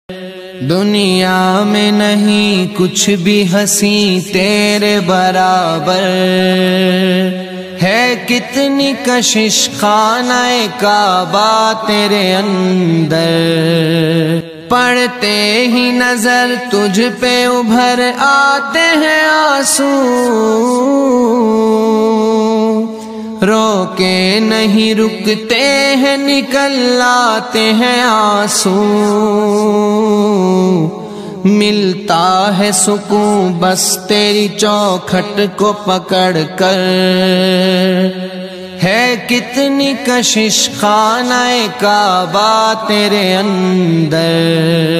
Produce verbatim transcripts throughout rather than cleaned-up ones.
دنیا میں نہیں کچھ بھی ہنسی تیرے برابر ہے، کتنی کشش خانہ کعبہ تیرے اندر، پڑھتے ہی نظر تجھ پہ ابھر آتے ہیں آنسو، رو کے نہیں رکتے ہیں نکل آتے ہیں آنسو، ملتا ہے سکون بس تیری چوکھٹ کو پکڑ کر، ہے کتنی کشش خانہ کعبہ تیرے اندر۔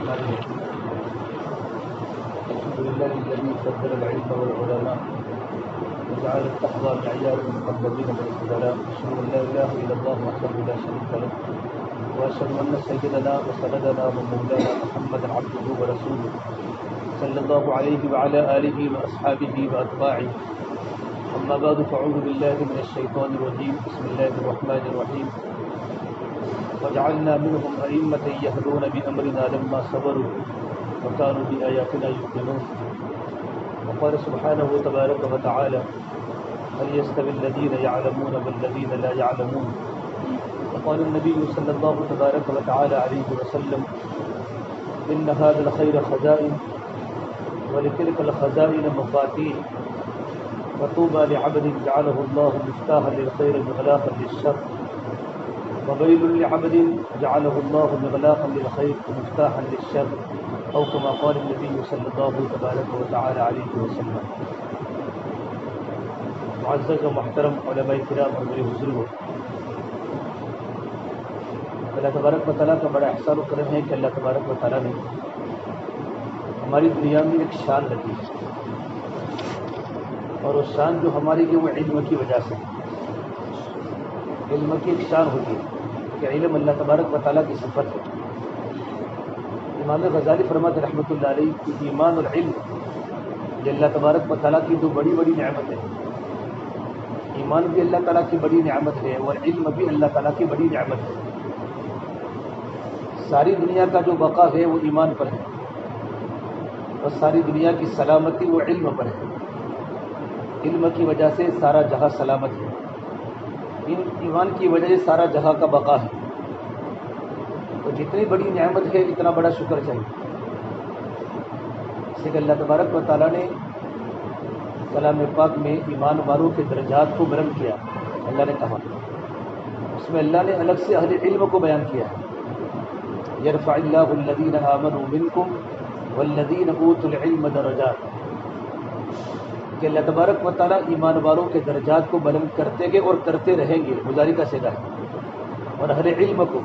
وجعل التقوى معيار المقربين من الفضلاء، اشهد ان لا اله الا الله وحده لا شريك له واشهد ان سيدنا وسندنا ومولانا محمدا عبده ورسوله صلى الله عليه وعلى اله واصحابه واتباعه، اما بعد فاعوذ بالله من الشيطان الرجيم، بسم الله الرحمن الرحيم، وجعلنا منهم ائمه يهدون بامرنا لما صبروا وكانوا باياتنا يوقنون، وقال سبحانه تبارك وتعالى هل يستوي الذين يعلمون والذين لا يعلمون، وقال النبي صلى الله تبارك وتعالى عليه وسلم إن هذا الخير خزائن ولتلك الخزائن مفاتيح، وطوبى لعبد جعله الله مفتاحا للخير مغلاقا للشر، وويل لعبد جعله الله مغلاقا للخير مفتاحا للشر، أو كما قال النبي صلى الله تبارك وتعالى عليه وسلم۔ معزز و محترم علماء کرام اور میرے بزرگوں، اللہ تبارک و تعالیٰ کا بڑا احسان و کرم ہے کہ اللہ تبارک و تعالیٰ نے ہماری دنیا میں ایک شان رکھی ہے، اور اس شان جو ہماری ہے وہ علم کی وجہ سے، علم کی ایک شان ہوتی ہے کہ علم اللہ تبارک و تعالیٰ کی صفت ہے۔ امام غزالی فرماتے رحمۃ اللہ علیہ کہ ایمان اور علم یہ اللہ تبارک و تعالیٰ کی دو بڑی بڑی نعمت ہے، ایمان بھی اللہ تعالیٰ کی بڑی نعمت ہے اور علم بھی اللہ تعالیٰ کی بڑی نعمت ہے۔ ساری دنیا کا جو بقا ہے وہ ایمان پر ہے، اور ساری دنیا کی سلامتی وہ علم پر ہے، علم کی وجہ سے سارا جہاں سلامت ہے، ان ایمان کی وجہ سے سارا جہاں کا بقا ہے، تو جتنی بڑی نعمت ہے اتنا بڑا شکر چاہیے، اس لیے اللہ تبارک و تعالیٰ نے کلام پاک میں ایمان والوں کے درجات کو بلند کیا، اللہ نے کہا اس میں اللہ نے الگ سے اہل علم کو بیان کیا ہے، یرفع اللہ الذین آمنوا منکم والذین اوتوا العلم درجات، کہ اللہ تبارک و تعالیٰ ایمان والوں کے درجات کو بلند کرتے گئے اور کرتے رہیں گے، مضارع کا صیغہ ہے، اور اہل علم کو۔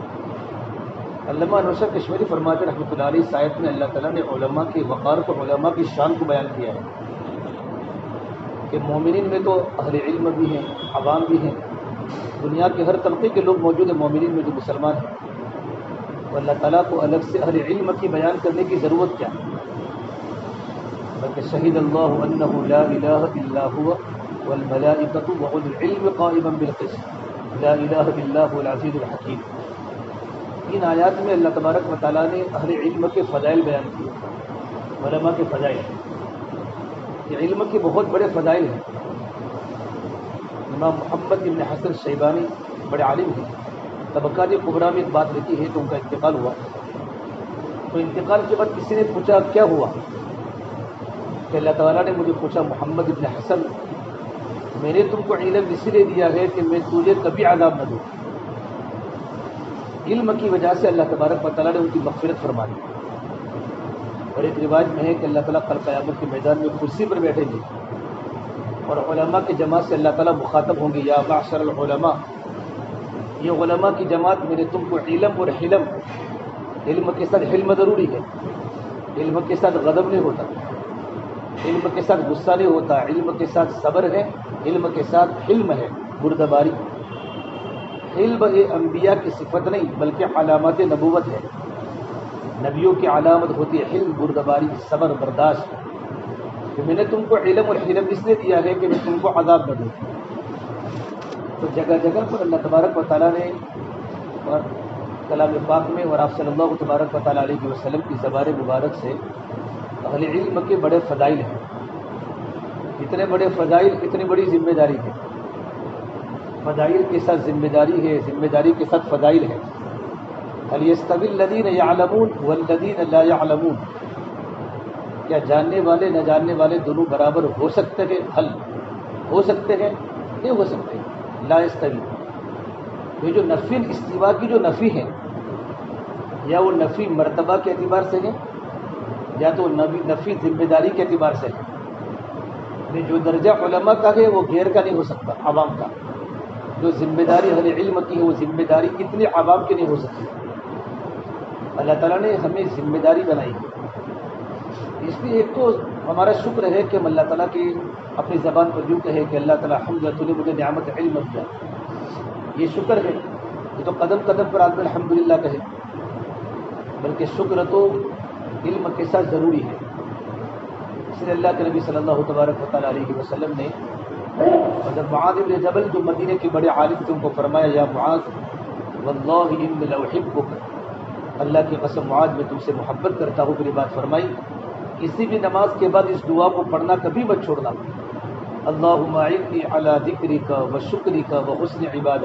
علامہ نوشر کشمیری فرماتے رحمۃ اللہ علیہ، اس آیت میں اللہ تعالیٰ نے علماء کے وقار کو، علماء کی شان کو بیان کیا ہے کہ مومنین میں تو اہل علم بھی ہیں، عوام بھی ہیں، دنیا کے ہر طبقے کے لوگ موجود ہیں مومنین میں جو مسلمان ہیں، تو اللہ تعالیٰ کو الگ سے اہل علم کی بیان کرنے کی ضرورت کیا ہے، بلکہ شہید اللہ انہ لا الہ الا هو والملائکۃ واولو العلم قائما بالقسط لا الہ الا هو العزیز الحکیم۔ ان آیات میں اللہ تبارک و تعالیٰ نے اہل علم کے فضائل بیان کیے، علماء کے فضائل، یہ علم کے بہت بڑے فضائل ہیں۔ امام محمد ابن حسن شیبانی بڑے عالم ہیں، طبقات کبریٰ میں ایک بات لکھی ہے تو ان کا انتقال ہوا، تو انتقال کے بعد کسی نے پوچھا کیا ہوا، کہ اللہ تعالیٰ نے مجھے پوچھا محمد ابن حسن میں نے تم کو علم اس لیے دیا ہے کہ میں تجھے کبھی عذاب نہ دوں، علم کی وجہ سے اللہ تبارک و تعالیٰ نے ان کی مغفرت فرما دی، اور ایک روایت میں ہے کہ اللہ تعالیٰ کل قیامت کے میدان میں کرسی پر بیٹھیں گے اور علماء کی جماعت سے اللہ تعالیٰ مخاطب ہوں گے، یا معشر العلماء، یہ علماء کی جماعت میں نے تم کو علم اور حلم، علم کے ساتھ حلم ضروری ہے، علم کے ساتھ غضب نہیں ہوتا، علم کے ساتھ غصہ نہیں ہوتا، علم کے ساتھ صبر ہے، علم کے ساتھ حلم ہے، بردباری۔ حلم یہ انبیاء کی صفت نہیں بلکہ علامات نبوت ہے، نبیوں کی علامت ہوتی ہے حلم، بردباری، صبر، برداشت، کہ میں نے تم کو علم اور حلم اس لیے دیا ہے کہ میں تم کو عذاب نہ دوں۔ تو جگہ جگہ پر اللہ تبارک و تعالیٰ نے کلام پاک میں اور آپ صلی اللہ تبارک و تعالیٰ علیہ وسلم کی زبان مبارک سے اہل علم کے بڑے فضائل ہیں. اتنے بڑے فضائل اتنی بڑی ذمہ داری ہے. فضائل کے ساتھ ذمہ داری ہے، ذمہ داری کے ساتھ فضائل ہے. هل يستوي الذين يعلمون والذين لا يعلمون، کیا جاننے والے نہ جاننے والے دونوں برابر ہو سکتے ہیں؟ حل ہو سکتے ہیں؟ نہیں ہو سکتے. لا يستوي، یہ جو نفی استوا کی جو نفی ہے، یا وہ نفی مرتبہ کے اعتبار سے ہے یا تو نفی ذمہ داری کے اعتبار سے ہے. جو درجہ علماء کا ہے وہ غیر کا نہیں ہو سکتا، عوام کا. جو ذمہ داری اہل علم کی ہے وہ ذمہ داری اتنی عوام کی نہیں ہو سکتی. اللہ تعالیٰ نے ہمیں ذمہ داری بنائی ہے. اس لیے ایک تو ہمارا شکر ہے کہ ہم اللہ تعالیٰ کی اپنی زبان پر یوں کہے کہ اللہ تعالیٰ الحمدللہ تو نے مجھے نعمت علم دیا. یہ شکر ہے. یہ تو قدم قدم پر آدمی الحمدللہ کہے، بلکہ شکر تو علم کے ساتھ ضروری ہے. اس لیے اللہ کے نبی صلی اللہ تبارک و تعالیٰ علیہ وسلم نے حضرت معاذ بن جبل جو مدینے کے بڑے عالم تھے ان کو فرمایا، یا معاذ واللہ انی لاحبک، اللہ کی قسم معاذ میں تم سے محبت کرتا ہوں. میری بات فرمائی، کسی بھی نماز کے بعد اس دعا کو پڑھنا کبھی مت چھوڑنا. اللہم اعنی علی ذکرک و شکرک و حسن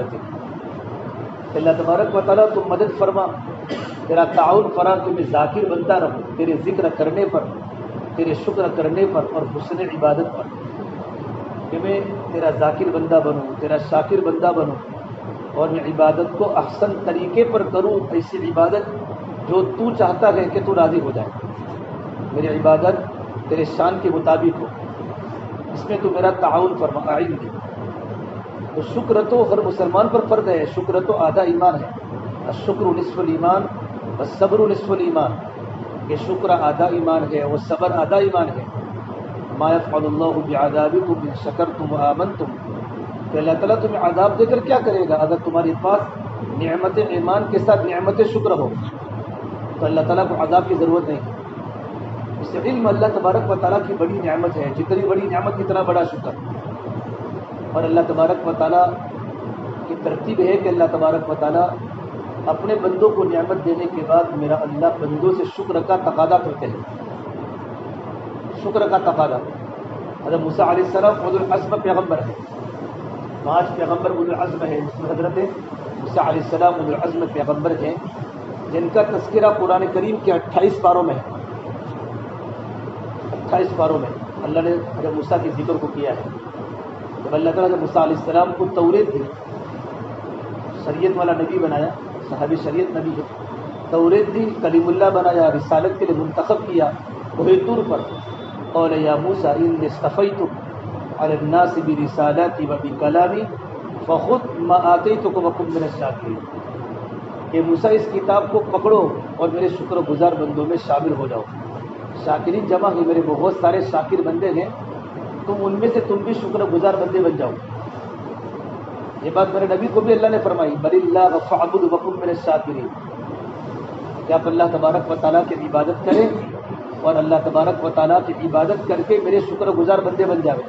عبادتک. اللہ تبارک و تعالیٰ تم مدد فرما، تیرا تعاون فرا کہ میں ذاکر بنتا رہوں تیرے ذکر کرنے پر، تیرے شکر کرنے پر اور حسن عبادت پر، کہ میں تیرا ذاکر بندہ بنوں، تیرا شاکر بندہ بنوں، اور میں عبادت کو احسن طریقے پر کروں، ایسی عبادت جو تو چاہتا ہے کہ تو راضی ہو جائے. میری عبادت تیرے شان کے مطابق ہو، اس میں تو میرا تعاون فرما. اعین دی. تو شکر تو ہر مسلمان پر فرض ہے. شکر تو آدھا ایمان ہے. الشکر نصف الایمان والصبر نصف الایمان. کہ شکر آدھا ایمان ہے اور صبر آدھا ایمان ہے. ما یفعل اللہ بعذابکم ان شکرتم وآمنتم، کہ اللہ تعالیٰ تمہیں عذاب دے کر کیا کرے گا اگر تمہارے پاس نعمت ایمان کے ساتھ نعمت شکر ہو. تو اللہ تعالیٰ کو عذاب کی ضرورت نہیں. اس سے علم اللہ تبارک و تعالیٰ کی بڑی نعمت ہے. جتنی بڑی نعمت اتنا بڑا شکر. اور اللہ تبارک و تعالیٰ کی ترتیب ہے کہ اللہ تبارک و تعالیٰ اپنے بندوں کو نعمت دینے کے بعد میرا اللہ بندوں سے شکر کا تقاضا کرتے ہیں. شکر کا تقاضا. حضرت موسیٰ علیہ السلام اولو العزم پیغمبر ہے. پانچ پیغمبر اولو العزم ہے. اس میں حضرت موسیٰ علیہ السلام اولو العزم پیغمبر ہیں جن کا تذکرہ قرآن کریم کے اٹھائیس پاروں میں ہے. اٹھائیس پاروں میں اللہ نے حضرت موسیٰ کے ذکر کو کیا ہے. جب اللہ تعالیٰ نے موسیٰ علیہ السلام کو توریت دی، شریعت والا نبی بنایا، صحابی شریعت نبی ہے، توریت دی، کلیم اللہ بنایا، رسالت کے لیے منتخب کیا کوہ طور پر. قال یا موسیٰ انی اصطفیتک علی الناس برسالاتی و بکلامی فخذ ما آتیتک وکن من الشاکرین. کہ موسیٰ اس کتاب کو پکڑو اور میرے شکر گزار بندوں میں شامل ہو جاؤ. شاکرین جمع ہے، میرے بہت سارے شاکر بندے ہیں، تم ان میں سے تم بھی شکر گزار بندے بن جاؤ. یہ بات میرے نبی کو بھی اللہ نے فرمائی، بل اللہ فاعبد وکن من الشاکرین. کہ آپ اللہ تبارک و تعالیٰ کی عبادت کریں اور اللہ تبارک و تعالیٰ کی عبادت کر کے میرے شکر گزار بندے بن جاوے.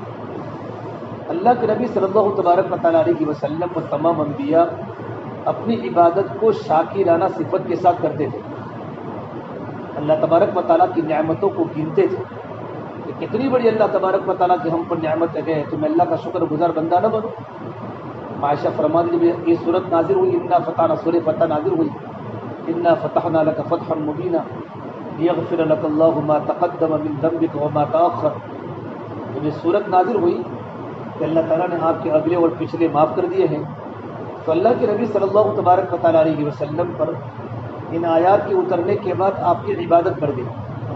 اللہ کے نبی صلی اللہ تبارک و تعالیٰ علیہ وسلم و تمام انبیاء اپنی عبادت کو شاکرانہ صفت کے ساتھ کرتے تھے. اللہ تبارک و تعالیٰ کی نعمتوں کو گنتے تھے کہ کتنی بڑی اللہ تبارک و تعالیٰ کی ہم پر نعمت ہے، تو میں اللہ کا شکر گزار بندہ نہ بنوں. عائشہ فرماتی جب یہ صورت نازل ہوئی، انا فتحنا، سورہ فتح نازل ہوئی، انا فتحنا لک فتحا مبینا لیغفر لک اللہ ما تقدم من ذنبک وما تأخر. جب یہ صورت نازل ہوئی کہ اللہ تعالیٰ نے آپ کے اگلے اور پچھلے معاف کر دیے ہیں، تو اللہ کے نبی صلی اللہ تبارک و تعالیٰ علیہ وسلم پر ان آیات کے اترنے کے بعد آپ کی عبادت بڑھ گئی.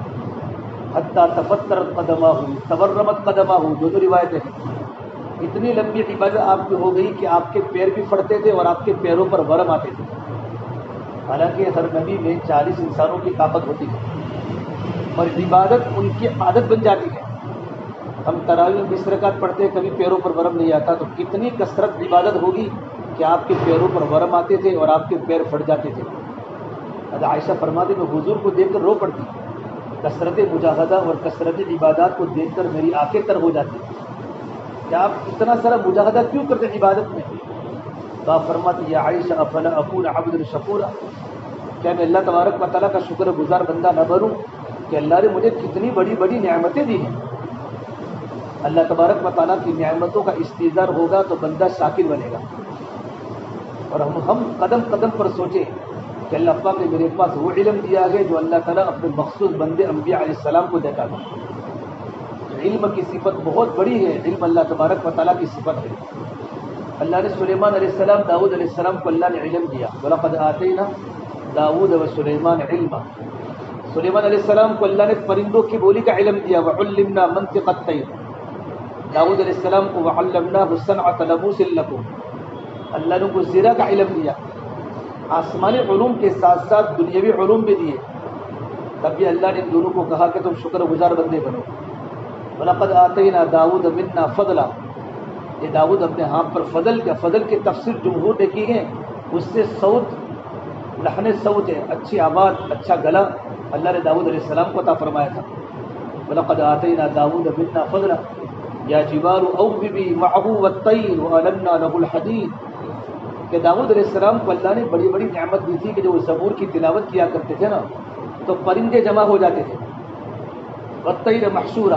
حتیٰ تفترت قدمہ، تورمت قدمہ، دونوں روایتیں ہیں. اتنی لمبی عبادت آپ کی ہو گئی کہ آپ کے پیر بھی پھٹتے تھے اور آپ کے پیروں پر ورم آتے تھے. حالانکہ ہر نبی میں چالیس انسانوں کی طاقت ہوتی ہے اور عبادت ان کی عادت بن جاتی ہے. ہم تراویح میں بیس رکعت پڑھتے ہیں، کبھی پیروں پر ورم نہیں آتا، تو کتنی کثرت عبادت ہوگی کہ آپ کے پیروں پر ورم آتے تھے اور آپ کے پیر پھٹ جاتے تھے. حضرت عائشہ فرماتی میں حضور کو دیکھ کر رو پڑتی، کثرت مجاہدہ اور کثرت عبادات کو دیکھ کر میری آنکھیں تر ہو جاتی کہ آپ اتنا سارا مجاہدہ کیوں کرتے عبادت میں. تو آپ فرماتے یا عائشہ افلا اکون عبد شکورا، کیا میں اللہ تبارک و تعالیٰ کا شکر گزار بندہ نہ بنوں کہ اللہ نے مجھے کتنی بڑی بڑی نعمتیں دی ہیں۔ اللہ تبارک و تعالیٰ کی نعمتوں کا استحضار ہوگا تو بندہ شاکر بنے گا۔ اور ہم ہم قدم قدم پر سوچیں کہ اللہ پاک نے میرے پاس وہ علم دیا ہے جو اللہ تعالیٰ اپنے مخصوص بندے انبیاء علیہ السلام کو دیتا تھا۔ علم کی صفت بہت بڑی ہے، علم اللہ تبارک و تعالیٰ کی صفت ہے۔ اللہ نے سلیمان علیہ السلام داؤد علیہ السلام کو اللہ نے علم دیا، وَلَقَدْ آتَيْنَا داؤد وسلیمان علما، سلیمان علیہ السلام کو اللہ نے پرندوں کی بولی کا علم دیا، وَعُلِّمْنَا مَنطِقَ الطَّيْرِ، داؤد علیہ السلام کو وَعَلَّمْنَاهُ صَنْعَةَ لَبُوسٍ لَكُمْ، اللہ نے ان کو زرع کا علم دیا۔ آسمانی علوم کے ساتھ ساتھ دنیاوی علوم بھی دیے، تب بھی اللہ نے ان دونوں کو کہا کہ تم شکر گزار بندے بنو۔ وَلَقَدْ آتَيْنَا داؤد مِنَّا فَضْلًا، یہ داؤد اپنے ہاتھ پر فضل کا، فضل کی تفسیر جمہور نے کی ہے، اس سے صوت، لحن صوت ہے، اچھی آواز، اچھا گلا اللہ نے داؤد علیہ السلام کو عطا فرمایا تھا۔ وَلَقَدْ آتَيْنَا داؤد مِنَّا فَضْلًا یا جبال اوبی معه والطیر وَأَلَنَّا لَهُ الْحَدِيدَ، کہ داؤد علیہ السلام کو اللہ نے بڑی بڑی نعمت دی تھی کہ جو وہ زبور کی تلاوت کیا کرتے تھے نا تو پرندے جمع ہو جاتے تھے، والطیر محشورہ،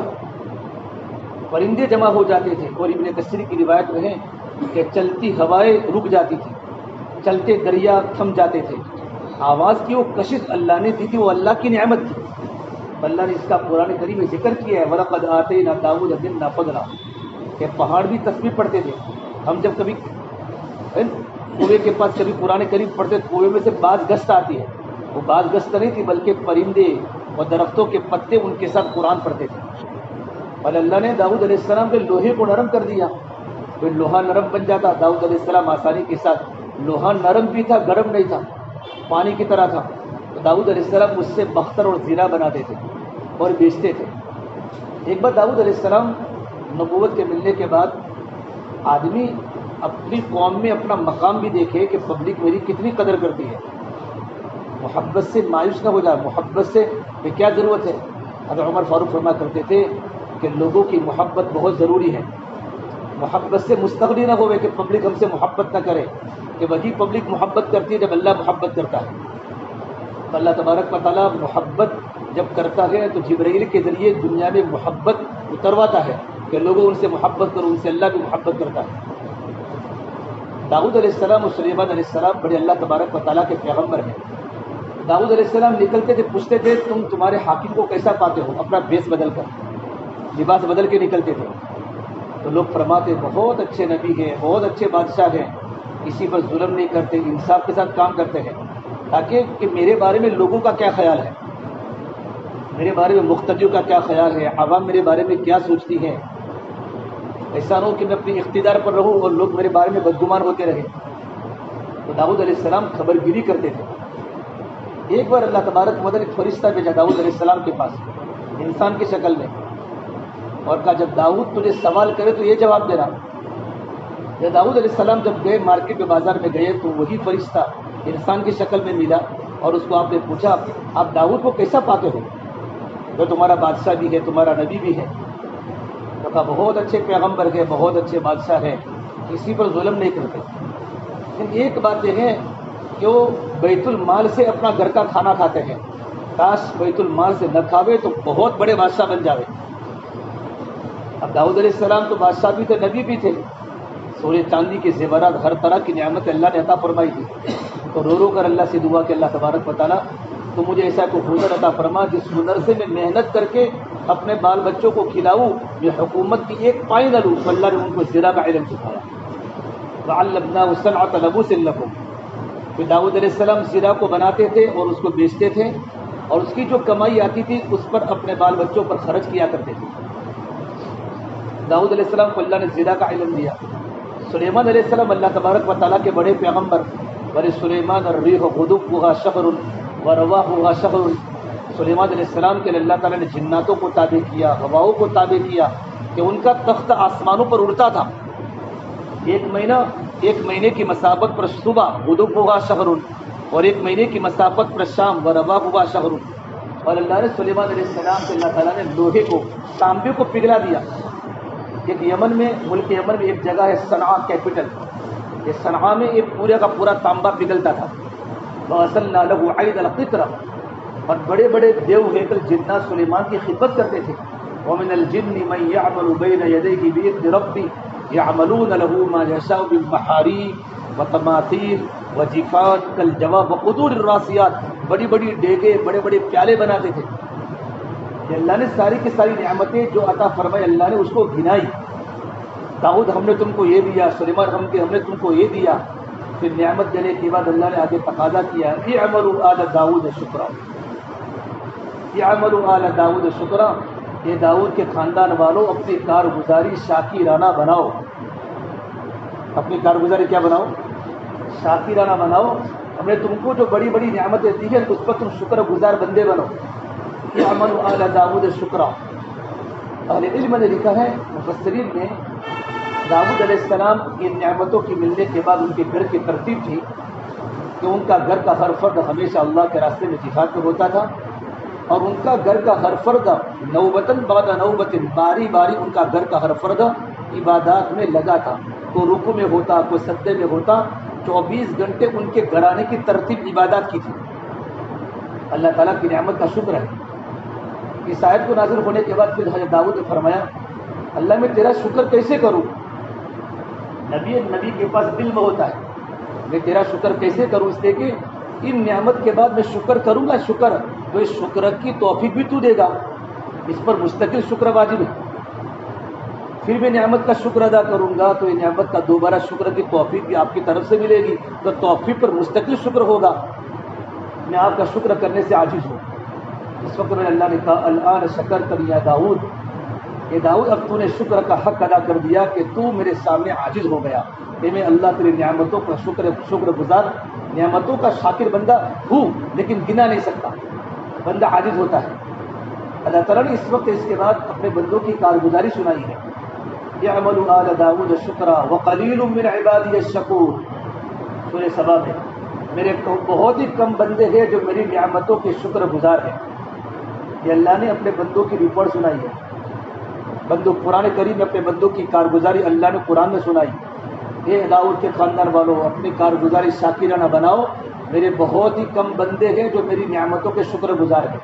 پرندے جمع ہو جاتے تھے، اور ابن کثیر کی روایت میں ہے کہ چلتی ہوائیں رک جاتی تھی، چلتے دریا تھم جاتے تھے، آواز کی وہ کشش اللہ نے دی تھی، وہ اللہ کی نعمت تھی۔ اللہ نے اس کا قرآن کریم میں ذکر کیا ہے، وَلَقَدْ آتَيْنَا دَاوُودَ مِنَّا فَضْلًا، کہ پہاڑ بھی تسبیح پڑھتے تھے۔ ہم جب کبھی کنویں کے پاس کبھی قرآن کریم پڑھتے تو کنویں میں سے باز گشت آتی ہے، وہ باز گشت نہیں تھی بلکہ پرندے اور درختوں کے پتے ان کے ساتھ قرآن پڑھتے تھے۔ اور اللہ نے داؤد علیہ السلام کے لوہے کو نرم کر دیا، پھر لوہا نرم بن جاتا۔ داؤد علیہ السلام آسانی کے ساتھ، لوہا نرم بھی تھا، گرم نہیں تھا، پانی کی طرح تھا، تو داؤد علیہ السلام اس سے بختر اور زیرہ بناتے تھے اور بیچتے تھے۔ ایک بار داؤد علیہ السلام نبوت کے ملنے کے بعد آدمی اپنی قوم میں اپنا مقام بھی دیکھے کہ پبلک میری کتنی قدر کرتی ہے، محبت سے مایوس نہ ہو جائے، محبت سے کہ کیا ضرورت ہے۔ حضرت عمر فاروق فرما کرتے تھے کہ لوگوں کی محبت بہت ضروری ہے، محبت سے مستغنی نہ ہوئے کہ پبلک ہم سے محبت نہ کرے، کہ وہی پبلک محبت کرتی ہے جب اللہ محبت کرتا ہے۔ تو اللہ تبارک و تعالیٰ محبت جب کرتا ہے تو جبرائیل کے ذریعے دنیا میں محبت اترواتا ہے کہ لوگوں ان سے محبت کرو، ان سے اللہ بھی محبت کرتا ہے۔ داؤد علیہ السلام اور سلیمان علیہ السلام بڑے اللہ تبارک و تعالیٰ کے پیغمبر ہیں۔ داؤد علیہ السلام نکلتے تھے، پوچھتے تھے تم تمہارے حاکم کو کیسا پاتے ہو، اپنا بیس بدل کر، لباس بدل کے نکلتے تھے، تو لوگ فرماتے بہت اچھے نبی ہیں، بہت اچھے بادشاہ ہیں، کسی پر ظلم نہیں کرتے، انصاف کے ساتھ کام کرتے ہیں، تاکہ کہ میرے بارے میں لوگوں کا کیا خیال ہے، میرے بارے میں مقتدیوں کا کیا خیال ہے، عوام میرے بارے میں کیا سوچتی ہے، ایسا نہ ہو کہ میں اپنی اقتدار پر رہوں اور لوگ میرے بارے میں بدگمان ہوتے رہے۔ تو داؤد علیہ السلام خبر گیری کرتے تھے۔ ایک بار اللہ تبارک و تعالیٰ نے فرشتہ بھیجا داؤد علیہ السلام کے پاس انسان کی شکل میں، اور کہا جب داؤد تجھے سوال کرے تو یہ جواب دینا۔ جب داؤد علیہ السلام جب گئے مارکیٹ میں، بازار میں گئے تو وہی فرشتہ انسان کی شکل میں ملا، اور اس کو آپ نے پوچھا آپ داؤد کو کیسا پاتے ہو، جو تمہارا بادشاہ بھی ہے، تمہارا نبی بھی ہے؟ تو کہا بہت اچھے پیغمبر ہے، بہت اچھے بادشاہ ہیں، کسی پر ظلم نہیں کرتے، لیکن ایک بات یہ ہے کہ وہ بیت المال سے اپنا گھر کا کھانا کھاتے ہیں، کاش بیت المال سے نہ کھاوے تو بہت بڑے بادشاہ بن جاوے۔ اب داؤد علیہ السلام تو بادشاہ بھی تھے، نبی بھی تھے، سونے چاندی کے زیورات، ہر طرح کی نعمت اللہ نے عطا فرمائی تھی، تو رو رو کر اللہ سے دعا کہ اللہ تبارک و تعالیٰ تو مجھے ایسا کوئی ہنر عطا فرما جس ہنر سے میں محنت کر کے اپنے بال بچوں کو کھلاؤں، میں حکومت کی ایک پائی نہ لوں۔ تو اللہ نے ان کو زرع کا علم سکھایا، وَعَلَّمْنَاهُ صَنْعَةَ لَبُوسٍ لَكُمْ، پھر داؤد علیہ السلام زرع کو بناتے تھے اور اس کو بیچتے تھے، اور اس کی جو کمائی آتی تھی اس پر اپنے بال بچوں پر خرچ کیا کرتے تھے۔ داؤد علیہ السلام کو اللہ نے زرع کا علم دیا۔ سلیمان علیہ السلام اللہ تبارک و تعالیٰ کے بڑے پیغمبر، بڑے سلیمان الريح غدوها شهر ورواحها شهر، سلیمان علیہ السلام کے لیے اللہ تعالیٰ نے جناتوں کو تابع کیا، ہواؤں کو تابع کیا کہ ان کا تخت آسمانوں پر اڑتا تھا۔ ایک مہینہ ایک مہینے کی مسافت پر صبح غدوها شهر، اور ایک مہینے کی مسافت پر شام ورواحها شهر۔ اور اللہ نے سلیمان علیہ السلام سے اللہ تعالیٰ نے لوہے کو، تانبے کو پگھلا دیا۔ ایک یمن میں، ملک یمن میں ایک جگہ ہے صنعاء کیپٹل، یہ صنعاء میں ایک پورے کا پورا تانبا پگھلتا تھا. وَأَصَلْنَا لَهُ عَيْدَ الْقِطْرَةِ اور بڑے بڑے دیو ہیکل جنات سلیمان کی خدمت کرتے تھے. وَمِنَ الْجِنِّ مَن يَعْمَلُ بَيْنَ يَدَيْهِ بِإِذْنِ رَبِّهِ يَعْمَلُونَ لَهُ مَا يَشَاءُ مِن مَحَارِيبَ وَتَمَاثِيلَ وَجِفَانٍ كَالْجَوَابِ وَقُدُورِ الرَّاسِيَاتِ بڑی بڑی ڈیگے بڑے بڑے پیالے بناتے تھے. کہ اللہ نے ساری کی ساری نعمتیں جو عطا فرمائی اللہ نے اس کو گنائی. داؤد ہم نے تم کو یہ دیا, سلیمان ہم کے ہم نے تم کو یہ دیا. پھر نعمت دینے کے بعد اللہ نے آگے تقاضا کیا اعملوا آل داؤد شکرا, اعملوا آل داؤد شکرا, یہ داؤد کے خاندان والوں اپنی کارگزاری شاکرانہ بناؤ. اپنی کارگزاری کیا بناؤ؟ شاکرانہ بناؤ. ہم نے تم کو جو بڑی بڑی نعمتیں دی ہیں اس پر تم شکر گزار بندے بنو. اعملوا آل داؤد شکرا. اہل علم نے لکھا ہے مفسرین نے داؤد علیہ السلام کی نعمتوں کی ملنے کے بعد ان کے گھر کی ترتیب تھی کہ ان کا گھر کا ہر فرد ہمیشہ اللہ کے راستے میں جہاد میں ہوتا تھا, اور ان کا گھر کا ہر فرد نوبتن بعد نوبتن باری باری ان کا گھر کا ہر فرد عبادات میں لگا تھا. کوئی رکوع میں ہوتا, کوئی سجدے میں ہوتا. چوبیس گھنٹے ان کے گھرانے کی ترتیب عبادات کی تھی. اللہ تعالیٰ کی نعمت کا شکر ہے. اس آیت کو نازل ہونے کے بعد پھر حضرت داؤد نے فرمایا اللہ میں تیرا شکر کیسے کروں؟ نبی نبی کے پاس علم ہوتا ہے, میں تیرا شکر کیسے کروں, اس لیے کہ ان نعمت کے بعد میں شکر کروں گا. شکر تو اس شکر کی توفیق بھی تو دے گا, اس پر مستقل شکر واجب ہے. پھر میں نعمت کا شکر ادا کروں گا تو یہ نعمت کا دوبارہ شکر کی توفیق بھی آپ کی طرف سے ملے گی. تو توفیق پر مستقل شکر ہوگا. میں آپ کا شکر کرنے سے عاجز ہوں. اس وقت میں اللہ نے کہا الآن شکرت یا داؤد, کہ داؤد اب تو نے شکر کا حق ادا کر دیا کہ تو میرے سامنے عاجز ہو گیا. کہ میں اللہ تیری نعمتوں کا شکر شکر گزار, نعمتوں کا شاکر بندہ ہوں, لیکن گنا نہیں سکتا, بندہ عاجز ہوتا ہے. اللہ تعالیٰ نے اس وقت اس کے بعد اپنے بندوں کی کارگزاری سنائی ہے. اعملوا آل داؤد شکرا وقلیل من عبادی الشکور. سورہ سبا میں میرے بہت ہی کم بندے ہیں جو میری نعمتوں کے شکر گزار ہیں. یہ اللہ نے اپنے بندوں کی رپورٹ سنائی ہے. بندوں قرآن کریم میں اپنے بندوں کی کارگزاری اللہ نے قرآن میں سنائی. اے داؤد کے خاندان والوں اپنی کارگزاری شاکرانہ بناؤ, میرے بہت ہی کم بندے ہیں جو میری نعمتوں کے شکر گزار ہیں.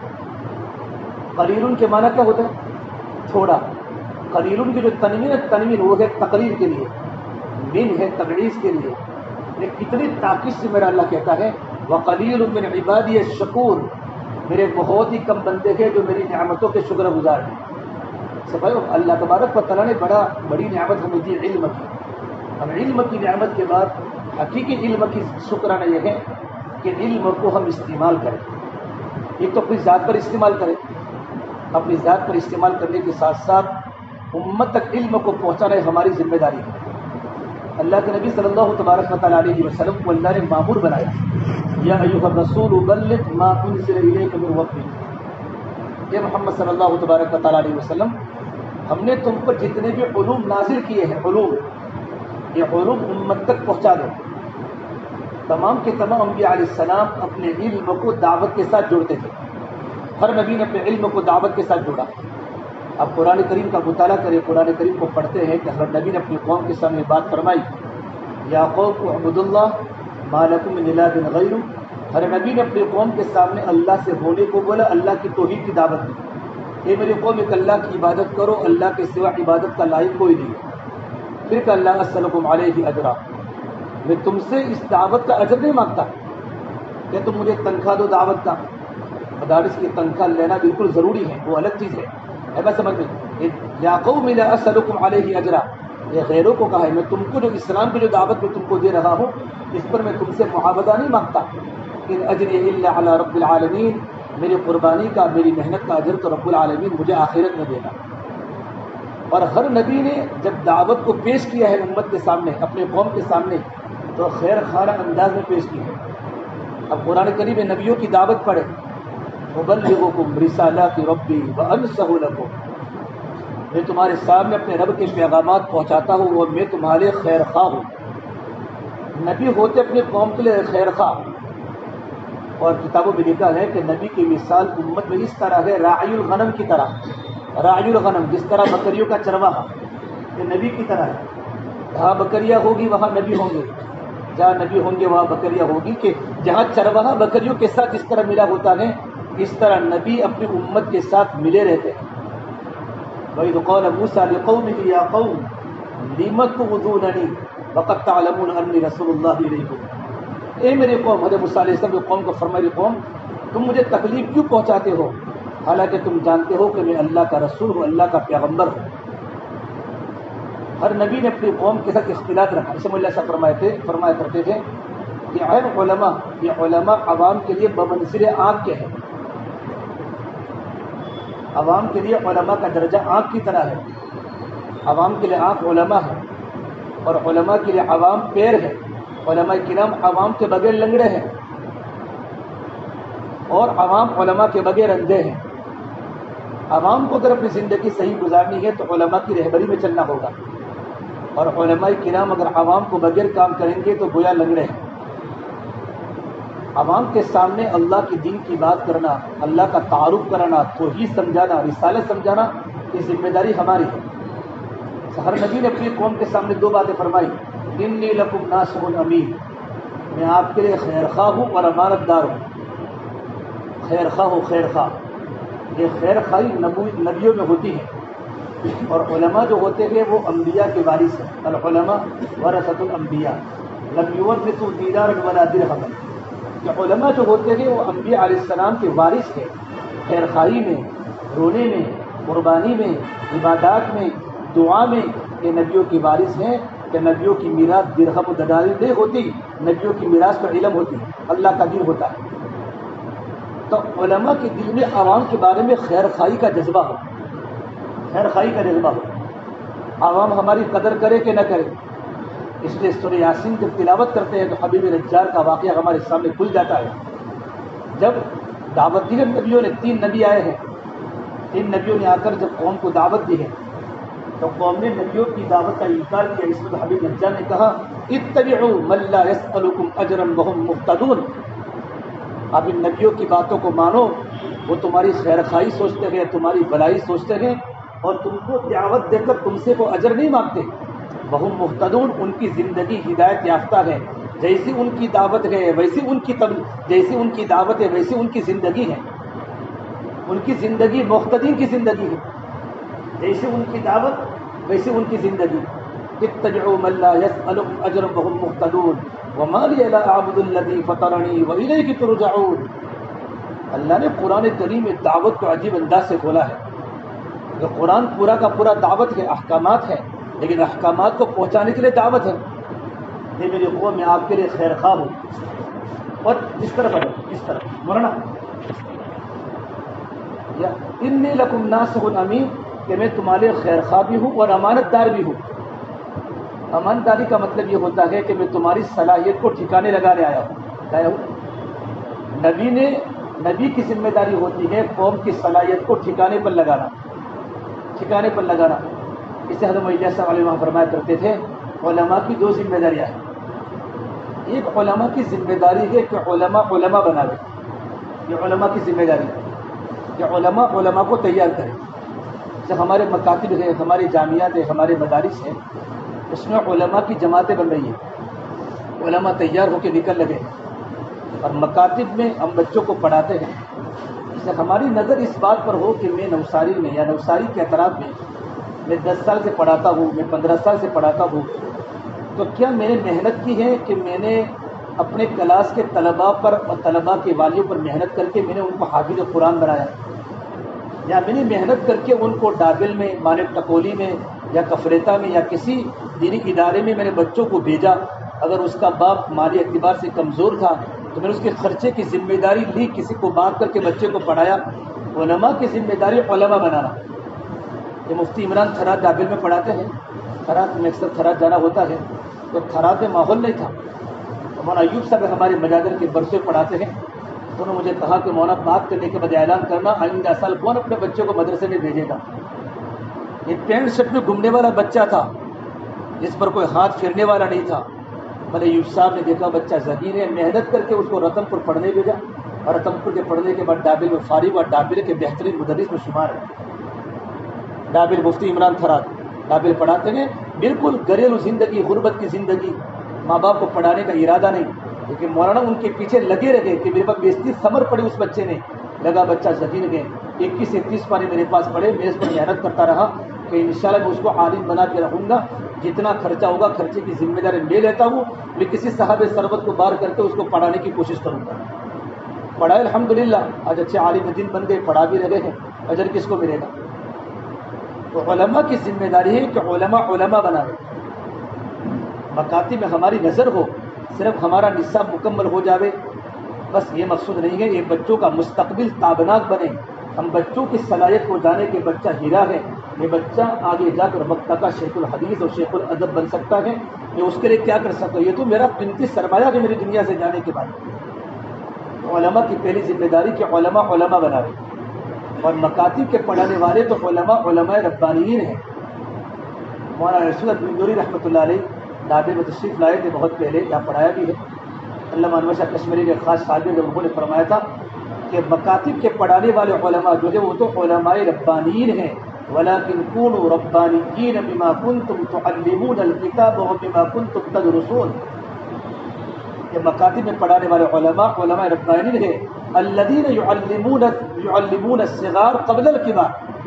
قلیل کے معنی کیا ہوتا ہے؟ تھوڑا. قلیل کی جو تنوین ہے, تنوین وہ ہے تقریر کے لیے, من ہے تبعیض کے لیے. لیکن کتنی تاکید سے میرا اللہ کہتا ہے وقلیل من عبادی الشکور, میرے بہت ہی کم بندے ہیں جو میری نعمتوں کے شکر گزار ہیں. سبحان اللہ تبارک و تعالیٰ نے بڑا بڑی نعمت ہمیں دی, علم کی. ہم علم کی نعمت کے بعد حقیقی علم کی شکرانہ یہ ہے کہ علم کو ہم استعمال کریں. ایک تو اپنی ذات پر استعمال کریں, اپنی ذات پر استعمال کرنے کے ساتھ ساتھ امت تک علم کو پہنچانا ہماری ذمہ داری ہے. اللہ کے نبی صلی اللہ تبارک و تعالیٰ علیہ وسلم کو اللہ نے مامور بنایا. یا ایھا الرسول بلغ ما انزل الیک من ربک. اے محمد صلی اللہ تبارک و تعالیٰ علیہ وسلم, ہم نے تم پر جتنے بھی علوم نازل کیے ہیں, علوم یہ علوم امت تک پہنچا دو. تمام کے تمام انبیاء علیہ السلام اپنے علم کو دعوت کے ساتھ جوڑتے تھے. ہر نبی نے اپنے علم کو دعوت کے ساتھ جوڑا. اب قرآن کریم کا مطالعہ کریں, قرآن کریم کو پڑھتے ہیں کہ ہر نبی نے اپنی قوم کے سامنے بات فرمائی یا قوم اعبدوا اللہ ما لکم من الہ غیرہ. ہر نبی نے اپنی قوم کے سامنے اللہ سے ہونے کو بولا, اللہ کی توحید کی دعوت دی. اے میری قوم ایک اللہ کی عبادت کرو, اللہ کے سوا عبادت کا لائق کوئی نہیں. پھر کہ اللہ اسألکم علیہ اجرا, میں تم سے اس دعوت کا اجر نہیں مانگتا کہ تم مجھے تنخواہ دو دعوت کا. مدارس کی تنخواہ لینا بالکل ضروری ہے, وہ الگ چیز ہے, ہے بس سمجھ میں. یا قوم لا اسألکم علیہ اجرا, یہ غیروں کو کہا ہے میں تم کو جو اسلام کی جو دعوت میں تم کو دے رہا ہوں اس پر میں تم سے معاوضہ نہیں مانگتا. ان اجری الا علی رب العالمین, میری قربانی کا میری محنت کا اجر تو رب العالمین مجھے آخرت میں دے گا. اور ہر نبی نے جب دعوت کو پیش کیا ہے امت کے سامنے, اپنے قوم کے سامنے, تو خیر خانہ انداز میں پیش کی ہے. اب قرآن کریم میں نبیوں کی دعوت پڑھے, مبلغکم رسالات ربی وانصح لکم, میں تمہارے سامنے اپنے رب کے پیغامات پہنچاتا ہوں اور میں تمہارے خیر خواہ ہوں. نبی ہوتے اپنے قوم کے لیے خیر خواہ. اور کتابوں میں لکھا ہے کہ نبی کی مثال امت میں اس طرح ہے راعی الغنم کی طرح. راعی الغنم جس طرح بکریوں کا چرواہا, یہ نبی کی طرح ہے. جہاں بکریاں ہوگی وہاں نبی ہوں گے, جہاں نبی ہوں گے وہاں بکریاں ہوگی، کہ جہاں چرواہا بکریوں کے ساتھ اس طرح ملا ہوتا ہے اس طرح نبی اپنی امت کے ساتھ ملے رہتے ہیں۔ وَإِذْ قَالَ مُوسَىٰ لِقَوْمِهِ يَا قَوْمِ لِمَ تُؤْذُونَنِي وَقَدْ تَعْلَمُونَ أَنِّي رَسُولُ اللَّهِ إِلَيْكُمْ، اے میرے قوم، حضرت موسیٰ علیہ السلام کی قوم کو فرمائے قوم تم مجھے تکلیف کیوں پہنچاتے ہو حالانکہ تم جانتے ہو کہ میں اللہ کا رسول ہوں، اللہ کا پیغمبر ہوں۔ ہر نبی نے اپنی قوم کے ساتھ اختلاط رکھا۔ اسے مولا صاحب فرمائے تھے فرمایا کرتے تھے کہ عین علماء، یہ علماء عوام کے لیے بمنزل آنکھ کے ہیں، عوام کے لیے علماء کا درجہ آنکھ کی طرح ہے۔ عوام کے لیے آنکھ علماء ہے اور علماء کے لیے عوام پیر ہے۔ علماء کرام عوام کے بغیر لنگڑے ہیں اور عوام علماء کے بغیر اندھے ہیں۔ عوام کو اگر اپنی زندگی صحیح گزارنی ہے تو علماء کی رہبری میں چلنا ہوگا، اور علماء کرام اگر عوام کو بغیر کام کریں گے تو گویا لنگڑے ہیں۔ عوام کے سامنے اللہ کی دین کی بات کرنا، اللہ کا تعارف کرانا، توحید سمجھانا، رسالت سمجھانا، یہ ذمہ داری ہماری ہے۔ ہر نبی نے اپنی قوم کے سامنے دو باتیں فرمائی، انی لکم ناصح امین، میں آپ کے لیے خیر خواہ ہوں اور امانت دار ہوں۔ خیر خواہ ہوں، خیر خواہ، یہ خیر خواہی نبیوں میں ہوتی ہے، اور علماء جو ہوتے ہیں وہ انبیاء کے وارث ہیں۔ العلماء ورثۃ الانبیاء لم یورثوا دینارا ولا درہما، کہ علماء جو ہوتے ہیں وہ انبیاء علیہ السلام کے وارث ہیں۔ خیر خواہی میں، رونے میں، قربانی میں، عبادات میں، دعا میں، یہ نبیوں کی وارث ہیں، کہ نبیوں کی میراث درہم و دینار نہیں ہوتی، نبیوں کی میراث کا علم ہوتی ہے، اللہ کا دین ہوتا ہے۔ تو علماء کے دل میں عوام کے بارے میں خیر خواہی کا جذبہ ہو، خیر خواہی کا جذبہ ہو، عوام ہماری قدر کرے کہ نہ کرے۔ اس لیے سورہ یاسین جب تلاوت کرتے ہیں تو حبیب نجار کا واقعہ ہمارے سامنے کھل جاتا ہے۔ جب دعوت دی ہے نبیوں نے، تین نبی آئے ہیں، تین نبیوں نے آ کر جب قوم کو دعوت دی ہے تو قوم نے نبیوں کی دعوت کا انکار کیا۔ اس میں حبیب نجار نے کہا اتبعوا من لا يسألكم اجرا وهم مهتدون، آپ ان نبیوں کی باتوں کو مانو، وہ تمہاری خیر خواہی سوچتے ہیں، تمہاری بھلائی سوچتے ہیں، اور تم کو دعوت دے کر تم سے وہ اجر نہیں مانگتے۔ وهم مهتدون، ان کی زندگی ہدایت یافتہ ہے، جیسی ان کی دعوت ہے ویسی ان کی تب... جیسی ان کی دعوت ہے ویسی ان کی زندگی ہے، ان کی زندگی مقتدین کی زندگی ہے، جیسے ان کی دعوت ویسے ان کی زندگی۔ اتبعوا من لا يسألكم اجرا وهم مهتدون وما لي لا اعبد الذي فطرني واليه ترجعون۔ اللہ نے قرآن کریم میں دعوت کو عجیب انداز سے کھولا ہے۔ یہ قرآن پورا کا پورا دعوت ہے، احکامات ہے، لیکن احکامات کو پہنچانے کے لیے دعوت ہے۔ یہ میری قوم میں آپ کے لیے خیر خواہ ہوں، اور اس طرف ہے، اس طرف مولانا یا انی لکم ناصح امین، کہ میں تمہارے خیر خواہ بھی ہوں اور امانت دار بھی ہوں۔ امانت داری کا مطلب یہ ہوتا ہے کہ میں تمہاری صلاحیت کو ٹھکانے لگانے آیا ہوں لایا ہوں نبی نے نبی کی ذمہ داری ہوتی ہے قوم کی صلاحیت کو ٹھکانے پر لگانا، ٹھکانے پر لگانا۔ اسے حضرت الیاس صاحب علیہ وسلم فرمایا کرتے تھے علماء کی دو ذمہ داریاں ہیں۔ ایک علماء کی ذمہ داری ہے کہ علماء علماء بنا دے، یہ علماء کی ذمہ داری ہے کہ علماء علماء کو تیار کریں۔ جب ہمارے مکاتب ہیں، ہمارے جامعات ہیں، ہمارے مدارس ہیں، اس میں علماء کی جماعتیں بن رہی ہیں، علماء تیار ہو کے نکل لگے ہیں، اور مکاتب میں ہم بچوں کو پڑھاتے ہیں۔ جب ہماری نظر اس بات پر ہو کہ میں نوساری میں یا نوساری کے اطراف میں میں دس سال سے پڑھاتا ہوں، میں پندرہ سال سے پڑھاتا ہوں، تو کیا میں نے محنت کی ہے کہ میں نے اپنے کلاس کے طلباء پر اور طلباء کے والیوں پر محنت کر کے میں نے ان کو حافظ قرآن بنایا، یا میں نے محنت کر کے ان کو ڈابل میں، مانک ٹکولی میں یا کفریتا میں یا کسی دینی ادارے میں میں نے بچوں کو بھیجا۔ اگر اس کا باپ مالی اعتبار سے کمزور تھا تو میں نے اس کے خرچے کی ذمہ داری لی، کسی کو بات کر کے بچے کو پڑھایا۔ علماء کی ذمہ داری علماء بنانا۔ یہ مفتی عمران تھرات ڈابل میں پڑھاتے ہیں، تھرات میں اکثر تھرات جانا ہوتا ہے، تو تھرات میں ماحول نہیں تھا، تو مولانا ایوب صاحب ہمارے مجادر کے برسے پڑھاتے ہیں، تو انہوں نے مجھے کہا کہ مولانا بات کرنے کے بعد اعلان کرنا آئندہ سال کون اپنے بچوں کو مدرسے میں بھیجے گا۔ یہ پینٹ شرٹ میں گھومنے والا بچہ تھا جس پر کوئی ہاتھ پھیرنے والا نہیں تھا۔ مولانا ایوب صاحب نے دیکھا بچہ ذہین ہے، محنت کر کے اس کو رتن پور پڑھنے بھیجا، اور رتن پور کے پڑھنے کے بعد ڈابل میں فارغ اور ڈابل کے بہترین مدرس میں شمار ہے۔ ڈابل مفتی عمران تھرات ڈابل پڑھاتے ہیں، بالکل گھریلو زندگی، غربت کی زندگی، ماں باپ کو پڑھانے کا ارادہ نہیں، لیکن مولانا ان کے پیچھے لگے رہے کہ میرے پاس بیستی ثمر پڑے اس بچے نے، لگا بچہ ذہین گئے، اکیس سے تیس پانے میرے پاس پڑے، میں اس پر محنت کرتا رہا کہ انشاءاللہ میں اس کو عالم بنا کے رہوں گا، جتنا خرچہ ہوگا خرچے کی ذمہ داری لے لیتا ہوں، میں کسی صاحب ثروت کو بار کر کے اس کو پڑھانے کی کوشش کروں گا۔ پڑھائے الحمدللہ، آج اچھے عالم دین بن گئے، پڑھا بھی رہے ہیں، اجر کس کو ملے گا؟ تو علماء کی ذمہ داری ہے کہ علماء علماء بنا رہے، مکاتب میں ہماری نظر ہو، صرف ہمارا نصاب مکمل ہو جاوے بس یہ مقصود نہیں ہے، یہ بچوں کا مستقبل تابناک بنے، ہم بچوں کی صلاحیت کو جانے کہ بچہ ہیرا ہے، یہ بچہ آگے جا کر وقت کا شیخ الحدیث اور شیخ الادب بن سکتا ہے، میں اس کے لیے کیا کر سکتا ہوں، یہ تو میرا قیمتی سرمایہ ہے میری دنیا سے جانے کے بعد۔ علماء کی پہلی ذمہ داری کہ علماء علماء بنا رہے، اور مکاتب کے پڑھانے والے تو علماء علماء ربانیین ہیں۔ مولانا رسول بندوری رحمۃ اللہ علیہ نابے میں تشریف لائے تھے بہت پہلے، یہاں پڑھایا بھی ہے، علامہ انور شاہ کشمیری کے خاص شاگرد انہوں نے فرمایا تھا کہ مکاتب کے پڑھانے والے علماء جو ہے وہ تو علماء ربانیین ہیں، ولیکن کونوا ربانیین بما کنتم تعلمون الکتاب وبما کنتم تدرسون، کہ مکاتب میں پڑھانے والے علماء علماء ربانیین ہیں، الذین یعلمون یعلمون الصغار قبل الکبار،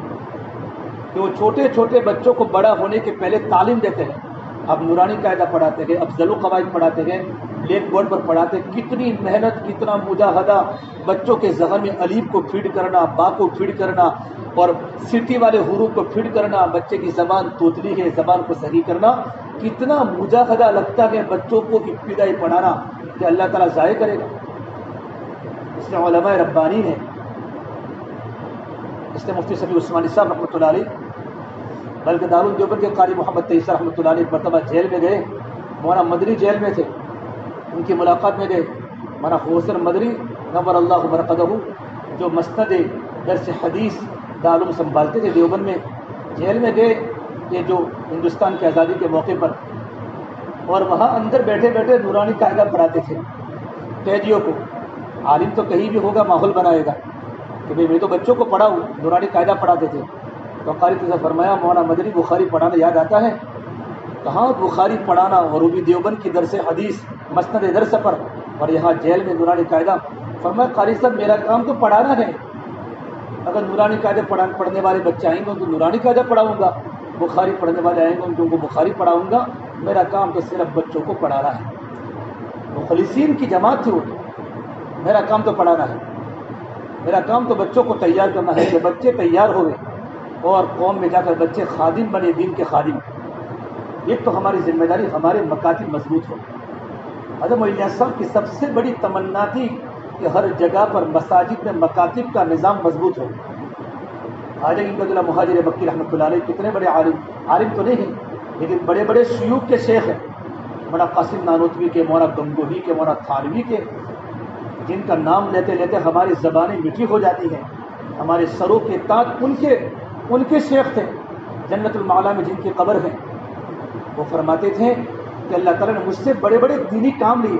کہ وہ چھوٹے چھوٹے بچوں کو بڑا ہونے کے پہلے تعلیم دیتے ہیں۔ اب نورانی قاعدہ پڑھاتے گئے، افضل القواعد پڑھاتے گئے، بلیک بورڈ پر پڑھاتے، کتنی محنت کتنا مجاہدہ، بچوں کے ذہن میں الف کو فیڈ کرنا، با کو فیڈ کرنا، اور سٹی والے حروف کو فیڈ کرنا، بچے کی زبان توتلی ہے زبان کو صحیح کرنا، کتنا مجاہدہ لگتا ہے بچوں کو ابتدائی پڑھانا، کہ اللہ تعالیٰ ضائع کرے گا؟ اس نے علماء ربانی ہیں، اس نے مفتی سمیع عثمانی صاحب رحمۃ اللہ علیہ، بلکہ دارالدیوبند کے قاری محمد تیسر رحمۃ اللہ علیہ ایک مرتبہ جیل میں گئے، مولانا مدری جیل میں تھے، ان کی ملاقات میں گئے، مولانا حسین مدری نور اللہ مرقدہ جو مسند درس حدیث دارالعلوم سنبھالتے تھے دیوبند میں، جیل میں گئے، یہ جو ہندوستان کی آزادی کے موقع پر، اور وہاں اندر بیٹھے بیٹھے نورانی قاعدہ پڑھاتے تھے قیدیوں کو۔ عالم تو کہیں بھی ہوگا ماحول بنائے گا کہ بھئی میں تو بچوں کو پڑھاؤں، نورانی قاعدہ پڑھاتے تھے۔ تو قاری نے فرمایا مولانا مدری بخاری پڑھانا یاد آتا ہے؟ کہاں بخاری پڑھانا، اور وہ بھی دیوبند کی درس حدیث مسند درس پر، اور یہاں جیل میں نورانی قاعدہ۔ فرمایا قاری صاحب میرا کام تو پڑھانا ہے، اگر نورانی قاعدے پڑھنے والے بچے آئیں گے تو نورانی قاعدہ پڑھاؤں گا، بخاری پڑھنے والے آئیں گے ان کو بخاری پڑھاؤں گا، میرا کام تو صرف بچوں کو پڑھانا ہے۔ مخلصین کی جماعت تھی وہ، میرا کام تو پڑھانا ہے، میرا کام تو بچوں کو تیار کرنا ہے کہ بچے تیار ہوئے اور قوم میں جا کر بچے خادم بنے، دین کے خادم۔ ایک تو ہماری ذمہ داری ہمارے مکاتب مضبوط ہو۔ حضرت الیاس صاحب کی سب سے بڑی تمنا تھی کہ ہر جگہ پر مساجد میں مکاتب کا نظام مضبوط ہو۔ خواجہ امداد اللہ مہاجر مکی رحمۃ اللہ علیہ کتنے بڑے عالم، عالم تو نہیں لیکن بڑے بڑے شیوخ کے شیخ ہیں، مولانا قاسم نانوتوی کے، مولانا گنگوہی کے، مولانا تھانوی کے، جن کا نام لیتے لیتے ہماری زبانیں میٹھی ہو جاتی ہیں، ہمارے سروں کے تاج ان کے ان کے شیخ تھے، جنت المعلا میں جن کی قبر ہے۔ وہ فرماتے تھے کہ اللہ تعالیٰ نے مجھ سے بڑے بڑے دینی کام لیے،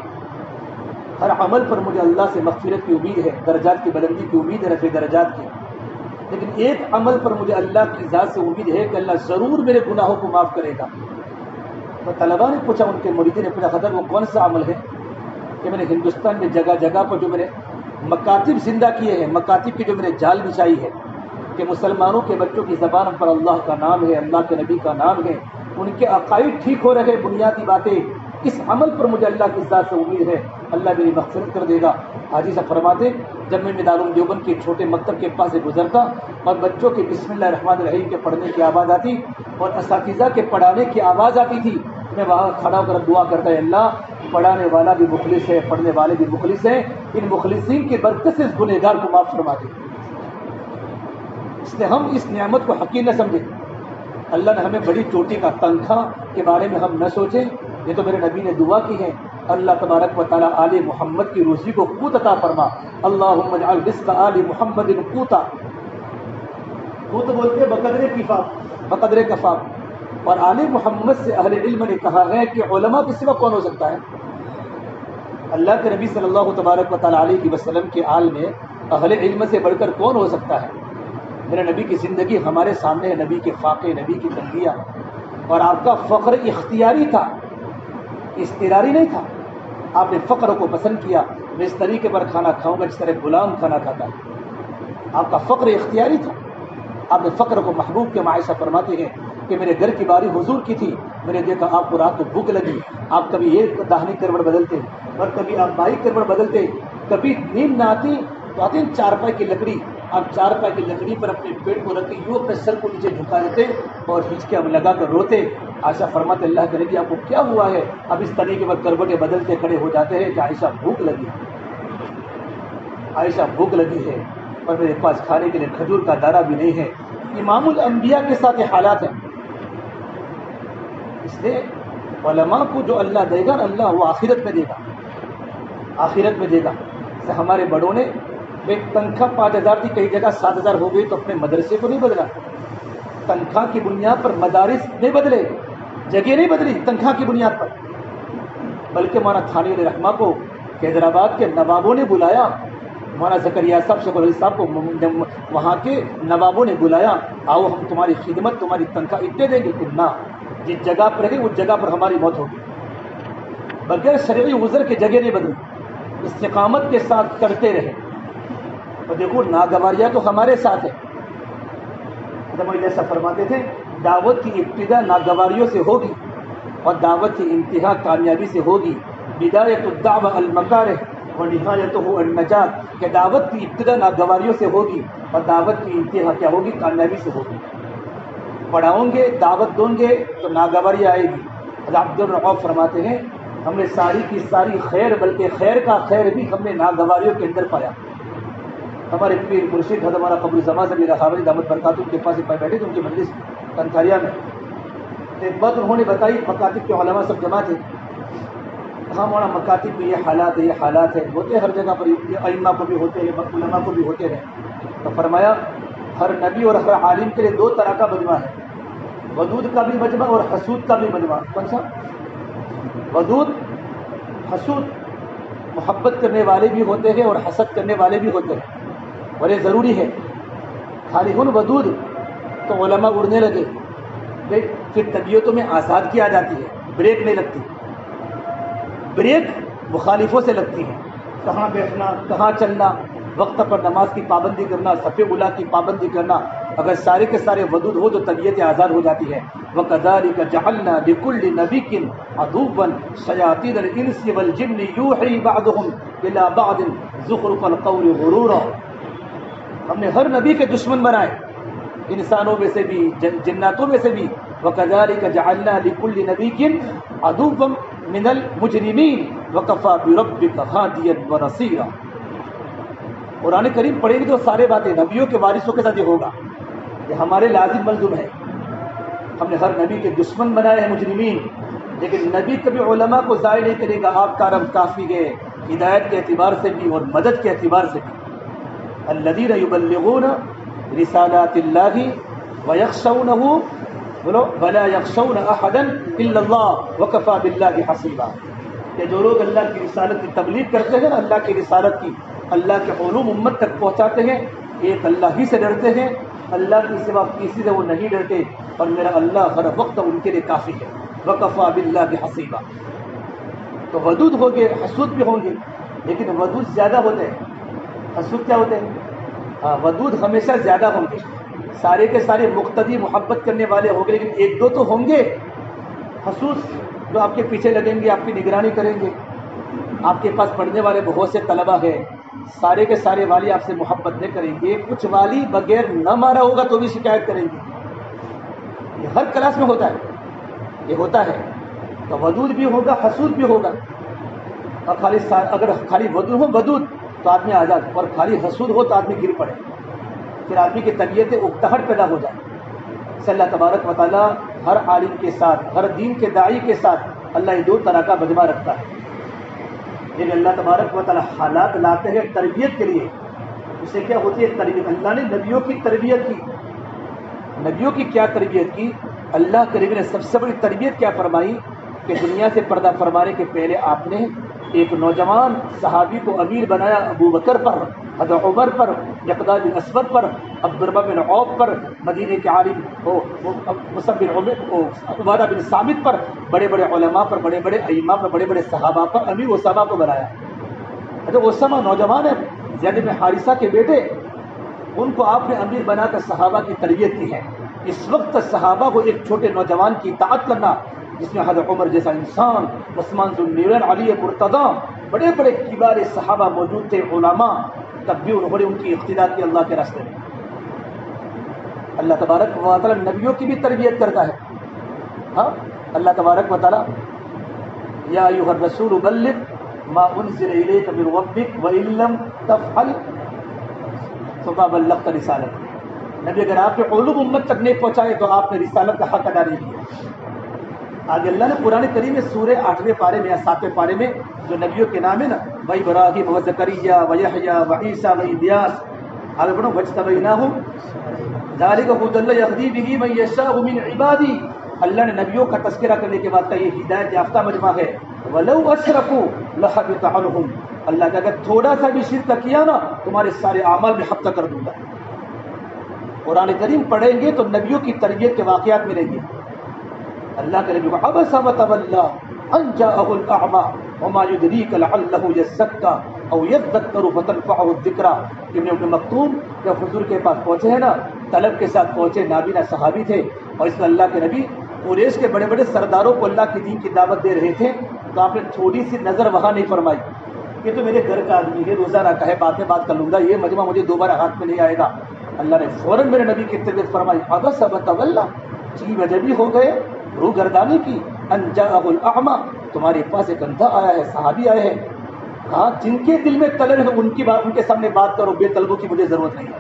ہر عمل پر مجھے اللہ سے مغفرت کی امید ہے، درجات کی بلندی کی امید ہے، رفع درجات کی، لیکن ایک عمل پر مجھے اللہ کی ذات سے امید ہے کہ اللہ ضرور میرے گناہوں کو معاف کرے گا۔ تو طلباء نے پوچھا، ان کے مریدین نے پوچھا، حضرت وہ کون سا عمل ہے؟ کہ میں نے ہندوستان میں جگہ جگہ پر جو میں نے مکاتب زندہ کیے ہیں، مکاتب کی جو میں نے جال بچھائی ہے کہ مسلمانوں کے بچوں کی زبان پر اللہ کا نام ہے، اللہ کے نبی کا نام ہے، ان کے عقائد ٹھیک ہو رہے، بنیادی باتیں، اس عمل پر مجھے اللہ کی ذات سے امید ہے، اللہ میری مغفرت کر دے گا۔ حاجی صاحب فرماتے جب میں دارالعلوم دیوبند کے چھوٹے مکتب کے پاس سے گزرتا اور بچوں کے بسم اللہ الرحمن الرحیم کے پڑھنے کی آواز آتی اور اساتذہ کے پڑھانے کی آواز آتی تھی، میں وہاں کھڑا ہو کر دعا کرتا ہے، اللہ پڑھانے والا بھی مخلص ہے، پڑھنے والے بھی مخلص ہیں، ان مخلصین کی برکت سے اس گنہگار کو معاف فرما دے۔ اس لیے ہم اس نعمت کو حقیر نہ سمجھیں، اللہ نے ہمیں بڑی چوٹی کا تنخواہ کے بارے میں ہم نہ سوچیں، یہ تو میرے نبی نے دعا کی ہے، اللہ تبارک و تعالیٰ آل محمد کی روزی کو قوت عطا فرما، اللہم اجعل رزق آل محمد قوتا، قوت بولتے بقدر کفاف، بقدر کفاف، اور آل محمد سے اہل علم نے کہا ہے کہ علماء کے سوا کون ہو سکتا ہے؟ اللہ کے نبی صلی اللہ تبارک و تعالیٰ علیہ وسلم کے آل میں اہل علم سے بڑھ کر کون ہو سکتا ہے؟ میرے نبی کی زندگی ہمارے سامنے ہے، نبی کے خاکے، نبی کی تنبیہ، اور آپ کا فخر اختیاری تھا اضطراری نہیں تھا. آپ نے فقر کو پسند کیا. میں اس طریقے پر کھانا کھاؤں گا جس طرح غلام کھانا کھاتا ہے. آپ کا فقر اختیاری تھا. آپ نے فقر کو محبوب کے. عائشہ فرماتے ہیں کہ میرے گھر کی باری حضور کی تھی. میں نے دیکھا آپ کو رات کو بھوک لگی. آپ کبھی یہ داہنی کروٹ بدلتے اور کبھی آپ بائیں کروٹ بدلتے. کبھی نیند نہ آتی تو آتے چار پائے کی لکڑی. آپ چار پائے کی لکڑی پر اپنے پیٹ کو رکھ کے یوں اپنے سر کو نیچے جھکا دیتے اور ہچکے اب لگا کر روتے. عائشہ فرماتے اللہ کرے کہ آپ کو کیا ہوا ہے. اب اس طریقے پر کروٹیں بدلتے کھڑے ہو جاتے ہیں کہ عائشہ بھوک لگی عائشہ بھوک لگی ہے اور میرے پاس کھانے کے لیے کھجور کا دانہ بھی نہیں ہے. امام الانبیاء کے ساتھ یہ حالات ہیں. اس لیے علماء کو جو اللہ دے گا اللہ وہ آخرت میں دے گا. آخرت میں دے گا. ہمارے بڑوں نے ایک تنخواہ پانچ ہزار تھی کئی جگہ سات ہزار ہو گئی تو اپنے مدرسے کو نہیں بدلا. تنخواہ کی بنیاد پر مدارس نہیں بدلے, جگہ نہیں بدلی تنخواہ کی بنیاد پر, بلکہ مولانا تھانی علیہ رحمہ کو حیدرآباد کے نوابوں نے بلایا. مولانا زکریا صاحب شیخ العزیز صاحب کو وہاں کے نوابوں نے بلایا, آؤ ہم تمہاری خدمت تمہاری تنخواہ اتنے دیں گے. نہ, جس جگہ پر رہے اس جگہ پر ہماری موت ہوگی. بغیر شرعی عذر کے جگہ نہیں بدلی, استقامت کے ساتھ کرتے رہے. اور دیکھو ناگواریاں تو ہمارے ساتھ ہے. ایسا فرماتے تھے دعوت کی ابتدا ناگواریوں سے ہوگی اور دعوت کی انتہا کامیابی سے ہوگی. بدایت الدعوہ المکارہ اور نہایتہ النجات, کہ دعوت کی ابتدا ناگواریوں سے ہوگی اور دعوت کی انتہا کیا ہوگی, کامیابی سے ہوگی. پڑھاؤں گے دعوت دوں گے تو ناگواری آئے گی. عبد الرؤف فرماتے ہیں ہم نے ساری کی ساری خیر بلکہ خیر کا خیر بھی ہم نے ناگواریوں کے اندر پایا. ہمارے پیر مرشد حضرت ہمارا قبر زمان سے رحاوری دامت برکاتہ کے پاس بیٹھے تھے ان کی مجلس کنکاریا میں. ایک بات انہوں نے بتائی, مکاتب کے علماء سب جمع تھے. کہاں مولانا مکاتب میں یہ حالات ہے یہ حالات ہے ہوتے ہر جگہ پر, ائمہ کو بھی ہوتے ہیں علماء کو بھی ہوتے ہیں. تو فرمایا ہر نبی اور ہر عالم کے لیے دو طرح کا مجمع ہے, ودود کا بھی مجمع اور حسود کا بھی مجمع. کون سا؟ ودود, حسود. محبت کرنے والے بھی ہوتے ہیں اور حسد کرنے والے بھی ہوتے ہیں, اور یہ ضروری ہے. خالی ہن ودود تو علماء اڑنے لگے, پھر طبیعتوں میں آزاد کی آ جاتی ہے, بریک نہیں لگتی. بریک مخالفوں سے لگتی ہے. کہاں بیٹھنا, کہاں چلنا, وقت پر نماز کی پابندی کرنا, صف اولیٰ کی پابندی کرنا. اگر سارے کے سارے ودود ہو تو طبیعت آزاد ہو جاتی ہے. وَكَذَلِكَ جَعَلْنَا لِكُلِّ نَبِيٍّ عَدُوًّا شَيَاطِينَ الْإِنسِ وَالْجِنِّ يُوحِي بَعْضُهُمْ إِلَىٰ بَعْضٍ زُخْرُفَ الْقَوْلِ غُرُورًا. ہم نے ہر نبی کے دشمن بنائے, انسانوں میں سے بھی جناتوں میں سے بھی. وَكَذَلِكَ جَعَلْنَا لِكُلِّ نَبِيٍّ عَدُوًّا مِنَ الْمُجْرِمِينَ وَكَفَىٰ بِرَبِّكَ هَادِيًا وَنَصِيرًا. قرآن کریم پڑھیں گے تو سارے باتیں نبیوں کے وارثوں کے ساتھ یہ ہوگا. یہ ہمارے لازم ملزوم ہے. ہم نے ہر نبی کے دشمن بنائے ہیں مجرمین, لیکن نبی کبھی علماء کو ضائع نہیں کرے گا. آپ کا رب کافی ہے ہدایت کے اعتبار سے بھی اور مدد کے اعتبار سے بھی. الذین یبلغون رسالات اللہ ویخشونہ بولو ولا یخشون احدا الا اللہ وکفی باللہ حسیبا. کہ جو لوگ اللہ کی رسالت کی تبلیغ کرتے ہیں نا, اللہ کی رسالت کی, اللہ کے علوم امت تک پہنچاتے ہیں, ایک اللہ ہی سے ڈرتے ہیں, اللہ کی سوا کسی سے وہ نہیں ڈرتے, اور میرا اللہ ہر وقت ان کے لیے کافی ہے. وکفی باللہ حسیبا. تو ودود ہو گئے, حسود بھی ہوں گے, لیکن ودود زیادہ ہوتے ہیں. حسود کیا ہوتے ہیں؟ ہاں, ودود ہمیشہ زیادہ ہوں گے. سارے کے سارے مقتدی محبت کرنے والے ہوں گے, لیکن ایک دو تو ہوں گے حسود جو آپ کے پیچھے لگیں گے, آپ کی نگرانی کریں گے. آپ کے پاس پڑھنے والے بہت سے طلبہ ہیں, سارے کے سارے والی آپ سے محبت نہیں کریں گے. کچھ والی بغیر نہ مارا ہوگا تو بھی شکایت کریں گے. یہ ہر کلاس میں ہوتا ہے, یہ ہوتا ہے. تو ودود بھی ہوگا, حسود بھی ہوگا. اور خالی اگر خالی ودود ہو ودود تو آدمی آزاد, اور خالی حسود ہو تو آدمی گر پڑے, پھر آدمی کی طبیعت اکتاہٹ پیدا ہو جائے. صلی اللہ تبارک و تعالیٰ ہر عالم کے ساتھ, ہر دین کے داعی کے ساتھ اللہ دو طرح کا مجمع رکھتا ہے. لیکن اللہ تبارک و تعالیٰ حالات لاتے ہیں تربیت کے لیے. اسے کیا ہوتی ہے تربیت؟ اللہ نے نبیوں کی تربیت کی. نبیوں کی کیا تربیت کی؟ اللہ کریم نے سب سے بڑی تربیت کیا فرمائی کہ دنیا سے پردہ فرمانے کے پہلے آپ نے ایک نوجوان صحابی کو امیر بنایا, ابو بکر پر, حضرت عمر پر, مقداد بن اسود پر, عبدالرحمٰن بن عوف پر مدینے کے عالم ہو، مصعب بن عمر کو، عبادہ بن ثابت پر، بڑے بڑے علماء پر، بڑے بڑے ائمہ پر، بڑے بڑے صحابہ پر امیر اسامہ کو بنایا۔ اچھا اسامہ نوجوان ہے، زید بن حارثہ کے بیٹے، ان کو آپ نے امیر بنا کر صحابہ کی تربیت کی ہے۔ اس وقت صحابہ کو ایک چھوٹے نوجوان کی اطاعت کرنا، جس میں حضرت عمر جیسا انسان، عثمان ذو النورین، علی مرتضیٰ، بڑے بڑے کبار صحابہ موجود تھے، علماء، تب بھی انہوں نے ان کی اقتداء کی اللہ کے راستے میں۔ اللہ تبارک و تعالی نبیوں کی بھی تربیت کرتا ہے۔ ہاں اللہ تبارک و تعالی یا ایھا الرسول بلغ ما انزل الیک من ربک وان لم تفعل فما بلغت رسالته۔ نبی اگر آپ کے علوم امت تک نہیں پہنچائے تو آپ نے رسالت کا حق ادا نہیں کیا۔ آگے اللہ نے قرآن کریم میں سورہ آٹھویں پارے میں یا ساتویں پارے میں جو نبیوں کے نام ہے نا، و ابراہیم و زکریا و یحییٰ و عیسیٰ و الیاس، آگے بڑھو، واجتبیناہم ذالک ھدی اللہ یہدی بہ من یشاء من عبادی۔ اللہ نے نبیوں کا تذکرہ کرنے کے بعد کہا یہ ہدایت یافتہ مجمع ہے۔ ولو اشرکوا لحبط عنہم، اللہ کا اگر تھوڑا سا بھی شرک کیا نا تمہارے سارے اعمال میں حبط کر دوں گا۔ قرآن کریم پڑھیں گے تو نبیوں کی تربیت کے واقعات ملیں گے۔ اللہ کے نبی کو عبس وتولی ان جاءہ الاعمی وما یدریک لعلہ یزکا او یذکر فتنفعہ الذکریٰ۔ ابن ام مکتوم جب حضور کے پاس پہنچے ہیں نا، طلب کے ساتھ پہنچے، نابینا صحابی تھے، اور اس میں اللہ کے نبی قریش کے بڑے بڑے سرداروں کو اللہ کی دین کی دعوت دے رہے تھے، تو آپ نے تھوڑی سی نظر وہاں نہیں فرمائی، یہ تو میرے گھر کا آدمی ہے، روزانہ کہے بعد میں بات کر لوں گا، یہ مجمع مجھے دوبارہ ہاتھ میں نہیں آئے گا۔ اللہ نے فوراً میرے نبی کی تربیت فرمائی، عبس وتولی، جی وجبی ہو گئے، روح گردانی کی، ان جاءہ الاعمی، تمہارے پاس ایک اندھا آیا ہے، صحابی آئے ہیں، کہا جن کے دل میں طلب ہے ان کی بات، ان کے سامنے بات کرو، بے طلبوں کی مجھے ضرورت نہیں ہے۔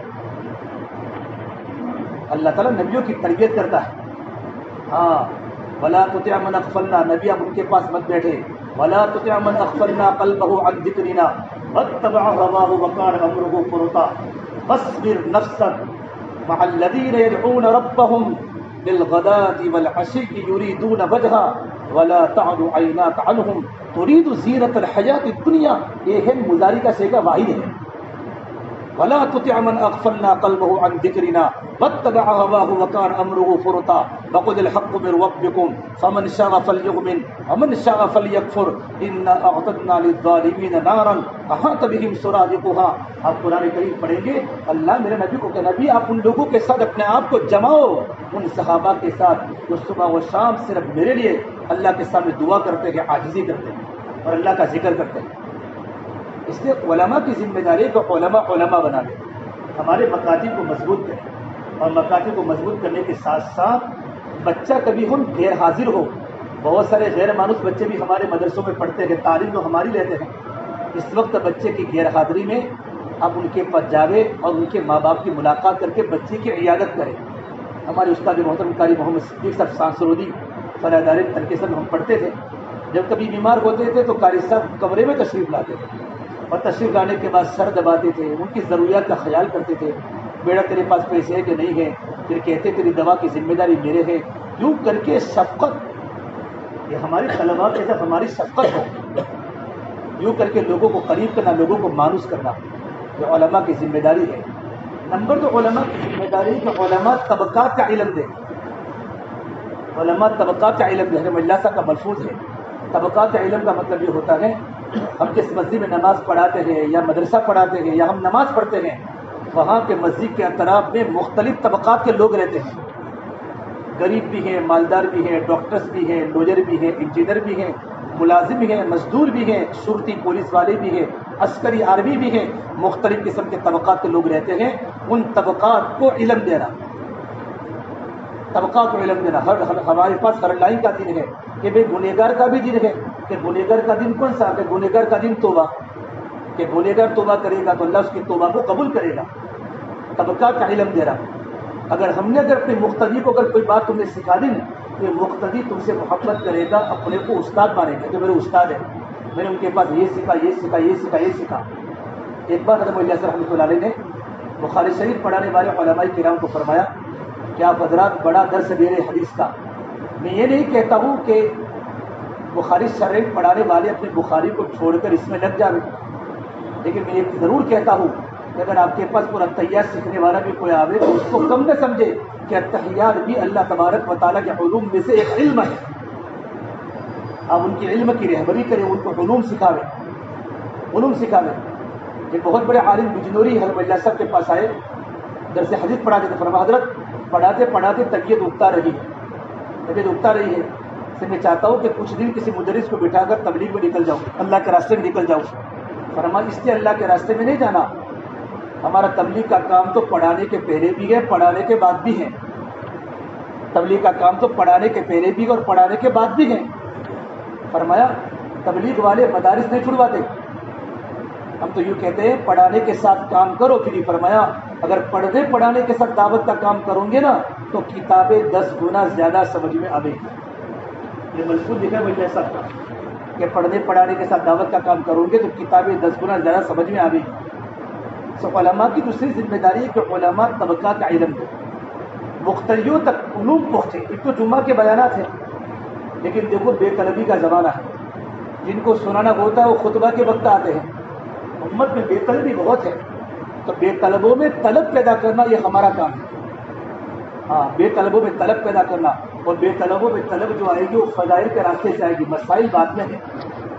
اللہ تعالیٰ نبیوں کی تربیت کرتا ہے۔ ہاں ولا تطع من اغفلنا، نبی اب ان کے پاس مت بیٹھے، ولا تطع من اغفلنا قلبه عن ذکرنا واتبع هواه وكان امره فرطا فاصبر نفسا مع الذين يدعون ربهم بالغداة والعشي يريدون وجهه ولا تعد عيناك عنهم تريد زينة الحياة الدنيا، یہ ہے مضارع کا صیغہ واحد ہے۔ ولا تطع من اغفلنا قلبه عن ذکرنا واتبع هواه وكان امره فرطا وقل الحق من ربكم فمن شاء فليؤمن ومن شاء فليكفر انا اعتدنا للظالمين نارا احاط بهم سرادقها۔ آپ قرآن کریم پڑھیں گے، اللہ میرے نبی کو کہ نبی آپ ان لوگوں کے ساتھ اپنے آپ کو جماؤ، ان صحابہ کے ساتھ جو صبح و شام صرف میرے لیے اللہ کے سامنے دعا کرتے ہیں، عاجزی کرتے ہیں اور اللہ کا ذکر کرتے ہیں۔ اس لیے علماء کی ذمہ داری ہے کہ علماء علماء بنا دیں، ہمارے مکاتب کو مضبوط کریں، اور مکاتب کو مضبوط کرنے کے ساتھ ساتھ بچہ کبھی ہم غیر حاضر ہو، بہت سارے غیر مانوس بچے بھی ہمارے مدرسوں میں پڑھتے ہیں، تعلیم تو ہماری لیتے ہیں، اس وقت بچے کی غیر حاضری میں آپ ان کے پاس جاوے اور ان کے ماں باپ کی ملاقات کر کے بچے کی عیادت کریں۔ ہمارے استاد محترم قاری محمد صدیق صاحب سانسرودی فلاح ترکے سے ہم پڑھتے تھے، جب کبھی بیمار ہوتے تھے تو قاری صاحب کمرے میں تشریف لاتے تھے، اور تشریف لانے کے بعد سر دباتے تھے، ان کی ضروریات کا خیال کرتے تھے، بیٹا تیرے پاس پیسے ہے کہ نہیں ہے، پھر کہتے تیری دوا کی ذمہ داری میرے ہے، یوں کر کے شفقت، یہ ہماری طلباء کے ساتھ ہماری شفقت ہو، یوں کر کے لوگوں کو قریب کرنا، لوگوں کو مانوس کرنا، یہ علماء کی ذمہ داری ہے۔ نمبر دو علماء کی ذمہ داری کہ علماء طبقات کا علم دیں، علماء طبقات کا علم دیں، حضرت اللہ صاحب کا ملفوظ ہے، طبقات کا علم کا مطلب یہ ہوتا ہے ہم جس مسجد میں نماز پڑھاتے ہیں یا مدرسہ پڑھاتے ہیں یا ہم نماز پڑھتے ہیں، وہاں کے مسجد کے اطراف میں مختلف طبقات کے لوگ رہتے ہیں، غریب بھی ہیں، مالدار بھی ہیں، ڈاکٹرز بھی ہیں، لوجر بھی ہیں، انجینئر بھی ہیں، ملازم بھی ہیں، مزدور بھی ہیں، شرطی پولیس والے بھی ہیں، عسکری آرمی بھی ہیں، مختلف قسم کے طبقات کے لوگ رہتے ہیں، ان طبقات کو علم دینا، طبقات کو علم دینا۔ ہر ہمارے پاس ہر لائن کا دن ہے کہ بھائی گنہگار کا بھی دن ہے، کہ گنہگار کا دن کون سا ہے؟ کہ گنہگار کا دن توبہ، کہ گنہگار توبہ کرے گا تو اللہ اس کی توبہ کو قبول کرے گا، طبقات کا علم دے رہا۔ اگر ہم نے اگر اپنے مقتدی کو اگر کوئی بات تم نے سکھا دی نا، تو مقتدی تم سے محبت کرے گا، اپنے کو استاد مانے گا کہ میرے استاد ہیں، میں نے ان کے پاس یہ سیکھا یہ سیکھا یہ سیکھا یہ سیکھا۔ ایک بار حضرت اللہ صاحب رحمۃ اللہ علیہ نے بخاری شریف پڑھانے والے علماء کرام کو فرمایا کہ آپ حضرات بڑا درس دے رہے حدیث کا، میں یہ نہیں کہتا ہوں کہ بخاری شریف پڑھانے والے اپنے بخاری کو چھوڑ کر اس میں لگ جاوے، لیکن میں یہ ضرور کہتا ہوں کہ اگر آپ کے پاس پورا تحیات سیکھنے والا بھی کوئی آوے تو اس کو کم نہ سمجھے کہ التحیات بھی اللہ تبارک و تعالیٰ کے علوم میں سے ایک علم ہے. آپ ان کی علم کی رہبری کریں، ان کو علوم سکھاوے علوم سکھاوے ایک بہت بڑے عالم بجنوری حضرت اللہ صاحب کے پاس آئے، درس حدیث پڑھاتے تھے. فرما حضرت پڑھاتے پڑھاتے طبیعت اگتا رہی طبیعت اگتا رہی ہے سے میں چاہتا ہوں کہ کچھ دن کسی مدرس کو بٹھا کر تبلیغ میں نکل جاؤں، اللہ کے راستے میں نکل جاؤں. فرما اس لیے اللہ کے راستے میں نہیں جانا، ہمارا تبلیغ کا کام تو پڑھانے کے پہلے بھی ہے، پڑھانے کے بعد بھی ہے. تبلیغ کا کام تو پڑھانے کے پہلے بھی اور پڑھانے کے بعد بھی ہے. فرمایا تبلیغ والے مدارس نہیں چھڑواتے، ہم تو یوں کہتے ہیں پڑھانے کے ساتھ کام کرو. پھر فرمایا اگر پڑھنے پڑھانے کے ساتھ دعوت کا کام کرو گے نا تو کتابیں دس گنا زیادہ سمجھ میں آئے گی. یہ مضمون لکھا ہے ایسا کہ پڑھنے پڑھانے کے ساتھ دعوت کا کام کرو گے تو کتابیں دس گنا زیادہ سمجھ میں آئے گی. سو علماء کی دوسری ذمہ داری ہے کہ علماء طبقہ کا علم دے، مختلفوں تک علوم پہنچے. ایک تو جمعہ کے بیانات ہیں، لیکن دیکھو بے طلبی کا زمانہ ہے. جن کو سنانا ہوتا ہے وہ خطبہ کے وقت آتے ہیں. امت میں بے طلبی بہت ہے، تو بے طلبوں میں طلب پیدا کرنا یہ ہمارا کام ہے. ہاں بے طلبوں میں طلب پیدا کرنا، اور بے طلبوں میں طلب جو آئے گی وہ فضائل کے راستے سے آئے گی. مسائل بعد میں ہیں.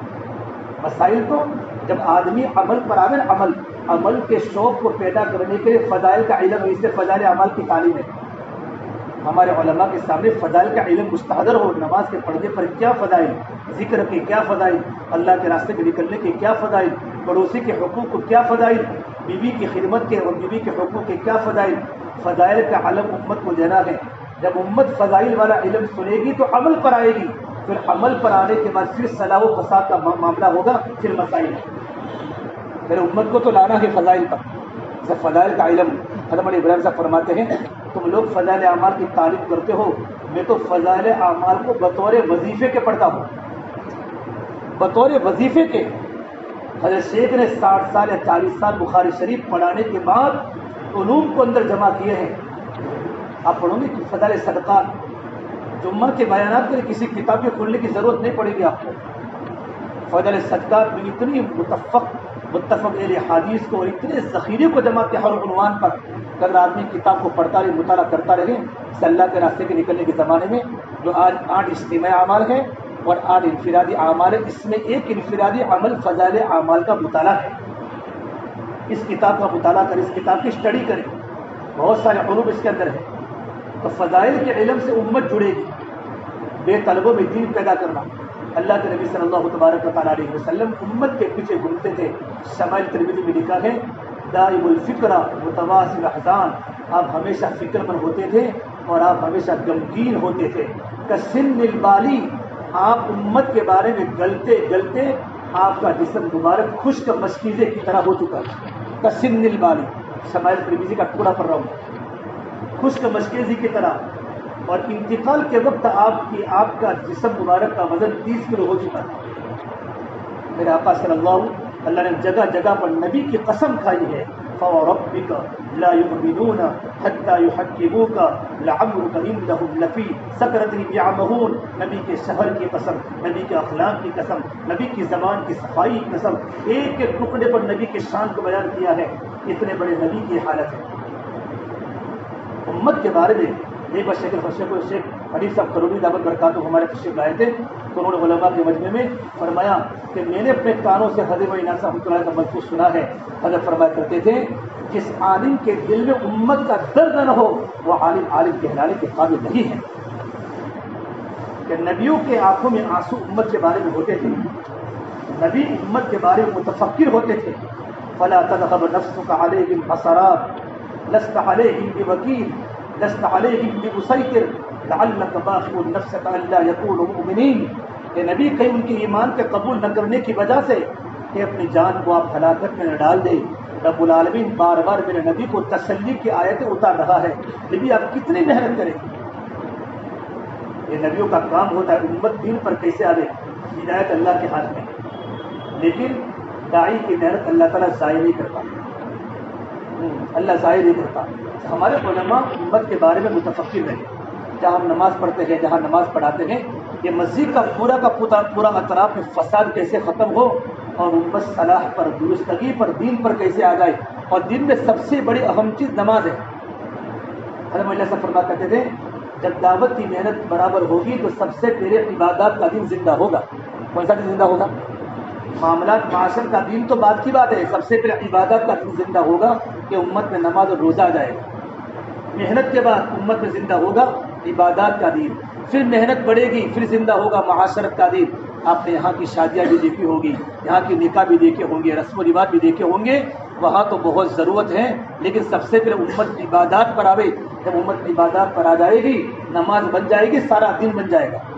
مسائل تو جب آدمی عمل پر آوے نا، عمل عمل کے شوق کو پیدا کرنے کے لیے فضائل کا علم ہے. اس سے فضائل اعمال کی تعلیم ہے. ہمارے علماء کے سامنے فضائل کا علم مستحضر ہو. نماز کے پڑھنے پر کیا فضائل، ذکر کے کیا فضائل، اللہ کے راستے میں نکلنے کے کیا فضائل، پڑوسی کے حقوق کو کیا فضائل، بیوی کی خدمت کے اور بیوی کے حقوق کے کیا فضائل. فضائل کا علم امت کو دینا ہے. جب امت فضائل والا علم سنے گی تو عمل پر آئے گی. پھر عمل پر آنے کے بعد پھر صلاح و فساد کا معاملہ ہوگا، پھر مسائل. پھر امت کو تو لانا ہے فضائل پر. جب فضائل کا علم حضرت ابراہیم صاحب فرماتے ہیں تم لوگ فضائل اعمال کی تعریف کرتے ہو، میں تو فضائل اعمال کو بطور وظیفے کے پڑھتا ہوں. بطور وظیفے کے حضرت شیخ نے ساٹھ سال یا چالیس سال بخاری شریف پڑھانے کے بعد علوم کو اندر جمع کیے ہیں. آپ پڑھو گے کہ فضائل صدقات، جمعہ کے بیانات کے لیے کسی کتاب کے کھولنے کی ضرورت نہیں پڑے گی آپ کو. فضائل صدقات میں اتنی متفق متفق علیہ حدیث کو اور اتنے ذخیرے کو جمع کیا ہر عنوان پر. اگر آدمی کتاب کو پڑھتا رہے، مطالعہ کرتا رہے، اس اللہ کے راستے کے نکلنے کے زمانے میں جو آج آٹھ اجتماعی اعمال ہیں اور آٹھ انفرادی اعمال ہیں، اس میں ایک انفرادی عمل فضائل اعمال کا مطالعہ ہے. اس کتاب کا مطالعہ کریں، اس کتاب کی اسٹڈی کریں، بہت سارے علوم اس کے اندر ہیں. تو فضائل کے علم سے امت جڑے گی. بے طلبوں میں دین پیدا کرنا. اللہ کے نبی صلی اللہ تبارک و تعالیٰ علیہ وسلم امت کے پیچھے گھومتے تھے. شمائل ترمذی میں لکھا ہے دائم الفکر متواصل احزان، آپ ہمیشہ فکر مند ہوتے تھے اور آپ ہمیشہ غمگین ہوتے تھے. کسن البالی، آپ امت کے بارے میں گلتے گلتے آپ کا جسم مبارک خشک مشکیزے کی طرح ہو چکا. کسن البالی، شمائل ترمذی کا ٹکڑا پڑھ رہا ہوں، خشک مشکیزی کی طرح. اور انتقال کے وقت آپ کی آپ کا جسم مبارک کا وزن تیس کلو ہو چکا تھا. میرے آقا صلی اللہ اللہ نے جگہ جگہ پر نبی کی قسم کھائی ہے، فَوَرَبِّكَ لَا يُؤْمِنُونَ حَتَّى يُحَكِّمُوكَ لَعَمْرُكَ إِنَّهُمْ لَفِي سَكْرَتِهِمْ يَعْمَهُونَ. نبی کے شہر کی قسم، نبی کے اخلاق کی قسم، نبی کی زبان کی صفائی کی قسم، ایک ایک ٹکڑے پر نبی کے شان کو بیان کیا ہے. اتنے بڑے نبی کی حالت ہے. امت کے بارے میں ایک بار شیخ الفرشے کو شیخ حنیف صاحب کرونی دعوت برکاتہ ہمارے تشریف لائے تھے، تو انہوں نے علماء کے مجمع میں فرمایا کہ میں نے اپنے کانوں سے حضرت علی ناصر رحمۃ اللہ کا ملفوظ سنا ہے. حضرت فرمایا کرتے تھے جس عالم کے دل میں امت کا درد نہ ہو وہ عالم عالم کہلانے کے قابل نہیں ہے. کہ نبیوں کے آنکھوں میں آنسو امت کے بارے میں ہوتے تھے، نبی امت کے بارے میں متفکر ہوتے تھے. فلا تذهب نفسك عليهم حسرات لست عليهم بوكيل لست عليهم بمسيطر لعلك باخع نفسك الا يكونوا مؤمنين. کہ نبی کہیں ان کے ایمان کے قبول نہ کرنے کی وجہ سے کہ اپنی جان کو آپ ہلاکت میں نہ ڈال دیں. رب العالمین بار بار میرے نبی کو تسلی کی آیتیں اتار رہا ہے. نبی آپ کتنی محنت کریں. یہ نبیوں کا کام ہوتا ہے امت دین پر کیسے آئے. ہدایت اللہ کے ہاتھ میں، لیکن داعی کی محنت اللہ تعالیٰ ضائع نہیں کرتا، اللہ ضائع نہیں کرتا. ہمارے علماء امت کے بارے میں متفکر رہے. جہاں ہم نماز پڑھتے ہیں، جہاں نماز پڑھاتے ہیں، یہ مسجد کا پورا کا پورا پورا اطراف میں فساد کیسے ختم ہو اور امت صلاح پر، درستگی پر، دین پر کیسے آ جائے، اور دن میں سب سے بڑی اہم چیز نماز ہے. حضرت اللہ سے فرما کرتے تھے جب دعوت کی محنت برابر ہوگی تو سب سے پہلے عبادات کا دن زندہ ہوگا. کون سا دن زندہ ہوگا؟ معاملات معاشر کا دن تو بات کی بات ہے، سب سے پہلے عبادات کا دن زندہ ہوگا کہ امت میں نماز اور روزہ آ جائے گا. محنت کے بعد امت میں زندہ ہوگا عبادات کا دین، پھر محنت بڑھے گی، پھر زندہ ہوگا معاشرت کا دین. آپ نے یہاں کی شادیاں بھی دیکھی ہوگی، یہاں کی نکاح بھی دیکھے ہوں گے، رسم و رواج بھی دیکھے ہوں گے. وہاں تو بہت ضرورت ہے، لیکن سب سے پہلے امت عبادات پر آوے. جب امت عبادات پر آ جائے گی، نماز بن جائے گی، سارا دن بن جائے گا.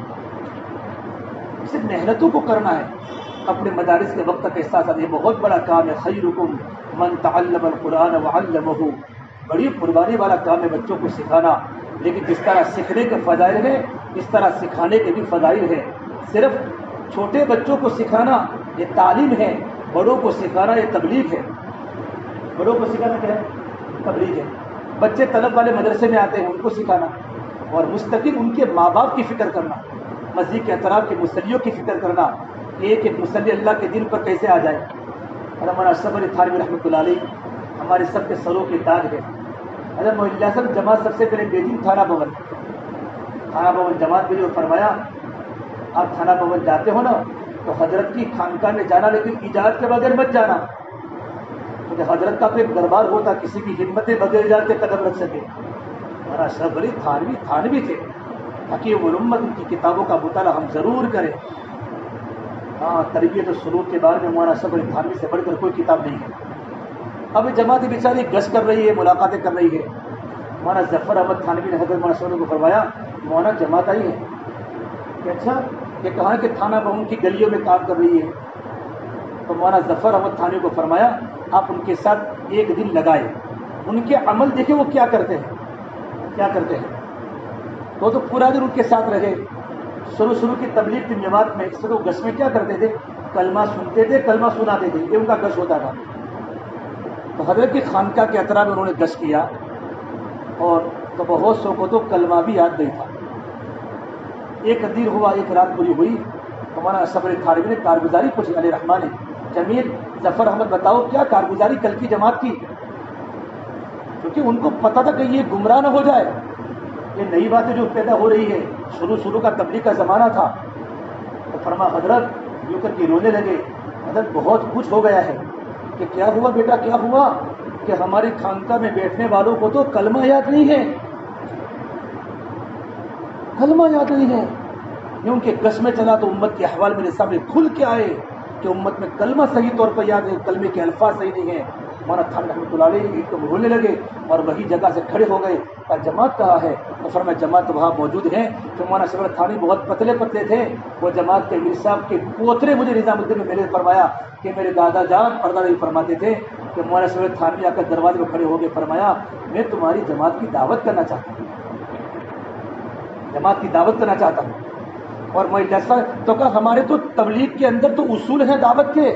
صرف محنتوں کو کرنا ہے. اپنے مدارس کے وقت کا احساس ہے، بہت بڑا کام ہے. خیرکم من تعلم القرآن وعلمہ، بڑی قربانی والا کام ہے بچوں کو سکھانا. لیکن جس طرح سیکھنے کے فضائل ہیں اس طرح سکھانے کے بھی فضائل ہیں. صرف چھوٹے بچوں کو سکھانا یہ تعلیم ہے، بڑوں کو سکھانا یہ تبلیغ ہے. بڑوں کو سکھانا کیا ہے؟ تبلیغ ہے. بچے طلب والے مدرسے میں آتے ہیں، ان کو سکھانا اور مستقل ان کے ماں باپ کی فکر کرنا، مسجد کے اطراف کے مصلیوں کی فکر کرنا، ایک ایک مصلی اللہ کے دل پر کیسے آ جائے. حضرت مولانا اشرف علی تھانوی رحمۃ اللہ علیہ ہمارے سب کے سروں کے تاج ہے. حضرت محمد صاحب جماعت سب سے پہلے بھیجی تھانہ بھون. تھانہ بھون جماعت بھیجی اور فرمایا آپ تھانہ بھون جاتے ہو نا تو حضرت کی خانقاہ میں جانا، لیکن اجازت کے بغیر مت جانا، کیونکہ حضرت کا تو ایک دربار ہوتا، کسی کی ہمتیں بغیر اجازت کے قدم رکھ سکے. مولانا اشرف علی تھانوی تھانوی تھے، حکیم الامت، ان کی کتابوں کا مطالعہ ہم ضرور کریں. ہاں، تربیت و سلوک کے بارے میں مولانا اشرف علی تھانوی سے بڑھ کر کوئی کتاب نہیں ہے. اب جماعت بیچاری گشت کر رہی ہے، ملاقاتیں کر رہی ہے. مولانا ظفر احمد تھانوی نے حضرت مولانا اشرف کو فرمایا مولانا جماعت آئی ہے کہ اچھا، یہ کہا کہ تھانہ بہن کی گلیوں میں کام کر رہی ہے. تو مولانا ظفر احمد تھانوی کو فرمایا آپ ان کے ساتھ ایک دن لگائے، ان کے عمل دیکھیں وہ کیا کرتے ہیں کیا کرتے ہیں. تو تو پورا دن ان کے ساتھ رہے. شروع شروع کی تبلیغ کی جماعت میں اس طرح گش میں کیا کرتے تھے؟ کلمہ سنتے تھے، کلمہ سناتے تھے، یہ ان کا گش ہوتا تھا. تو حضرت کی خانقاہ کے اطراف میں انہوں نے گش کیا اور تو بہت سو کو تو کلمہ بھی یاد نہیں تھا. ایک دیر ہوا، ایک رات پوری ہوئی. ہمارا اشرف علی تھانوی نے کارگزاری پوچھی علیہ رحمان نے، جمیل ظفر احمد بتاؤ کیا کارگزاری کل کی جماعت کی؟ کیونکہ ان کو پتا تھا کہ یہ گمراہ نہ ہو جائے، یہ نئی باتیں جو پیدا ہو رہی ہے، شروع شروع کا تبلیغ کا زمانہ تھا. تو فرما حضرت یوں کر کے رونے لگے، حضرت بہت کچھ ہو گیا ہے. کہ کیا ہوا بیٹا کیا ہوا؟ کہ ہماری خانقاہ میں بیٹھنے والوں کو تو کلمہ یاد نہیں ہے، کلمہ یاد نہیں ہے. یوں کہ گش میں چلا تو امت کے احوال میرے سامنے کھل کے آئے کہ امت میں کلمہ صحیح طور پر یاد ہے، کلمے کے الفاظ صحیح نہیں ہیں. مولانا تھانوی رحمۃ اللہ علیہ ایک تو رونے لگے اور وہی جگہ سے کھڑے ہو گئے اور جماعت کہا ہے تو فرمایا جماعت وہاں موجود ہیں. تو مولانا اشرف علی تھانوی بہت پتلے پتلے تھے، وہ جماعت کے امیر صاحب کے پوترے مجھے نظام الدین میں نے فرمایا کہ میرے دادا جان پردہ نہیں فرماتے تھے کہ مولانا اشرف علی تھانوی آ کر دروازے میں کھڑے ہو گئے، فرمایا میں تمہاری جماعت کی دعوت کرنا چاہتا ہوں، جماعت کی دعوت کرنا چاہتا ہوں. اور میں جیسا تو کہا ہمارے تو تبلیغ کے اندر تو اصول ہیں دعوت کے،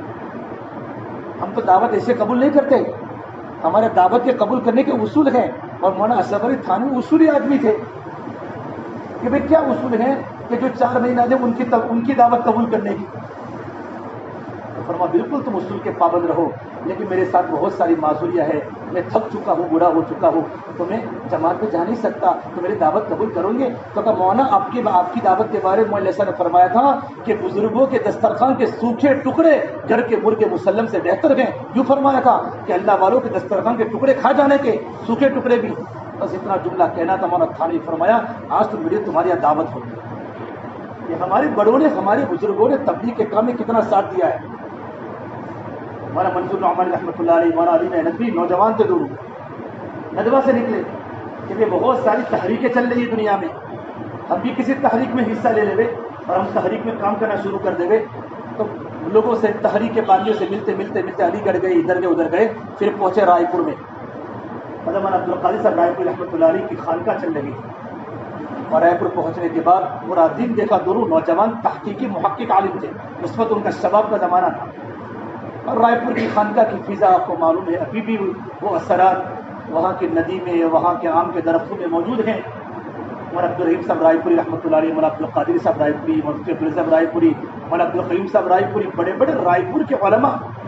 ہم تو دعوت ایسے قبول نہیں کرتے، ہمارے دعوت کے قبول کرنے کے اصول ہیں. اور مولانا اشرف علی تھانوی اصولی آدمی تھے کہ بھئی کیا اصول ہیں کہ جو چار مہینہ دے ان کی ان کی دعوت قبول کرنے کی. تو فرما بالکل تم اصول کے پابند رہو، لیکن میرے ساتھ بہت ساری معذوریاں ہے، میں تھک چکا ہوں، بوڑھا ہو چکا ہوں، تو میں جماعت میں جا نہیں سکتا، تو میری دعوت قبول کرو گے؟ تو کہا مولانا آپ کی آپ کی دعوت کے بارے میں مولانا نے فرمایا تھا کہ بزرگوں کے دسترخوان کے سوکھے ٹکڑے گھر کے مرغ مسلم سے بہتر ہیں. یوں فرمایا تھا کہ اللہ والوں کے دسترخوان کے ٹکڑے کھا جانے کے سوکھے ٹکڑے بھی. بس اتنا جملہ کہنا تھا. مولانا تھانوی فرمایا آج تو میری تمہاری دعوت ہوگی. یہ ہمارے بڑوں نے ہمارے بزرگوں نے تبلیغ کے کام میں کتنا ساتھ دیا ہے. مولانا منظور نعمانی رحمۃ اللہ علیہ، مولانا علی ندوی نوجوان تھے دونوں، ندوہ سے نکلے کہ بہت ساری تحریکیں چل رہی ہے دنیا میں، ہم بھی کسی تحریک میں حصہ لے لے اور ہم تحریک میں کام کرنا شروع کر دے. تو لوگوں سے تحریک کے بانیوں سے ملتے ملتے ملتے علی گڑھ گئے، ادھر گئے ادھر گئے، پھر پہنچے رائے پور میں. مولانا عبدالقادر صاحب رائے پور رحمۃ اللہ علیہ کی خانقاہ چل رہی اور رائے پور پہنچنے کے بعد پورا دن دیکھا دونوں نوجوان تحقیقی محقق عالم تھے، اس وقت ان کا شباب کا زمانہ تھا. اور رائے پور کی خانقاہ کی فضا آپ کو معلوم ہے، ابھی بھی وہ اثرات وہاں کی ندی میں، وہاں کے آم کے درختوں میں موجود ہیں. مولانا عبدالرحیم صاحب رائے پوری رحمۃ اللہ علیہ، مولانا عبدالقادر صاحب رائے پوری، مفتی عبدالرحیم صاحب رائے پوری، مولانا عبدالقیوم صاحب رائے پوری، بڑے بڑے رائے پور کے علماء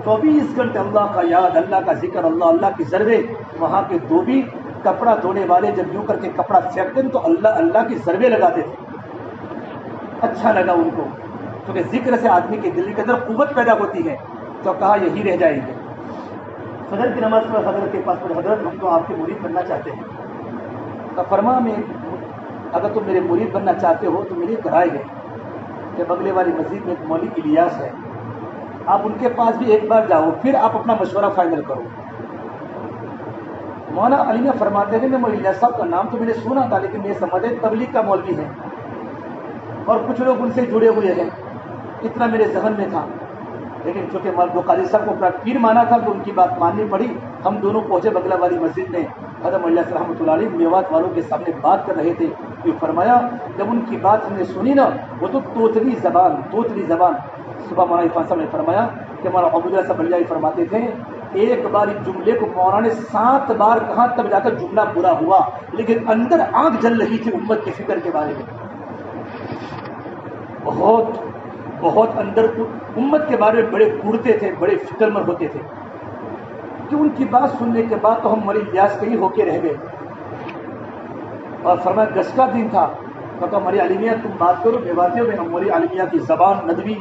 چوبیس گھنٹے اللہ کا یاد، اللہ کا ذکر، اللہ اللہ کی ضربے. وہاں کے دھوبی کپڑا دھونے والے جب یوں کر کے کپڑا پھینکتے تو اللہ اللہ کی ضربے لگاتے تھے. اچھا لگا ان کو، کیونکہ ذکر سے آدمی کے دل کے اندر قوت پیدا ہوتی ہے. تو کہا یہی رہ جائیں گے. فجر کی نماز پر حضرت کے پاس پر حضرت ہم تو آپ کے مرید بننا چاہتے ہیں. تو فرما میں اگر تم میرے مرید بننا چاہتے ہو تو میرے گھر آئے گئے کہ بغلے والی مسجد میں ایک مولوی الیاس ہے، آپ ان کے پاس بھی ایک بار جاؤ، پھر آپ اپنا مشورہ فائنل کرو. مولانا علی نے فرماتے ہیں میں مولوی الیاس صاحب کا نام تو میں نے سنا تھا، لیکن یہ سمجھے تبلیغ کا مولوی ہے اور کچھ لوگ ان سے جڑے ہوئے ہیں، اتنا میرے ذہن میں تھا. لیکن چونکہ مولانا قاری صاحب کو اپنا پیر مانا تھا تو ان کی بات ماننی پڑی. ہم دونوں پہنچے بغلہ والی مسجد میں. حضرت مولانا صاحب رحمۃ اللہ علیہ میوات والوں کے سامنے بات کر رہے تھے. یہ فرمایا جب ان کی بات ہم نے سنی نا، وہ تو توتلی زبان توتلی زبان صبح مولانا عرفان صاحب نے فرمایا کہ مولانا عبداللہ صاحب بلیائی فرماتے تھے ایک بار اس جملے کو مولانا نے سات بار کہا تب جا کر جملہ پورا ہوا، لیکن اندر آگ جل رہی تھی امت کی فکر کے بارے میں. بہت بہت اندر امت کے بارے میں بڑے کوڑتے تھے، بڑے فکر مند ہوتے تھے کہ ان کی بات سننے کے بعد تو ہم مری الیاس کہیں ہو کے رہ گئے. اور فرمایا گش کا دن تھا تو کہا مری عالمیہ تم بات کرو. میواتیوں میں ہم مری عالمیہ کی زبان ندوی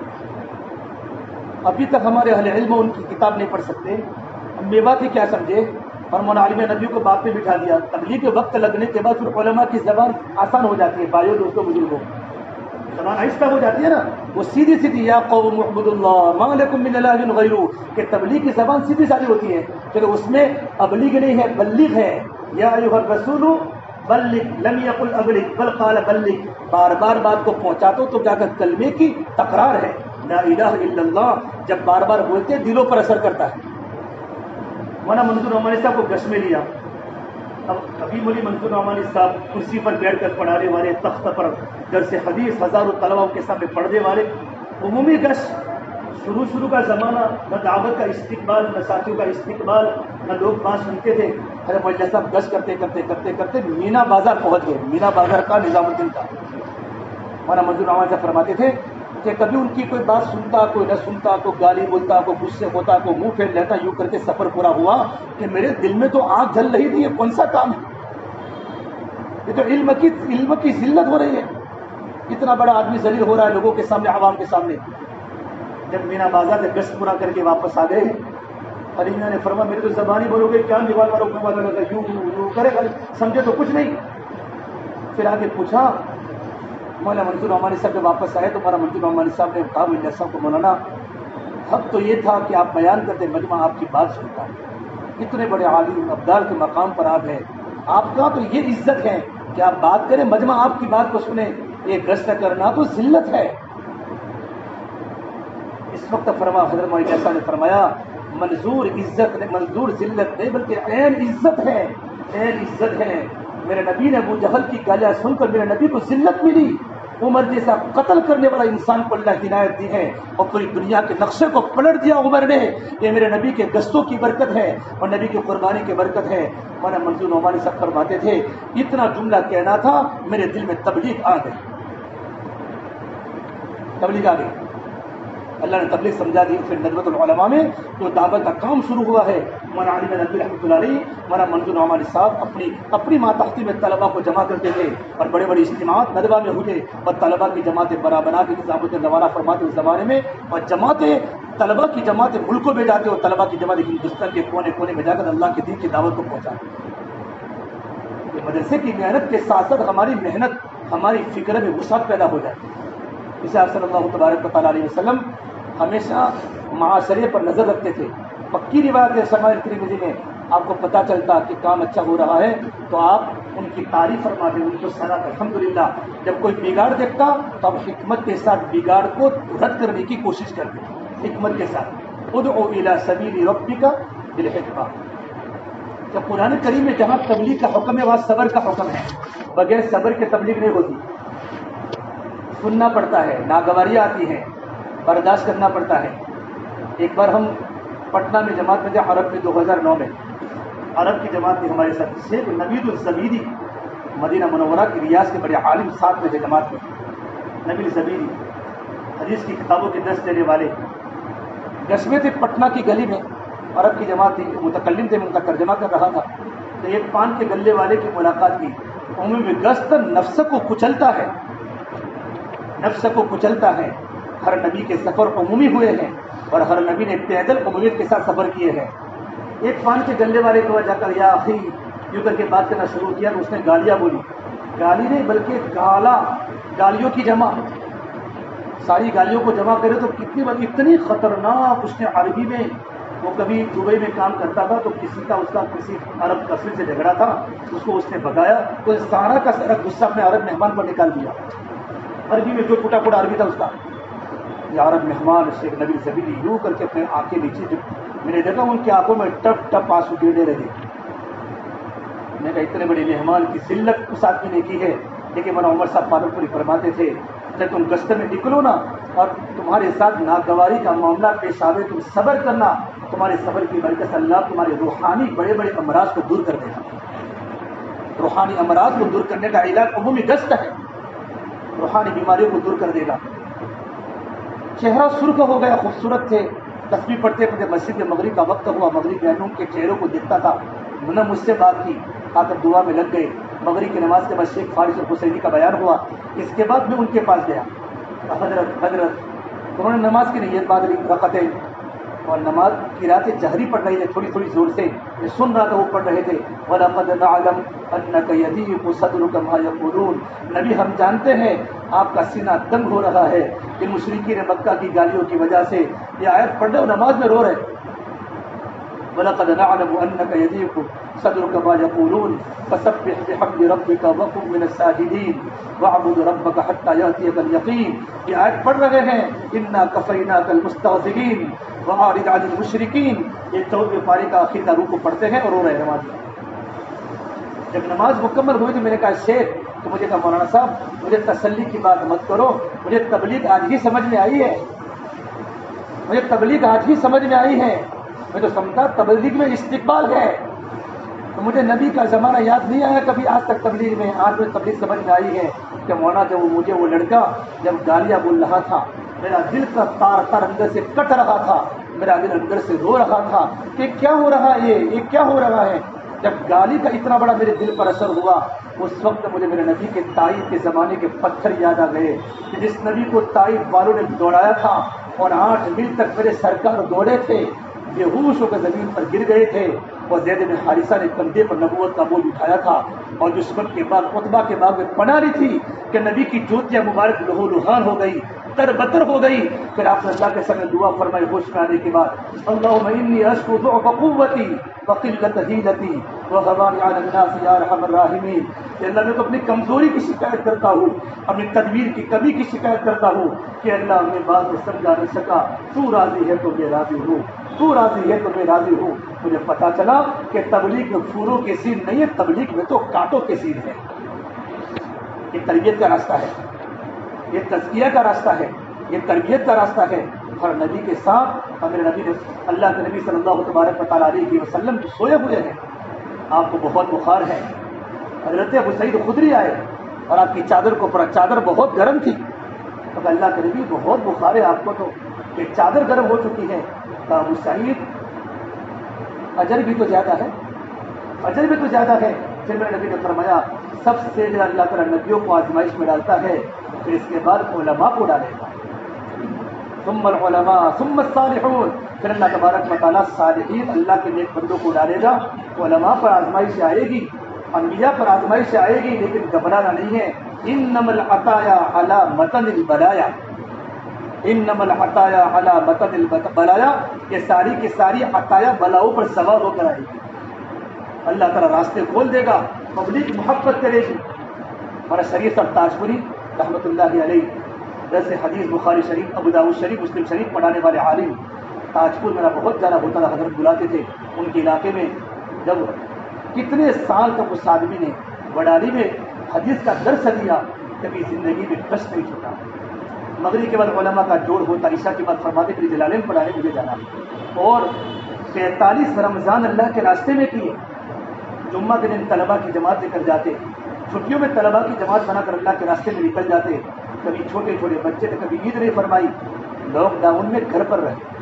ابھی تک ہمارے اہل علم ان کی کتاب نہیں پڑھ سکتے. ہم میواتی کیا سمجھے اور مولانا عالم ندوی کو بات پہ بٹھا دیا. تبلیغ کے وقت لگنے کے بعد پھر علماء کی زبان آسان ہو جاتی ہے. بھائیو دوستوں بزرگوں زبان آہستہ ہو جاتی ہے نا، وہ سیدھی سیدھی یا قوم اعبدوا اللہ ما لکم من الہ غیرہ کہ تبلیغ کی زبان سیدھی سادھی ہوتی ہے. پھر اس میں ابلیغ نہیں ہے بلیغ ہے. یا ایھا الرسول بلغ لم یقل ابلغ بل قال بلغ. بار بار بات کو پہنچا دو تو جا کر کلمے کی تکرار ہے. لا الہ الا اللہ جب بار بار بولتے دلوں پر اثر کرتا ہے. مولانا منظور نعمانی صاحب کو گش میں لیا. اب کبھی مولی منظور نعمانی صاحب کرسی پر بیٹھ کر پڑھانے والے، تخت پر درس حدیث ہزاروں طلباء کے سامنے پڑھنے والے. عمومی گش شروع شروع کا زمانہ، نہ دعوت کا استقبال، نہ ساتھیوں کا استقبال، نہ لوگ بات سنتے تھے. ارے مولانا صاحب گش کرتے کرتے کرتے کرتے مینا بازار پہنچ گئے. مینا بازار کا نظام الدین تھا. مولانا منظور نعمانی صاحب فرماتے تھے کہ کبھی ان کی کوئی بات سنتا، کوئی نہ سنتا، کوئی گالی بولتا، کوئی غصے ہوتا، کوئی منہ پھیر لیتا. یوں کر کے سفر پورا ہوا کہ میرے دل میں تو آگ جل رہی تھی. یہ کون سا کام ہے؟ یہ تو علم کی علم کی ذلت ہو رہی ہے. اتنا بڑا آدمی ذلیل ہو رہا ہے لوگوں کے سامنے، عوام کے سامنے. جب مینا بازار سے گشت پورا کر کے واپس آ گئے، علیمیہ نے فرمایا میرے تو زبانی بولو گے کیا دیوار والوں کو والا لگا یوں یوں کرے گا، سمجھے تو کچھ نہیں. پھر آگے پوچھا مولانا منظور نعمانی صاحب جب واپس آئے تو مولانا منظور نعمانی صاحب نے کہا مجھے صاحب کو مولانا حق تو یہ تھا کہ آپ بیان کرتے، مجمع آپ کی بات سنتا. اتنے بڑے عالم ابدال کے مقام پر آپ ہیں، آپ کا تو یہ عزت ہے کہ آپ بات کریں، مجمع آپ کی بات کو سنیں. یہ گشت کرنا تو ذلت ہے. اس وقت فرما حضرت مولانا صاحب نے فرمایا منظور عزت نہیں، منظور ذلت نہیں بلکہ عین عزت ہے، عین عزت ہے. میرے نبی نے ابو جہل کی گالیاں سن کر میرے نبی کو ذلت ملی. عمر جیسا قتل کرنے والا انسان کو اللہ ہدایت دی ہے اور پوری دنیا کے نقشے کو پلٹ دیا عمر نے. یہ میرے نبی کے گشتوں کی برکت ہے اور نبی کی قربانی کی برکت ہے. مولانا منظور نعمانی صاحب فرماتے تھے اتنا جملہ کہنا تھا میرے دل میں تبلیغ آ گئی، تبلیغ آ گئی. اللہ نے تبلیغ سمجھا دی. پھر ندوۃ العلماء میں تو دعوت کا کام شروع ہوا ہے. مولانا علی ندوی رحمۃ اللہ علیہ، مولانا منظور نعمانی صاحب اپنی اپنی ماتحتی میں طلباء کو جمع کرتے تھے اور بڑے بڑے اجتماعات ندوہ میں ہوتے اور طلباء کی جماعتیں بنا بنا کے نظامت روانہ فرماتے اس زمانے میں. اور جماعتیں طلباء کی جماعتیں ملکوں میں جاتے اور طلباء کی جماعت ہندوستان کے کونے کونے میں جا کر اللہ کے دین کی دعوت کو پہنچاتے. مدرسے کی محنت کے ساتھ ساتھ ہماری محنت ہماری فکر میں وسعت پیدا ہو جاتی ہے. اسے آپ صلی اللہ تبارک و تعالیٰ علیہ وسلم ہمیشہ معاشرے پر نظر رکھتے تھے. پکی روایت ہے شمائل ترمذی میں آپ کو پتہ چلتا کہ کام اچھا ہو رہا ہے تو آپ ان کی تعریف فرماتے، ان کو صلاۃ الحمدللہ. جب کوئی بگاڑ دیکھتا تو آپ حکمت کے ساتھ بگاڑ کو رد کرنے کی کوشش کرتے، حکمت کے ساتھ. ادعو الی سبیل ربک بالحکمہ. جب قرآن کریم میں جہاں تبلیغ کا حکم ہے وہاں صبر کا حکم ہے. بغیر صبر کے تبلیغ نہیں ہوتی. سننا پڑتا ہے، ناگواریاں آتی ہیں، برداشت کرنا پڑتا ہے. ایک بار ہم پٹنہ میں جماعت میں تھے عرب میں دو ہزار نو میں عرب کی جماعت تھی ہمارے ساتھ. شیخ نبیل الزبیری مدینہ منورہ کی ریاض کے بڑے عالم ساتھ میں تھے جماعت میں. نبیل الزبیری حدیث کی کتابوں کے درس دینے والے. قصبے تھے پٹنہ کی گلی میں، عرب کی جماعت تھی، متکلم تھے، میں ان کا ترجمہ کر رہا تھا، تو ایک پان کے گلے والے کی ملاقات کی. عمومی گست نفس کو کچلتا ہے، نفس کو کچلتا ہے. ہر نبی کے سفر عمومی ہوئے ہیں اور ہر نبی نے پیدل عمومیت کے ساتھ سفر کیے ہیں. ایک پان کے گلے والے کو جا کر یا اخی یوں کر کے بات کرنا شروع کیا تو اس نے گالیاں بولی. گالی نہیں بلکہ گالا، گالیوں کی جمع، ساری گالیوں کو جمع کرے تو کتنی بڑی، اتنی خطرناک. اس نے عربی میں، وہ کبھی دبئی میں کام کرتا تھا تو کسی کا اس کا کسی عرب کفیل سے جھگڑا تھا، اس کو اس نے بگایا تو سارا کا سارا غصہ اپنے عرب مہمان پر نکال دیا. عربی میں جو ٹوٹا پھوٹا عربی تھا اس کا. یہ عرب مہمان شیخ نبی زبیدی یوں کر کے اپنے آنکھیں نیچے جو میں نے دیکھا ان کی آنکھوں میں ٹپ ٹپ آنسو گرنے لگے. میں کہا اتنے بڑے مہمان کی ذلت اس آدمی نے کی ہے. لیکن مولانا عمر صاحب پالن پوری فرماتے تھے جب تم گشت میں نکلو نا اور تمہارے ساتھ ناگواری کا معاملہ پیش آوے، تم صبر کرنا، تمہارے صبر کی برکت سے اللہ تمہارے روحانی بڑے بڑے امراض کو دور کر دے گا. روحانی امراض کو دور کرنے کا علاج عمومی گشت ہے، روحانی بیماریوں کو دور کر دے گا. چہرہ سرخ ہو گیا، خوبصورت تھے، تسبیح پڑھتے پڑھتے مسجد میں مغرب کا وقت ہوا، مغرب بہنوں کے چہروں کو دیکھتا تھا. انہوں نے مجھ سے بات کی، آ کر دعا میں لگ گئے. مغرب کی نماز کے بعد شیخ فارس الحسینی کا بیان ہوا. اس کے بعد میں ان کے پاس گیا. حضرت حضرت انہوں نے نماز کی نیت باندھ رکعتیں اور نماز کی راتیں جہری پڑھ رہے تھے، تھوڑی تھوڑی زور سے میں سن رہا تھا، وہ پڑھ رہے تھے وَلَقَدْ نَعْلَمْ أَنَّكَ يَضِيقُ صَدْرُكَ مَا يَقُولُونَ. نبی ہم جانتے ہیں آپ کا سینہ تنگ ہو رہا ہے کہ مشرکین مکہ کی گالیوں کی وجہ سے. یہ آیت پڑھ رہے اور نماز میں رو رہے. وَلَقَدْ نَعْلَمُ أَنَّكَ يَضِيقُ صَدْرُكَ مَا يَقُولُونَ فَسَبِّحْ بِحَمْدِ رَبِّكَ وَكُن مِّنَ السَّاجِدِينَ وَاعْبُدْ رَبَّكَ حَتَّىٰ يَأْتِيَكَ الْيَقِينُ. یہ آیت پڑھ رہے ہیں إِنَّا كَفَيْنَاكَ الْمُسْتَهْزِئِينَ وَأَعْرِضْ عَنِ الْمُشْرِكِينَ. یہ چودھویں پارے کا آخر کا رکوع پڑھتے ہیں اور رو رہے ہیں نماز میں. جب نماز مکمل ہوئی تو میں نے کہا شیخ تو مجھے کہا مولانا صاحب مجھے تسلی کی بات مت کرو، مجھے تبلیغ آج ہی سمجھ میں آئی ہے، مجھے تبلیغ آج ہی سمجھ میں آئی ہے. میں تو سمجھتا تبلیغ میں استقبال ہے، تو مجھے نبی کا زمانہ یاد نہیں آیا کبھی آج تک تبلیغ میں. آج مجھے تبلیغ سمجھ میں آئی ہے کہ مولانا جب وہ مجھے وہ لڑکا جب گالیاں بول رہا تھا میرا دل کا تار تار اندر سے کٹ رہا تھا، میرا دل اندر سے رو رہا تھا کہ کیا ہو رہا ہے، یہ یہ کیا ہو رہا ہے. جب گالی کا اتنا بڑا میرے دل پر اثر ہوا اس وقت مجھے میرے نبی کے طائف کے زمانے کے پتھر یاد آ گئے کہ جس نبی کو طائف والوں نے دوڑایا تھا اور آٹھ میل تک میرے سرکار دوڑے تھے، بے ہوش ہو کر زمین پر گر گئے تھے اور زید بن حارثہ نے کندھے پر نبوت کا بوجھ اٹھایا تھا اور دشمن کے بعد عتبہ کے باغ میں پناہ لی تھی کہ نبی کی جوتیاں مبارک لہو لہان ہو گئی، تر بتر ہو گئی. پھر آپ نے اللہ کے سامنے دعا فرمائی ہوش میں آنے کے بعد اللہم انی اشکو ضعف قوتی وقلت حیلتی وہوانی علی الناس یا ارحم الراحمین. کہ اللہ میں تو اپنی کمزوری کی شکایت کرتا ہوں، اپنی تدبیر کی کمی کی شکایت کرتا ہوں کہ اللہ میں بات کو سمجھا نہیں سکا، تو راضی ہے تو میں راضی ہوں، تو راضی ہے تو میں راضی ہوں. مجھے پتا چلا کہ تبلیغ میں پھولوں کے سین نہیں ہے، تبلیغ میں تو کانٹوں کے سین ہے. یہ تربیت کا راستہ ہے، یہ تزکیہ کا راستہ ہے، یہ تربیت کا راستہ ہے. ہر نبی کے ساتھ میرے نبی نے اللہ کے نبی صلی اللہ تبارک تعالیٰ علیہ وسلم سوئے ہوئے ہیں، آپ کو بہت بخار ہے. حضرت ابو سعید خدری آئے اور آپ کی چادر کو پڑا، چادر بہت گرم تھی. تو اللہ کے نبی بہت بخار ہے آپ کو تو کہ چادر گرم ہو چکی ہے. تو ابو سعید اجر بھی تو زیادہ ہے، اجر بھی تو زیادہ ہے. پھر میرے نبی نے فرمایا سب سے زیادہ اللہ تعالیٰ نبیوں کو آزمائش میں ڈالتا ہے، پھر اس کے بعد علماء کو ڈالے گا. ثم العلماء ثم الصالحون. پھر اللہ تبارک و تعالیٰ صالحین اللہ کے نیک بندوں کو ڈالے گا. علماء پر آزمائش آئے گی، انبیاء پر آزمائش آئے گی، لیکن گھبرانا نہیں ہے. انما العطایا علی متن البلایا، انما العطایا علی متن البلایا. یہ ساری کی ساری عطایا بلاؤں پر سوار ہو کر آئے گی. اللہ تعالیٰ راستے کھول دے گا، پبلک محبت کرے گی. ہمارا شریف صاحب تاجپوری رحمۃ اللہ علیہ درس حدیث بخاری شریف، ابو داؤد شریف، مسلم شریف پڑھانے والے عالم، تاجپور میرا بہت زیادہ ہوتا تھا، حضرت بلاتے تھے ان کے علاقے میں. جب کتنے سال تک اس آدمی نے وڈالی میں حدیث کا درس دیا، کبھی زندگی میں کش نہیں چھوٹا. مغرب کے بعد علماء کا جوڑ ہوتا، عشاء کے بعد فرماتے کہ جلالین پڑھانے مجھے جانا. اور پینتالیس رمضان اللہ کے راستے میں کیے. جمعہ کے دن طلباء کی جماعت لے کر جاتے، چھٹیوں میں طلباء کی جماعت بنا کر اللہ کے راستے میں نکل جاتے. کبھی چھوٹے چھوٹے بچے تھے، کبھی عید نہیں فرمائی، لاک ڈاؤن میں گھر پر رہے.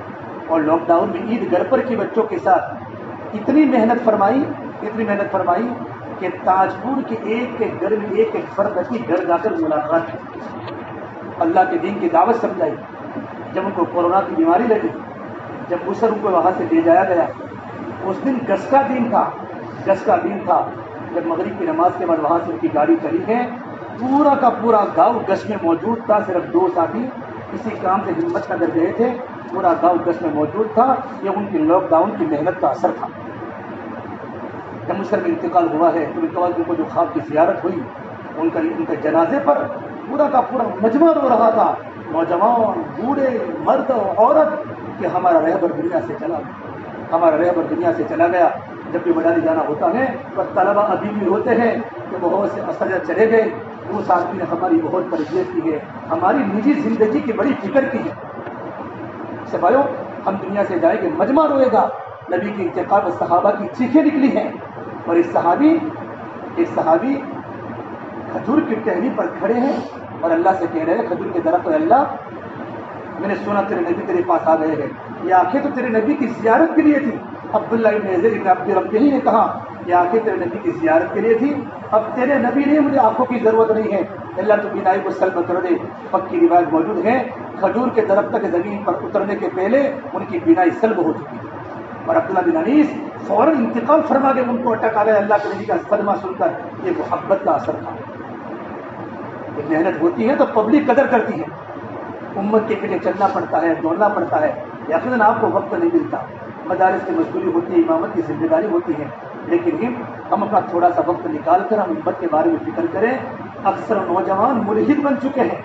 اور لاک ڈاؤن میں عید گھر پر کی بچوں کے ساتھ اتنی محنت فرمائی اتنی محنت فرمائی کہ تاجپور کے ایک ایک گھر میں ایک ایک فرد کی گھر جا کر ملاقات کی، اللہ کے دین کی دعوت سمجھائی۔ جب ان کو کورونا کی بیماری لگی، جب اسر ان کو وہاں سے لے جایا گیا، اس دن گز کا دن تھا گز کا دن تھا جب مغرب کی نماز کے بعد وہاں سے ان کی گاڑی چلی ہے، پورا کا پورا گاؤں گش میں موجود تھا، صرف دو ساتھی کسی کام سے ہمت نگر گئے تھے، پورا گاؤں گش میں موجود تھا۔ یہ ان کی لاک ڈاؤن کی محنت کا اثر تھا۔ جب مصر میں انتقال ہوا ہے تو انتقال ان کو جو خواب کی زیارت ہوئی، ان کا ان کے جنازے پر پورا کا پورا مجمع رو رہا تھا، نوجوان، بوڑھے، مرد، عورت، کہ ہمارا رہبر دنیا سے چلا گیا، ہمارا رہبر دنیا سے چلا گیا۔ جب بھی مڈالی جانا ہوتا ہے تو طلبا ابھی بھی ہوتے ہیں کہ بہت سے اساتذہ چلے گئے، اس آدمی نے ہماری بہت تربیت کی ہے، ہماری نجی زندگی کی بڑی فکر کی ہے۔ سے بھائیو، ہم دنیا سے جائیں گے، مجمع روئے گا۔ نبی کے انتقال میں صحابہ کی چیخیں نکلی ہیں، اور ایک صحابی ایک صحابی کھجور کی ٹہنی پر کھڑے ہیں اور اللہ سے کہہ رہے ہیں، کھجور کے درخت، اللہ میں نے سنا تیرے نبی تیرے پاس آ گئے ہیں، یہ آنکھیں تو تیرے نبی کی زیارت کے لیے تھی۔ عبداللہ ابن زید ابن عبد ربیہ نے کہا، یہ آنکھیں تیرے نبی کی زیارت کے لیے تھی، اب تیرے نبی نے مجھے آنکھوں کی ضرورت نہیں ہے، اللہ تو بینائی کو سلب کر دے۔ پکی روایت موجود ہے، کھجور کے درخت کے زمین پر اترنے کے پہلے ان کی بینائی سلب ہو چکی تھی، اور عبداللہ بن انیس فوراً انتقال فرما کے ان کو اٹک آ گئے۔ اللہ کے نبی کا صدمہ سن کر یہ محبت کا اثر تھا۔ جب محنت ہوتی ہے تو پبلک قدر کرتی ہے، امت کے پیچھے چلنا پڑتا ہے، دوڑنا پڑتا ہے، یقیناً آپ کو وقت نہیں ملتا، مدارس کی مشغولی ہوتی ہے، امامت کی ذمہ داری ہوتی ہے، لیکن ہم اپنا تھوڑا سا وقت نکال کر ہم امت کے بارے میں فکر کریں۔ اکثر نوجوان ملحد بن چکے ہیں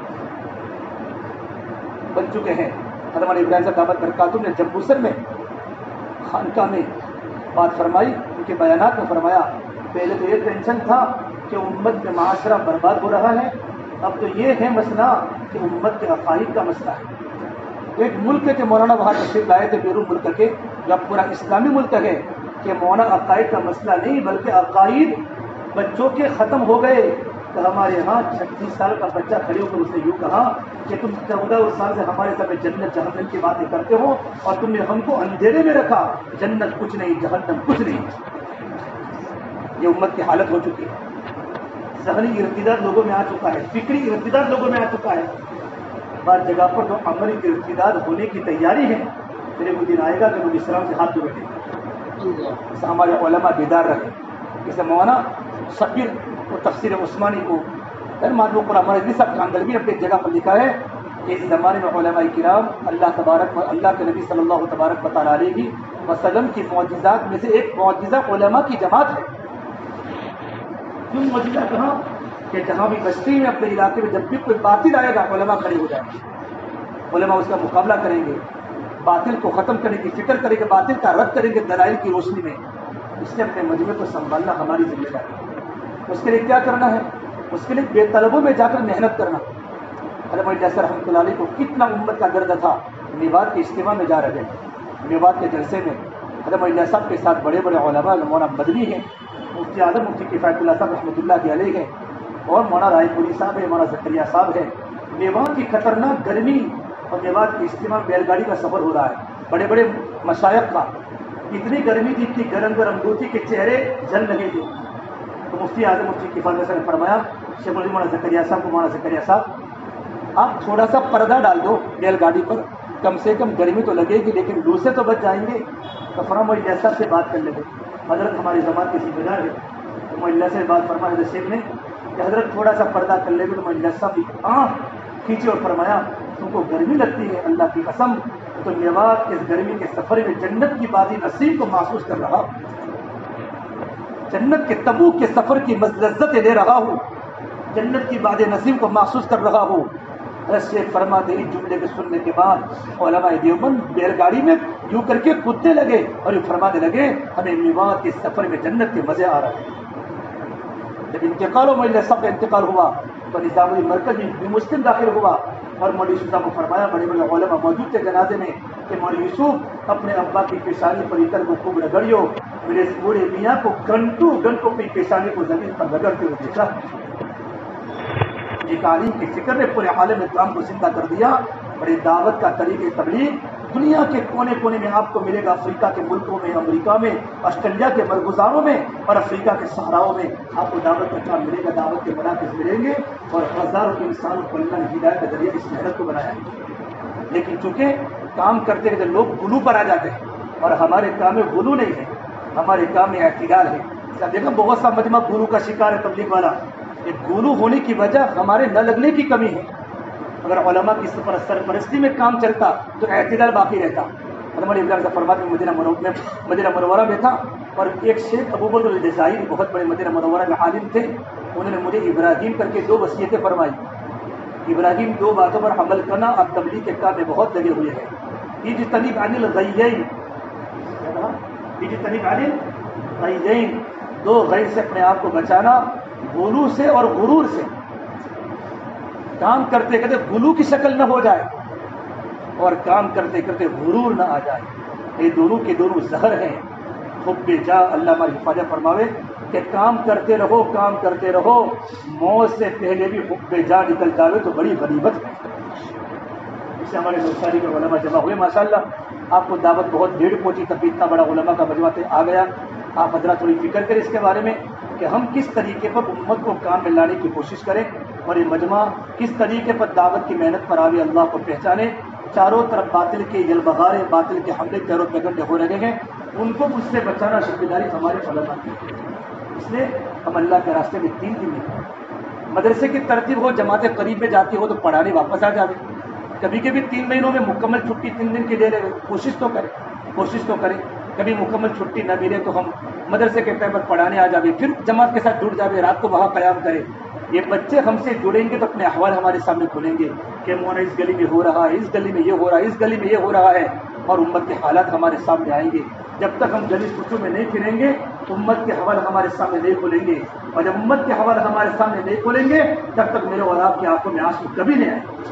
بن چکے ہیں حضرت ابراہیم صاحب دعوت برکاتہ نے جب مصر میں خانقاہ میں بات فرمائی، ان کے بیانات میں فرمایا، پہلے تو یہ ٹینشن تھا کہ امت میں معاشرہ برباد ہو رہا ہے، اب تو یہ ہے مسئلہ کہ امت کے عقائد کا مسئلہ ہے۔ ایک ملک کے مولانا وہاں تشریف لائے تھے بیرون ملک کے، جب پورا اسلامی ملک ہے، کہ مولانا عقائد کا مسئلہ نہیں بلکہ عقائد بچوں کے ختم ہو گئے۔ تو ہمارے یہاں چھتیس سال کا بچہ کھڑے ہو کر اس نے یوں کہا کہ تم چودہ سال سے ہمارے ساتھ جنت جہنم کی باتیں کرتے ہو اور تم نے ہم کو اندھیرے میں رکھا، جنت کچھ نہیں، جہنم کچھ نہیں۔ یہ امت کی حالت ہو چکی ہے، ذہنی ارتداد لوگوں میں آ چکا ہے، فکری ارتداد لوگوں میں آ چکا ہے۔ بعض جگہ پر جو عملی ارتداد ہونے کی تیاری ہے، پھر وہ دن آئے گا کہ لوگ اسلام سے ہاتھ دھو بیٹھیں گے۔ اسے ہمارے علماء بیدار رہے، اسے مولانا شبیر کو تفسیر عثمانی کو معلوم قرآن مجید صاحب کاندلوی اپنی جگہ پر لکھا ہے کہ اس زمانے میں علماء کرام اللہ تبارک اللہ کے نبی صلی اللہ تبارک و تعالیٰ علیہ وسلم کی معجزات میں سے ایک معجزہ علماء کی جماعت ہے۔ کیوں معجزہ کہاں؟ کہ جہاں بھی بستی میں اپنے علاقے میں جب بھی کوئی باطل آئے گا علماء کھڑے ہو جائیں گے، علماء اس کا مقابلہ کریں گے، باطل کو ختم کرنے کی فکر کریں گے، باطل کا رد کریں گے دلائل کی روشنی میں۔ اس نے اپنے مجمع کو سنبھالنا ہماری ذمہ داری ہے۔ اس کے لیے کیا کرنا ہے؟ اس کے لیے بے طلبوں میں جا کر محنت کرنا۔ حضرت علی جیسر رحمۃ اللہ علیہ کو کتنا امت کا درد تھا، میوات کے اجتماع میں جا رہے ہیں، میوات کے جلسے میں حضرت علی صاحب کے ساتھ بڑے بڑے علماء، مولانا مدنی ہیں، مفتی اعظم مفتی کفایت اللہ صاحب رحمۃ اللہ علیہ ہیں، اور مولانا رائے پوری صاحب ہے، مولانا زکریا صاحب ہیں۔ میوات کی خطرناک گرمی اور میوات کے اجتماع بیل گاڑی کا سفر ہو رہا ہے، بڑے بڑے مشائخ کا، اتنی گرمی تھی کہ گرم گرم دوتی کے چہرے جل رہے تھے۔ تو مفتی اعظم مفتی کفایت اللہ نے فرمایا، شیخ العلم مولانا زکریا صاحب کو، مولانا زکریا صاحب آپ تھوڑا سا پردہ ڈال دو بیل گاڑی پر، کم سے کم گرمی تو لگے گی لیکن لو سے تو بچ جائیں گے۔ تو فرمایا مولانا صاحب سے بات کر لیں گے، حضرت ہماری زبان کی ذمہ دار ہے۔ تو مولانا سے بات فرمایا حضرت شیخ نے کہ حضرت تھوڑا سا پردہ کر لیں گے۔ تو مولانا صاحب آنکھ کھینچی اور فرمایا، تم کو گرمی لگتی ہے؟ اللہ کی قسم تو میوات اس گرمی کے سفر میں جنت کی بادی نصیب کو محسوس کر رہا ہوں، جنت کے تبوک کے سفر کی لذتیں لے رہا ہوں، جنت کی باد نصیب کو محسوس کر رہا ہوں۔ حضرت شیخ فرماتے اس جملے کے سننے کے بعد علماء دیوبند بیل گاڑی میں یوں کر کے کودنے لگے اور یہ فرمانے لگے ہمیں میوات کے سفر میں جنت کے مزے آ رہے ہیں۔ جب انتقال و مولانا صاحب کا انتقال ہوا تو نظام الدین مرکزی بھی مسلم داخل ہوا، اور مولوی صاحب کو فرمایا، بڑے بڑے علماء موجود تھے جنازے میں، کہ مولوی یوسف اپنے ابا کی پیشانی پر اتر کو خوب رگڑیو، میرے بوڑھے میاں کو گھنٹوں گھنٹوں اپنی پیشانی کو زمین پر رگڑتے ہوئے دیکھا۔ یہ تعلیم کی فکر نے پورے عالم اسلام کو زندہ کر دیا۔ بڑے دعوت کا طریق تبلیغ دنیا کے کونے کونے میں آپ کو ملے گا، افریقہ کے ملکوں میں، امریکہ میں، آسٹریلیا کے مرغزاروں میں اور افریقہ کے صحراؤں میں آپ کو دعوت کا کام ملے گا، دعوت کے مراکز ملیں گے، اور ہزاروں انسانوں کو اللہ نے ہدایت کا ذریعہ اس محنت کو بنایا ہے۔ لیکن چونکہ کام کرتے رہتے لوگ غلو پر آ جاتے ہیں، اور ہمارے کام میں غلو نہیں ہے، ہمارے کام میں اعتدال ہے۔ دیکھا بہت سا مجمع غلو کا شکار ہے تبلیغ والا، یہ غلو ہونے کی وجہ ہمارے نہ لگنے کی کمی ہے۔ اگر علماء کی سرپرستی میں کام چلتا تو اعتدال باقی رہتا۔ ہمارے ابراہیم سے فرماتے میں مدینہ منورہ میں مدینہ منورہ میں تھا، اور ایک شیخ ابو بکر الجزائری بہت بڑے مدینہ منورہ میں عالم تھے، انہوں نے مجھے ابراہیم کر کے دو وصیتیں فرمائی۔ ابراہیم دو باتوں پر عمل کرنا، آپ تبلیغ کے کام میں بہت لگے ہوئے ہیں۔ اجتنب عن الغیین، اجتنب عن الغیین، دو غیر سے اپنے آپ کو بچانا، غلو سے اور غرور سے۔ کام کرتے کرتے غلو کی شکل نہ ہو جائے اور کام کرتے کرتے غرور نہ آ جائے، یہ دونوں کے دونوں زہر ہیں۔ حب جا، اللہ ہماری حفاظت فرماوے کہ کام کرتے رہو، کام کرتے رہو، موت سے پہلے بھی حب جا نکل جاوے تو بڑی غنیمت ہے۔ اس سے ہمارے دوستاری کے علماء جمع ہوئے، ماشاءاللہ آپ کو دعوت بہت لیٹ پہنچی، تب بھی اتنا بڑا علماء کا مجمع آ گیا۔ آپ حضرات تھوڑی فکر کریں اس کے بارے میں کہ ہم کس طریقے پر امت کو کام میں لانے کی کوشش کریں، اور یہ مجمع کس طریقے پر دعوت کی محنت پر آوے اللہ کو پہچانے۔ چاروں طرف باطل کے جلبغارے، باطل کے حملے پیروں پہ گنڈے ہو رہے ہیں، ان کو مجھ سے بچانا ذمہ داری ہمارے علماء کی ہے۔ اس لیے ہم اللہ کے راستے میں تین دن میں مدرسے کی ترتیب ہو، جماعتیں قریب میں جاتی ہو تو پڑھانے واپس آ جاوے، کبھی کبھی تین مہینوں میں مکمل چھٹی تین دن کی لے لے، کوشش تو کریں کوشش تو کریں کبھی مکمل چھٹی نہ ملے تو ہم مدرسے کے ٹائم پر پڑھانے آ جاوے، پھر جماعت کے ساتھ جڑ جاوے، رات کو وہاں قیام کرے۔ یہ بچے ہم سے جڑیں گے تو اپنے احوال ہمارے سامنے کھولیں گے کہ مولانا اس گلی میں ہو رہا ہے، اس گلی میں یہ ہو رہا ہے، اس گلی میں یہ ہو رہا ہے، اور امت کے حالات ہمارے سامنے آئیں گے۔ جب تک ہم گلی کوچوں میں نہیں پھریں گے امت کے حوال ہمارے سامنے نہیں کھولیں گے، اور جب امت کے حوال ہمارے سامنے نہیں کھولیں گے تب تک میرے اور آپ کی آنکھوں میں آنسو کبھی نہیں آئیں گے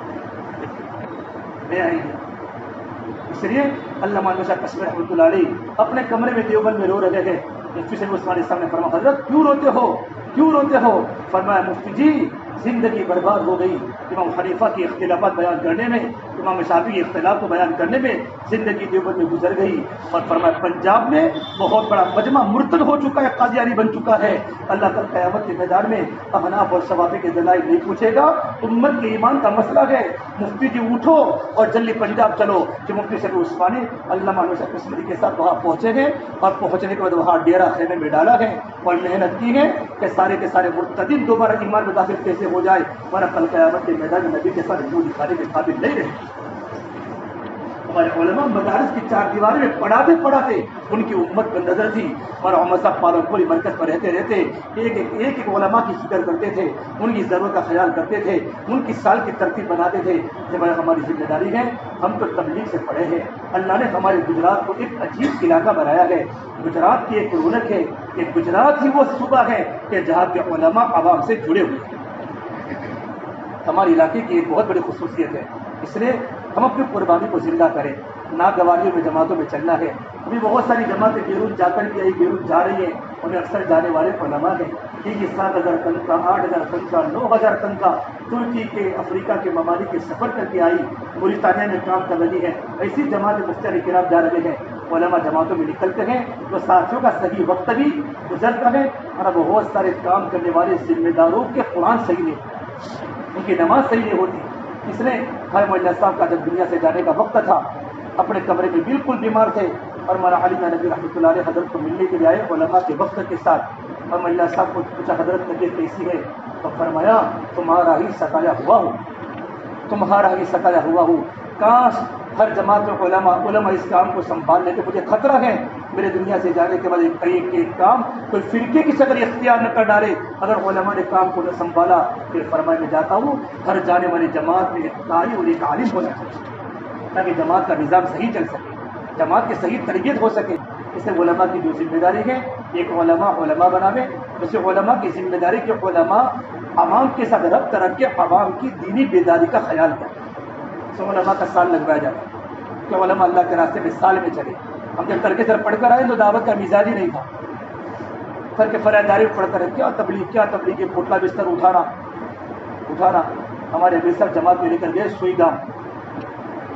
نہیں آئیں گے۔ اس لیے علامہ شاہ کشمیر رحمۃ اللہ علیہ اپنے کمرے میں دیوبند میں رو رہے ہیں، مفتی سے عثمانی صاحب نے فرمایا حضرت کیوں روتے ہو کیوں روتے ہو؟ فرمایا مفتی جی زندگی برباد ہو گئی، امام حنیفہ کی اختلافات بیان کرنے میں، امام شافعی کے اختلاف کو بیان کرنے میں زندگی دیوبند میں گزر گئی، اور فرمایا پنجاب میں بہت بڑا مجمع مرتد ہو چکا ہے، قادیانی بن چکا ہے، اللہ تعالیٰ قیامت کے میدان میں احناف اور شوافی کے دلائل نہیں پوچھے گا، امت کے ایمان کا مسئلہ ہے، مفتی جی اٹھو اور جلدی پنجاب چلو۔ کہ مفتی شفیع عثمانی علامہ شاہ کشمیری کے ساتھ وہاں پہنچے ہیں، اور پہنچنے کے بعد وہاں ڈیرا خیمے میں ڈالا ہے اور محنت کی ہے کہ سارے کے سارے مرتدین دوبارہ ایمان میں داخل کیسے ہو جائے، ورنہ کل قیامت کے میدان میں نبی کے ساتھ منہ دکھانے کے قابل نہیں رہے۔ ہمارے علماء مدارس کی چار دیواریں میں پڑھاتے پڑھاتے ان کی امت پر نظر تھی، اور عمر صاحب پالن پوری مرکز پر رہتے رہتے ایک ایک ایک ایک علماء کی فکر کرتے تھے، ان کی ضرورت کا خیال کرتے تھے، ان کی سال کی ترتیب بناتے تھے۔ یہ ہماری ذمہ داری ہے، ہم تو تبلیغ سے پڑھے ہیں، اللہ نے ہمارے گجرات کو ایک عجیب علاقہ بنایا ہے، گجرات کی ایک رونق ہے کہ گجرات ہی وہ صوبہ ہے کہ جہاں کے علماء عوام سے جڑے ہوئے ہیں، ہمارے علاقے کی ایک بہت بڑی خصوصیت ہے۔ اس لیے ہم اپنی قربانی کو زندہ کریں، ناگواریوں میں جماعتوں میں چلنا ہے۔ ابھی بہت ساری جماعتیں بیرون جا کر بھی آئی، بیرون جا رہی ہیں، انہیں اکثر جانے والے علماء ہیں، ٹھیک سات ہزار تن کا، آٹھ ہزار تن کا، نو ہزار تن کا ترکی کے افریقہ کے ممالک کے سفر کر کے آئی، موریتانیہ میں کام کر رہی ہے، ایسی جماعتیں مختلف کرام جا رہے ہیں، علماء جماعتوں میں نکلتے ہیں تو ساتھیوں کا صحیح وقت بھی گزرتا ہے، اور بہت سارے کام کرنے والے ذمہ داروں کے قرآن صحیح نہیں، ان کی نماز صحیح نہیں ہوتی۔ اس نے خالد مولانا صاحب کا جب دنیا سے جانے کا وقت تھا، اپنے کمرے میں بالکل بیمار تھے، اور مولانا علی نبی رحمۃ اللہ علیہ حضرت کو ملنے کے لیے آئے علماء کے وقت کے ساتھ، اور مولانا صاحب کو پوچھا حضرت طبیعت کیسی ہے؟ تو فرمایا تمہارا ہی ستایا ہوا ہوں، تمہارا ہی ستایا ہوا ہوں، کاش ہر جماعت میں علماء علماء اس کام کو سنبھال لیتے، مجھے خطرہ ہے میرے دنیا سے جانے کے بعد ایک ایک ایک کام کوئی فرقے کی شکل اختیار نہ کر ڈالے، اگر علماء نے کام کو نہ سنبھالا پھر فرمائے میں جاتا ہوں ہر جانے والی جماعت میں ایک قاری اور ایک عالم ہونا چاہیے تاکہ جماعت کا نظام صحیح چل سکے، جماعت کی صحیح تربیت ہو سکے۔ اس سے علماء کی جو ذمہ داری ہے، ایک علماء علماء بناوے، دوسرے علماء کی ذمہ داری کہ علماء عوام کے ساتھ ربط رکھ کے عوام کی دینی بیداری کا خیال کریں۔ سو علماء کا سال لگوایا جاتا ہے کہ علماء اللہ کے راستے میں سال میں چلے۔ ہم جب ترک سر پڑھ کر آئے تو دعوت کا مزاج ہی نہیں تھا، سر کے فرائض پڑھ کر کیا تبلیغ کیا تبلیغ کے پھوٹلا بستر اٹھانا اٹھانا ہمارے امیر صاحب جماعت میں لے کر گئے سوئی گام،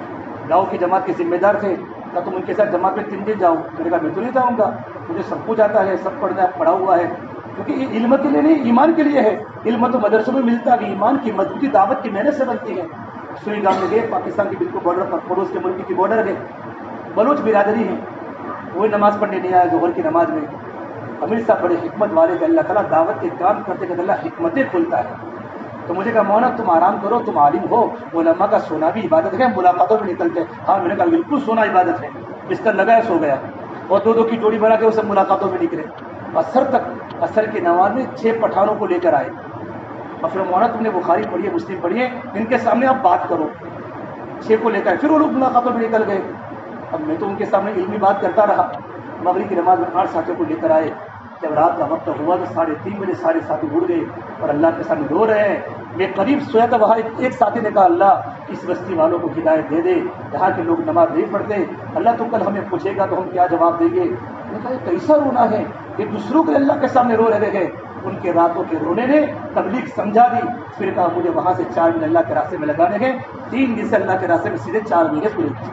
گاؤں کی جماعت کے ذمہ دار تھے، کہا تم ان کے ساتھ جماعت میں تین دن جاؤ. میں نے کہا میں تو نہیں جاؤں گا، مجھے سب کچھ آتا ہے، سب پڑھنا پڑھا ہوا ہے. کیونکہ یہ علم کے لیے نہیں، ایمان کے لیے ہے. علم تو مدرسوں میں ملتا ہے، ایمان کی مضبوطی دعوت کی محنت سے بنتی ہے. سوئی گاؤں میں گئے، پاکستان کی بالکل بارڈر پر، پڑوس کے ملک کی بارڈر گئے. بلوچ برادری ہے، وہی نماز پڑھنے نہیں آیا ظہر کی نماز میں. امیر صاحب بڑے حکمت والے تھے، اللہ تعالیٰ دعوت کے کام کرتے کرتے اللہ حکمتیں کھولتا ہے. تو مجھے کہا مولانا تم آرام کرو، تم عالم ہو، علماء کا سونا بھی عبادت ہے، ملاقاتوں میں نکلتے. ہاں میں نے کہا بالکل سونا عبادت ہے. بستر لگایا سو گیا، اور دو دو کی جوڑی بنا کے وہ سب ملاقاتوں میں نکلے. اثر تک اثر کی نماز میں چھ پٹھانوں کو لے کر آئے. اور پھر مولانا تم نے بخاری پڑھی ہے، مسلم پڑھی ہے، ان کے سامنے آپ بات کرو. چھ کو لے کر پھر وہ لوگ ملاقاتوں میں نکل گئے. اب میں تو ان کے سامنے علمی بات کرتا رہا. مغرب کی نماز میں آٹھ ساتھیوں کو لے کر آئے. جب رات کا وقت ہوا تو ساڑھے تین بجے سارے ساتھی اڑ گئے اور اللہ کے سامنے رو رہے ہیں. میں قریب سویا تھا، وہاں ایک ساتھی نے کہا اللہ اس بستی والوں کو ہدایت دے دے، یہاں کے لوگ نماز نہیں پڑھتے، اللہ تو کل ہمیں پوچھے گا تو ہم کیا جواب دیں گے. میں نے کہا یہ کیسا رونا ہے، یہ دوسروں کے اللہ کے سامنے رو رہے ہیں. ان کے راتوں کے رونے نے تبلیغ سمجھا دی. پھر کہا مجھے وہاں سے چار مہینے اللہ کے راستے میں لگانے ہیں. تین دن سے اللہ کے راستے میں سیدھے چار مہینے پورے کیے.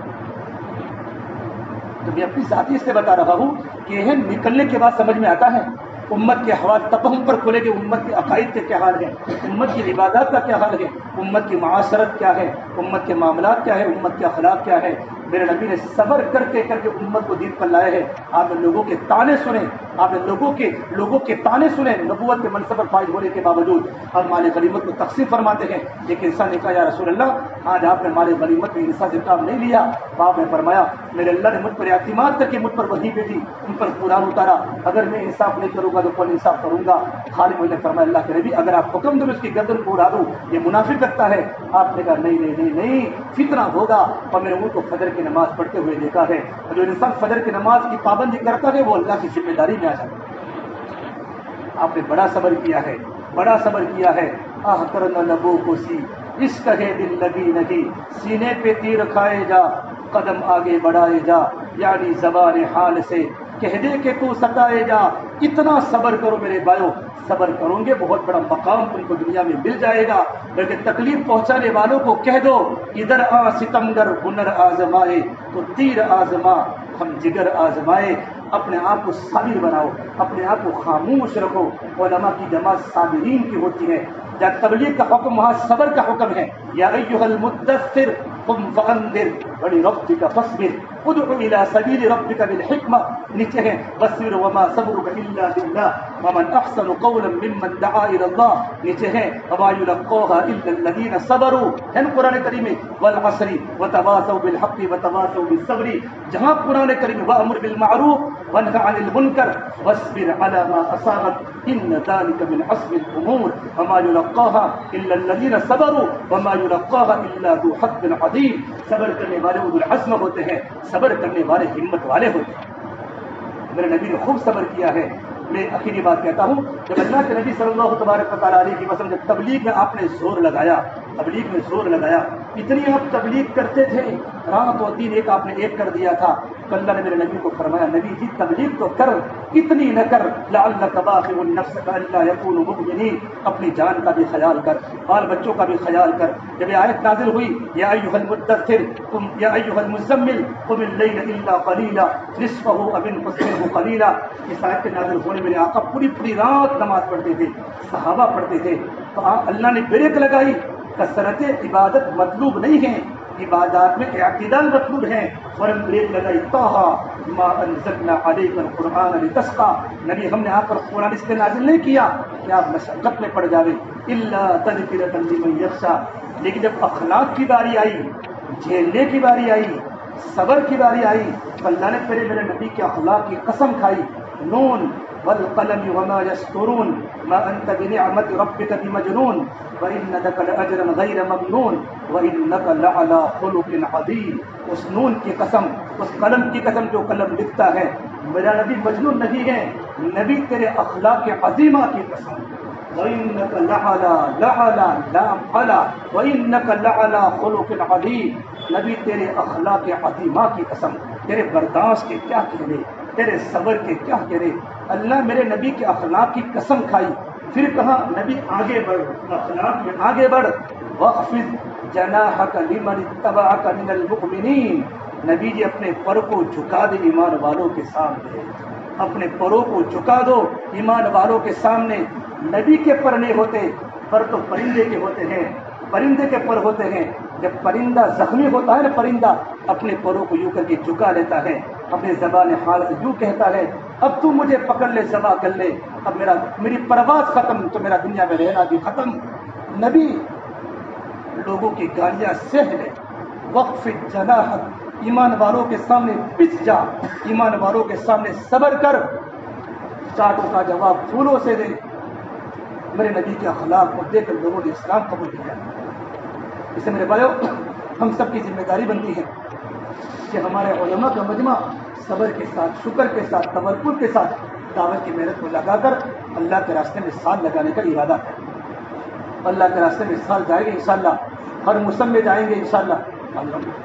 تو میں اپنی ذاتی سے بتا رہا ہوں کہ یہ نکلنے کے بعد سمجھ میں آتا ہے امت کے حوال تب ہم پر کھولے کہ امت کے عقائد کے کیا حال ہے، امت کی عبادات کا کیا حال ہے، امت کی معاشرت کیا ہے، امت کے معاملات کیا ہے، امت کے اخلاق کیا ہے. میرے نبی نے صبر کر کے کر کے امت کو دین پر لائے ہیں. آپ نے لوگوں کے تانے سنے، آپ نے لوگوں کے لوگوں کے تانے سنے نبوت کے منصب پر فائز ہونے کے باوجود. اور مال غنیمت کو تقسیم فرماتے ہیں. ایک انسان نے کہا یا رسول اللہ آج آپ نے مال غنیمت میں انسان سے کام نہیں لیا. آپ نے فرمایا میرے اللہ نے مجھ پر اعتماد کر کے مجھ پر وحی بھیجی، ان پر قرآن اتارا، اگر میں انصاف نہیں کروں گا تو کون انصاف کروں گا. خالد نے فرمایا اللہ کے نبی اگر آپ حکم دو اس کی گردن کو اڑا دوں، یہ منافق لگتا ہے. آپ نے کہا نہیں نہیں نہیں نہیں فتنہ ہوگا. اور میں نے ان کو فجر کی نماز پڑھتے ہوئے دیکھا ہے. اور جو انسان فجر کی نماز کی پابندی کرتا ہے وہ اللہ کی ذمہ داری میں آ جاتا ہے. آپ نے بڑا صبر کیا ہے، بڑا صبر کیا ہے. آہ کرنا لبوں کو سی عشق ہے دل لگی نہیں، سینے پہ تیر کھائے جا قدم آگے بڑھائے جا، یعنی زبان حال سے کہہ دے کہ تو ستائے جا. اتنا صبر کرو میرے بھائیو، صبر کرو گے بہت بڑا مقام تم کو دنیا میں مل جائے گا. بلکہ تکلیف پہنچانے والوں کو کہہ دو ادھر آ ستمگر ہنر آزمائے تو تیر آزما ہم جگر آزمائے. اپنے آپ کو صابر بناؤ، اپنے آپ کو خاموش رکھو. علماء کی جماعت صابرین کی ہوتی ہے. جب تبلیغ کا حکم وہاں صبر کا حکم ہے. یا ایھا المدثر قم فانذر ولربک فاصبر ادع الى سبیل ربک بالحکمہ. نیچے ہے واصبر وما صبرک الا باللہ ومن احسن قولا ممن دعا الى اللہ. نیچے ہے وما یلقاها الا الذین صبروا. ہے قرآن کریم میں والعصر وتواصوا بالحق وتواصوا بالصبر. جہاں قرآن کریم وامر بالمعروف وانہ عن المنکر واصبر على ما اصابك ان ذلك من عزم الامور وما يلقاها الا الذين صبروا وما يلقاها الا ذو حظ عظیم. صبر کرنے والے اولو العزم ہوتے ہیں، صبر کرنے والے ہمت والے ہوتے ہیں. میرے نبی نے خوب صبر کیا ہے. میں آخری بات کہتا ہوں، جب اللہ کے نبی صلی اللہ تبارک و تعالیٰ علیہ وسلم جب تبلیغ میں آپ نے زور لگایا، تبلیغ میں زور لگایا، اتنی آپ تبلیغ کرتے تھے، رات و دن ایک آپ نے ایک کر دیا تھا. تو اللہ نے میرے نبی کو فرمایا نبی جی تبلیغ تو کر، اتنی نہ کر، لعلک باخع نفسک الا یکونوا مؤمنین. اپنی جان کا بھی خیال کر، بال بچوں کا بھی خیال کر. جب یہ آیت نازل ہوئی یا ایھا المدثر قم یا ایھا المزمل قم اللیل الا قلیلا نصفہ او انقص منہ قلیلا. اس آیت کے نازل ہونے میرے آقا پوری پوری رات نماز پڑھتے تھے، صحابہ پڑھتے تھے. تو اللہ نے بریک لگائی. کثرت عبادت مطلوب نہیں ہے، عبادات میں اعتدال مطلوب ہے. فوراً بریک لگائی. طٰہٰ ما انزلنا علیک القرآن لتشقیٰ. نبی ہم نے آپ پر قرآن اس لیے نازل نہیں کیا کہ آپ مشقت میں پڑ جاوے. الا تذکرۃ لمن یخشیٰ. لیکن جب اخلاق کی باری آئی، جھیلنے کی باری آئی، صبر کی باری آئی، تو اللہ نے پہلے میرے نبی کے اخلاق کی قسم کھائی. نون والقلم وما يسطرون ما انت بنعمت ربك بمجنون وانك لاجرا غیر ممنون وانك لعلى خلق عظیم. اس نون کی قسم، اس قلم کی قسم جو قلم لکھتا ہے، میرا نبی مجنون نہیں ہے، نبی تیرے اخلاق عظیمہ کی قسم. وانك لعلى لعلى لا علا وانك لعلى خلق عظیم. نبی تیرے اخلاق عظیمہ کی قسم، تیرے برداشت کے کیا کہنے، تیرے صبر کے کیا کرے. اللہ میرے نبی کے اخلاق کی قسم کھائی. پھر کہا نبی آگے بڑھ، اخلاق میں آگے بڑھ. واخفض جناحک لمن اتبعک من المؤمنین، نبی جی اپنے پر کو جھکا دے ایمان والوں کے سامنے، اپنے پروں کو جھکا دو ایمان والوں کے سامنے۔ نبی کے پر نہیں ہوتے، پر تو پرندے کے ہوتے ہیں، پرندے کے پر ہوتے ہیں۔ جب پرندہ زخمی ہوتا ہے نا، پرندہ اپنے پروں کو یوں کر کے جھکا لیتا ہے، اپنے زبان حال سے یوں کہتا ہے اب تو مجھے پکڑ لے، ذبح کر لے، اب میرا میری پرواز ختم تو میرا دنیا میں رہنا بھی ختم۔ نبی لوگوں کی گالیاں سہ لے، وقف جناحک، ایمان والوں کے سامنے پچ جا، ایمان والوں کے سامنے صبر کر، چاٹوں کا جواب پھولوں سے دے۔ میرے نبی کے اخلاق کو دیکھ کر لوگوں نے اسلام قبول کیا۔ اسے میرے بھائیو، ہم سب کی ذمہ داری بنتی ہے کہ ہمارے علماء کا مجمع صبر کے ساتھ، شکر کے ساتھ، تبرکل کے ساتھ دعوت کی محنت کو لگا کر اللہ کے راستے میں سال لگانے کا ارادہ ہے۔ اللہ کے راستے میں سال جائیں گے انشاءاللہ، ہر موسم میں جائیں گے انشاءاللہ،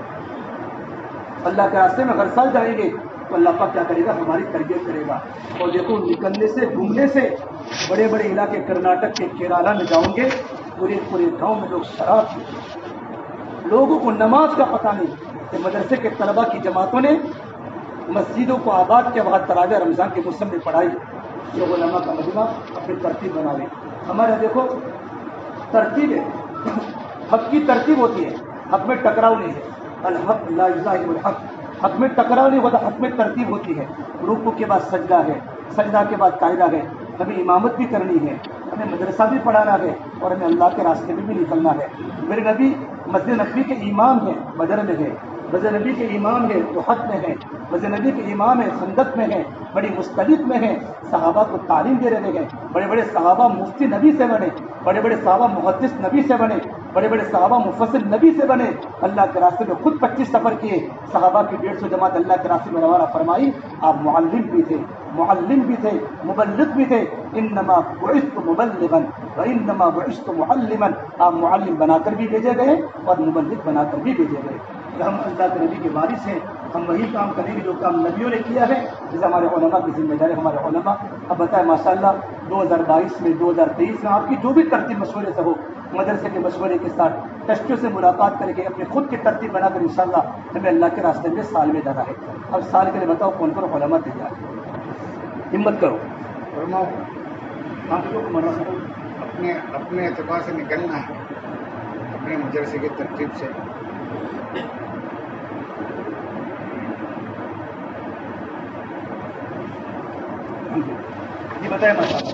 اللہ کے راستے میں ہر سال جائیں گے تو اللہ پاک کیا کرے گا، ہماری تربیت کرے گا۔ اور دیکھو نکلنے سے، گھومنے سے، بڑے بڑے علاقے کرناٹک کے کیرالا میں جاؤں گے، پورے پورے گاؤں میں لوگ شراب پیتے ہیں، لوگوں کو نماز کا پتہ نہیں۔ کہ مدرسے کے طلباء کی جماعتوں نے مسجدوں کو آباد کے بعد تراویح رمضان کے موسم میں پڑھائی، جو علماء کا مجمع اپنی ترتیب بنا لے۔ ہمارے دیکھو ترتیب ہے، حق کی ترتیب ہوتی ہے، حق میں ٹکراؤ نہیں ہے، الحق لا یزاحم الحق، حق میں ٹکراؤ نہیں ہوتا، حق میں ترتیب ہوتی ہے۔ رکوع کے بعد سجدہ ہے، سجدہ کے بعد قاعدہ ہے، ہمیں امامت بھی کرنی ہے، ہمیں مدرسہ بھی پڑھانا ہے، اور ہمیں اللہ کے راستے میں بھی نکلنا ہے۔ میرے نبی مسجد نبوی کے امام ہیں، بدر میں ہے، مسجد نبی کے امام ہے احد میں ہے، مسجد نبی کے امام ہے خندق میں ہے، بڑی مستلق میں ہے، صحابہ کو تعلیم دے رہے ہیں، بڑے بڑے صحابہ مفتی نبی سے بنے، بڑے بڑے صحابہ محدث نبی سے بنے، بڑے بڑے صحابہ مفسر نبی سے بنے، اللہ کے راستے میں خود پچیس سفر کیے، صحابہ کی ڈیڑھ سو جماعت اللہ کے راستے میں روانہ فرمائی۔ آپ معلم بھی تھے، معلم بھی تھے، مبلغ بھی تھے، انما بعثت مبلغا وانما بعثت معلما، آپ معلم بنا کر بھی بھیجے گئے اور مبلغ بنا کر بھی بھیجے گئے۔ کہ ہم اللہ کے نبی کے وارث ہیں، ہم وہی کام کریں گے جو کام نبیوں نے کیا ہے، جسے ہمارے علماء کی ذمہ داری۔ ہمارے علماء اب بتائیں ماشاءاللہ دو ہزار بائیس میں، دو ہزار تیئیس میں آپ کی جو بھی ترتیب مشورے سے ہو، مدرسے کے مشورے کے ساتھ ٹرسٹیوں سے ملاقات کر کے اپنی خود کی ترتیب بنا کر انشاءاللہ ہمیں اللہ کے راستے میں سال میں جانا ہے۔ اب سال کے لیے بتاؤ کون کون علماء تیار ہیں؟ ہمت کرو، علماء ہم کو مرنا اپنے اپنے اعتبار سے نکلنا ہے، اپنے مدرسے کی ترتیب سے۔ جی بتائیں ماشاءاللہ۔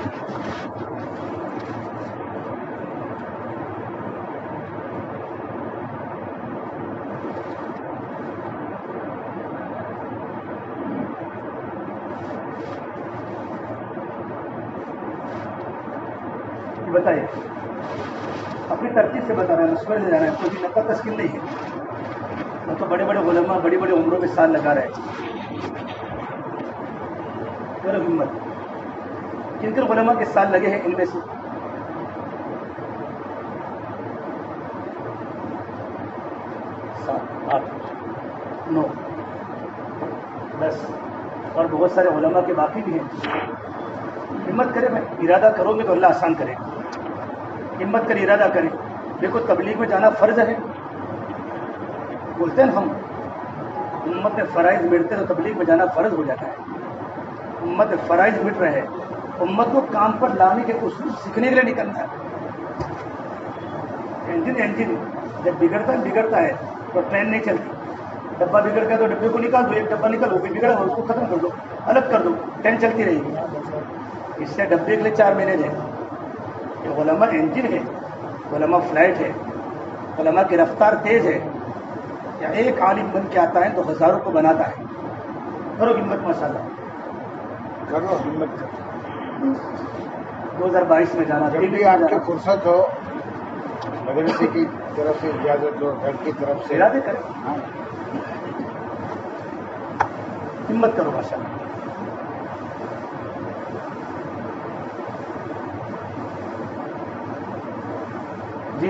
بتائیے اپنی ترتیب سے بتا رہے ہیں، مشورے سے جا رہے ہیں، کوئی نقل تشکیل نہیں ہے۔ وہ تو بڑے بڑے علماء بڑی بڑی عمروں میں سال لگا رہے ہیں۔ کرو ہمت، کن کن علماء کے سال لگے ہیں ان میں سے؟ سات، آٹھ، نو، دس، اور بہت سارے علماء کے باقی بھی ہیں۔ ہمت کرے میں، ارادہ کرو گے تو اللہ آسان کرے گا۔ ہمت کر ارادہ کریں۔ دیکھو تبلیغ میں جانا فرض ہے، بولتے ہیں ہم امت میں فرائض مٹتے تو تبلیغ میں جانا فرض ہو جاتا ہے۔ امت میں فرائض مٹ رہے ہیں، امت کو کام پر لانے کے اصول سیکھنے کے لیے نکلنا ہے۔ انجن انجن جب بگڑتا ہے بگڑتا ہے تو ٹرین نہیں چلتی۔ ڈبہ بگڑ گیا تو ڈبے کو نکال دو، ایک ڈبہ نکال، وہ بھی بگڑا اس کو ختم کر دو، الگ کر دو، ٹرین چلتی رہے گی۔ اس سے ڈبے کے لیے چار مہینے دیں۔ یہ علماء انجن ہے، علماء فلائٹ ہے، علماء کی رفتار تیز ہے۔ یا ایک عالم بن کے آتا ہے تو ہزاروں کو بناتا ہے۔ کرو ہمت ماشاءاللہ، کرو ہمت کرو۔ دو ہزار بائیس میں جانا، جب بھی آپ کی فرصت ہو مدرسے کی طرف سے اجازت لو، گھر کی طرف سے ارادے کریں، ہاں، ہمت کرو ماشاءاللہ۔ جی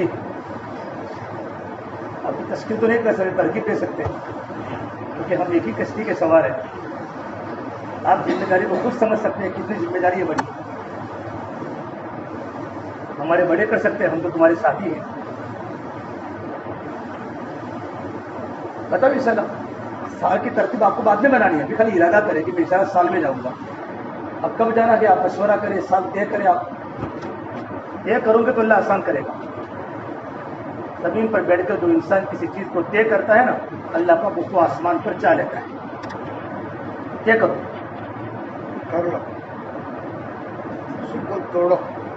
ابھی تشکیل تو نہیں کر سکتے، ترکیب دے سکتے کیونکہ ہم ایک ہی کشتی کے سوار ہیں۔ آپ ذمہ داری کو خود سمجھ سکتے ہیں کتنی ذمہ داری ہے بڑی۔ ہمارے بڑے کر سکتے ہیں، ہم تو تمہارے ساتھی ہیں۔ بتاؤ انشاءاللہ سال کی ترتیب آپ کو بعد میں بنانی ہے، ابھی خالی ارادہ کریں کہ میں انشاءاللہ سال میں جاؤں گا. اب کب جانا ہے آپ مشورہ کریں، سال طے کریں. آپ طے کرو گے تو اللہ آسان کرے گا. زمین پر بیٹھ کر جو انسان کسی چیز کو طے کرتا ہے نا، اللہ پاک اس کو آسمان پر چاہ لیتا ہے. طے کرو، کر لو، سکوت توڑو،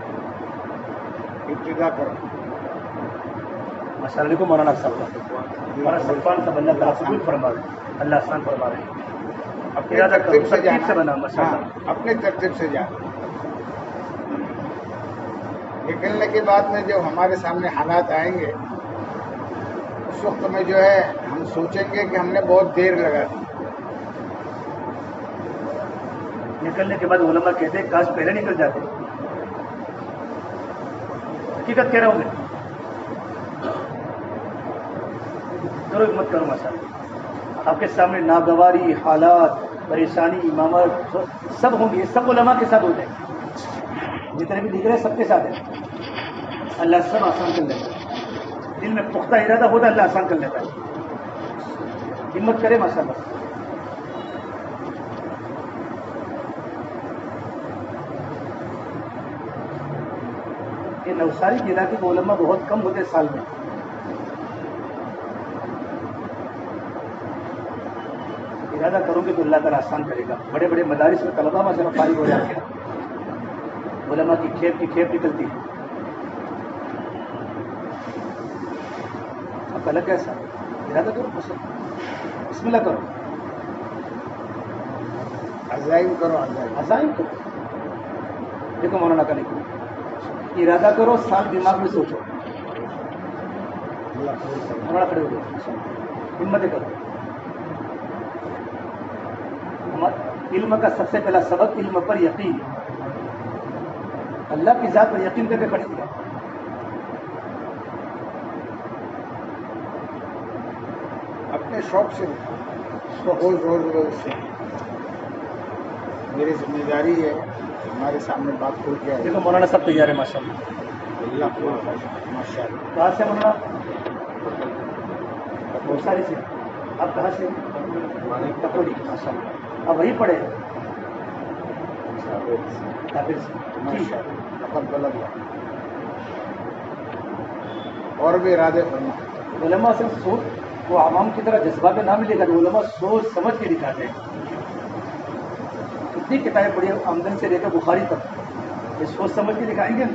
ابتدا کرو. ماشاء اللہ کو مولانا صاحب ہمارا سلطان صاحب اللہ تعالیٰ قبول فرما رہے، اللہ آسان فرما رہے ہیں. اپنے ارادہ کرو، ترتیب سے ترتیب سے بنا. جانا، ماشاء ہاں اللہ اپنے ترتیب سے جانا. نکلنے کے بعد میں جو ہمارے سامنے حالات آئیں گے اس وقت میں جو ہے ہم سوچیں گے کہ ہم نے بہت دیر لگا دی. نکلنے کے بعد علماء کہتے ہیں کاش پہلے نکل جاتے. حقیقت کہہ رہا ہوں میں، کرو ہمت کرو. ماشاء اللہ آپ کے سامنے ناگواری، حالات، پریشانی، امامت سب ہوں گے. سب علماء کے ساتھ ہوتے ہیں، جتنے بھی دکھ رہے ہیں سب کے ساتھ ہیں. اللہ سب آسان کر لیتا ہے. دل میں پختہ ارادہ ہوتا ہے، اللہ آسان کر لیتا ہے. ہمت کرے ماشاء اللہ. یہ نوساری کے علاقے کے علماء بہت کم ہوتے سال میں. ارادہ کرو گے تو اللہ تعالیٰ آسان کرے گا. بڑے بڑے مدارس میں طلبا ماشاء اللہ فارغ ہو جاتے ہیں. علماء کی کھیپ کی کھیپ نکلتی ہے. اب الگ کیسا ارادہ کرو، بسم اللہ کرو، عزائم کرو، عزائم. عزائم کرو. دیکھو مولانا کا نہیں ارادہ کرو، سال دماغ میں سوچو. اللہ قبول کرے. ہمارا کھڑے ہو گئے، ہمتیں کرو. علم کا سب سے پہلا سبق علم پر یقین. اللہ کی ذات پر یقین کر کے کھڑے کیا. اپنے شوق سے روز روز روز سے میری ذمہ داری ہے ہمارے سامنے بات کھول کے آئے. دیکھو مولانا سب تیار ہے ماشاء اللہ. اللہ قبول کرے. ماشاء اللہ. کہاں سے مولانا؟ بہت ساری سے. آپ کہاں سے؟ کپوری. ماشاء اللہ. اب وہی پڑھے کافر سے. ماشاء اللہ. تقبل اللہ. اور بھی ارادے فرما. علماء سے سوچ وہ عوام کی طرح جذبہ میں نہ ملے گا. علماء سوچ سمجھ کے دکھاتے ہیں. کتنی کتابیں پڑھی آمدن سے لے کر بخاری تک، یہ سوچ سمجھ کے دکھائیں گے.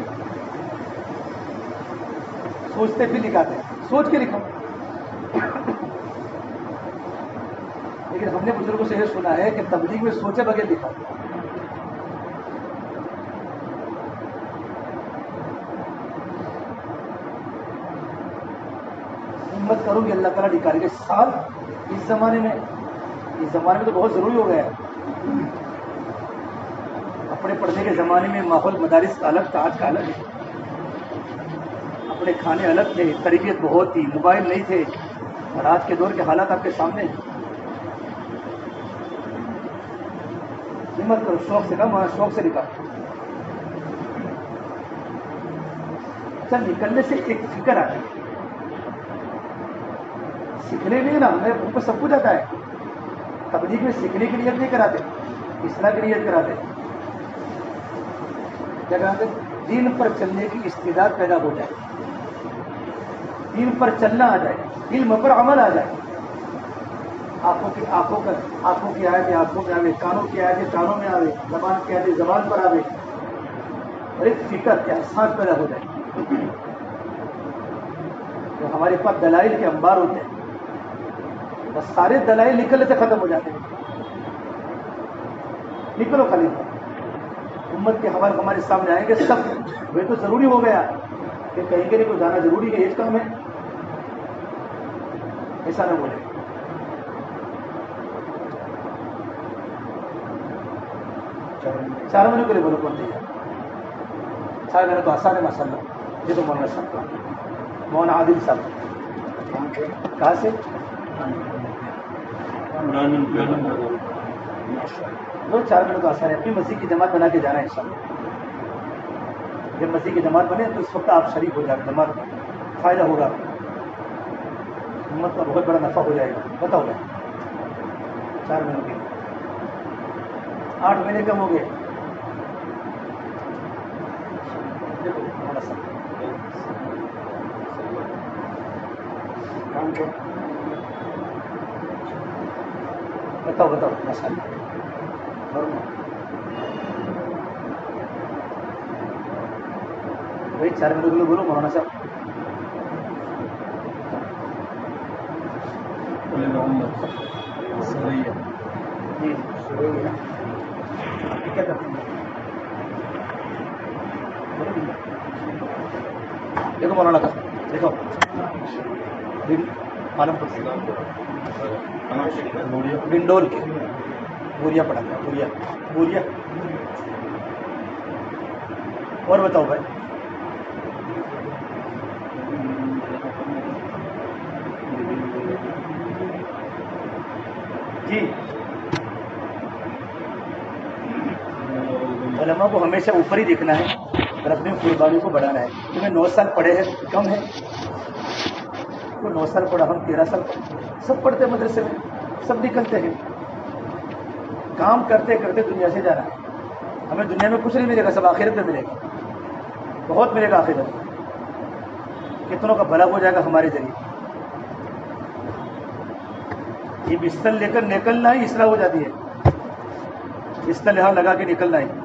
سوچتے پھر دکھاتے ہیں. سوچ کے لکھو. لیکن ہم نے بزرگوں سے یہ سنا ہے کہ تبلیغ میں سوچے بغیر لکھا. ہمت کروں گی اللہ تعالیٰ نکالے گے. سال اس زمانے میں اس زمانے میں تو بہت ضروری ہو گیا ہے. اپنے پڑھنے کے زمانے میں ماحول مدارس کا الگ تھا، آج کا الگ ہے. اپنے کھانے الگ تھے، تربیت بہت تھی، موبائل نہیں تھے. اور آج کے دور کے حالات آپ کے سامنے ہیں. ہمت کرو. شوق سے کم شوق سے نکال. اچھا نکلنے سے ایک فکر آتی ہے. سیکھنے میں نا ہمیں ان کو سب کچھ آتا ہے. تبلیغ میں سیکھنے کی نیت نہیں کراتے، اصلاح کی نیت کراتے. کیا کراتے؟ دین پر چلنے کی استعداد پیدا ہو جائے، دین پر چلنا آ جائے، علم پر عمل آ جائے. آنکھوں کی آنکھوں کا آنکھوں کی آیتیں آنکھوں میں آوے، کانوں کی آیتیں کانوں میں آوے، زبان کی آیتیں زبان پر آوے. اور ایک فکر کے احساس پیدا ہو جائے. جو ہمارے پاس دلائل کے انبار ہوتے ہیں، بس سارے دلائل نکلنے سے ختم ہو جاتے ہیں. نکلو خالی امت کے حوالے ہمارے سامنے آئیں گے سب. وہ تو ضروری ہو گیا کہ کہیں گے نہیں کو جانا ضروری ہے، ایج کام ہے، ایسا نہ بولے. چار مہینے کے لیے بولو کون چاہیے. چار مہینے تو آسان ہے ماشاء اللہ. یہ تو مولانا صاحب کا مولانا عادل صاحب کہاں سے؟ دو چار مہینے تو آسان ہے. اپنی مسیح کی جماعت بنا کے جانا ہے انشاءاللہ. جب مسیح کی جماعت بنے تو اس وقت آپ شریک ہو جائیں. جماعت فائدہ ہوگا. امت کا بہت بڑا نفع ہو جائے گا. بتاؤ بھائی, چار مہینوں کے آٹھ مہینے کم ہو گئے. دیکھو ہمارا سب کام کر, بتاؤ بتاؤ ماشاء اللہ. بھائی چار مہینوں کے لیے بولو مولانا صاحب. جی کیا کرتے ہیں, دیکھو مولانا کا دیکھو معلوم ونڈول کے بوریا پڑا تھا, بوریا بوریا. اور بتاؤ بھائی. جی علماء کو ہمیشہ اوپر ہی دیکھنا ہے اور اپنی قربانی کو بڑھانا ہے. تمہیں نو سال پڑھے ہیں کم ہے, وہ نو سال پڑھا, ہم تیرہ سال پڑھے, سب پڑھتے ہیں مدرسے میں, سب نکلتے ہیں. کام کرتے کرتے دنیا سے جانا ہے. ہمیں دنیا میں کچھ نہیں ملے گا, سب آخرت میں ملے گا, بہت ملے گا آخرت. کتنوں کا بھلا ہو جائے گا ہمارے ذریعے. یہ بستر لے کر نکلنا ہی اصلاح ہو جاتی ہے. بستر یہاں لگا کے نکلنا ہی.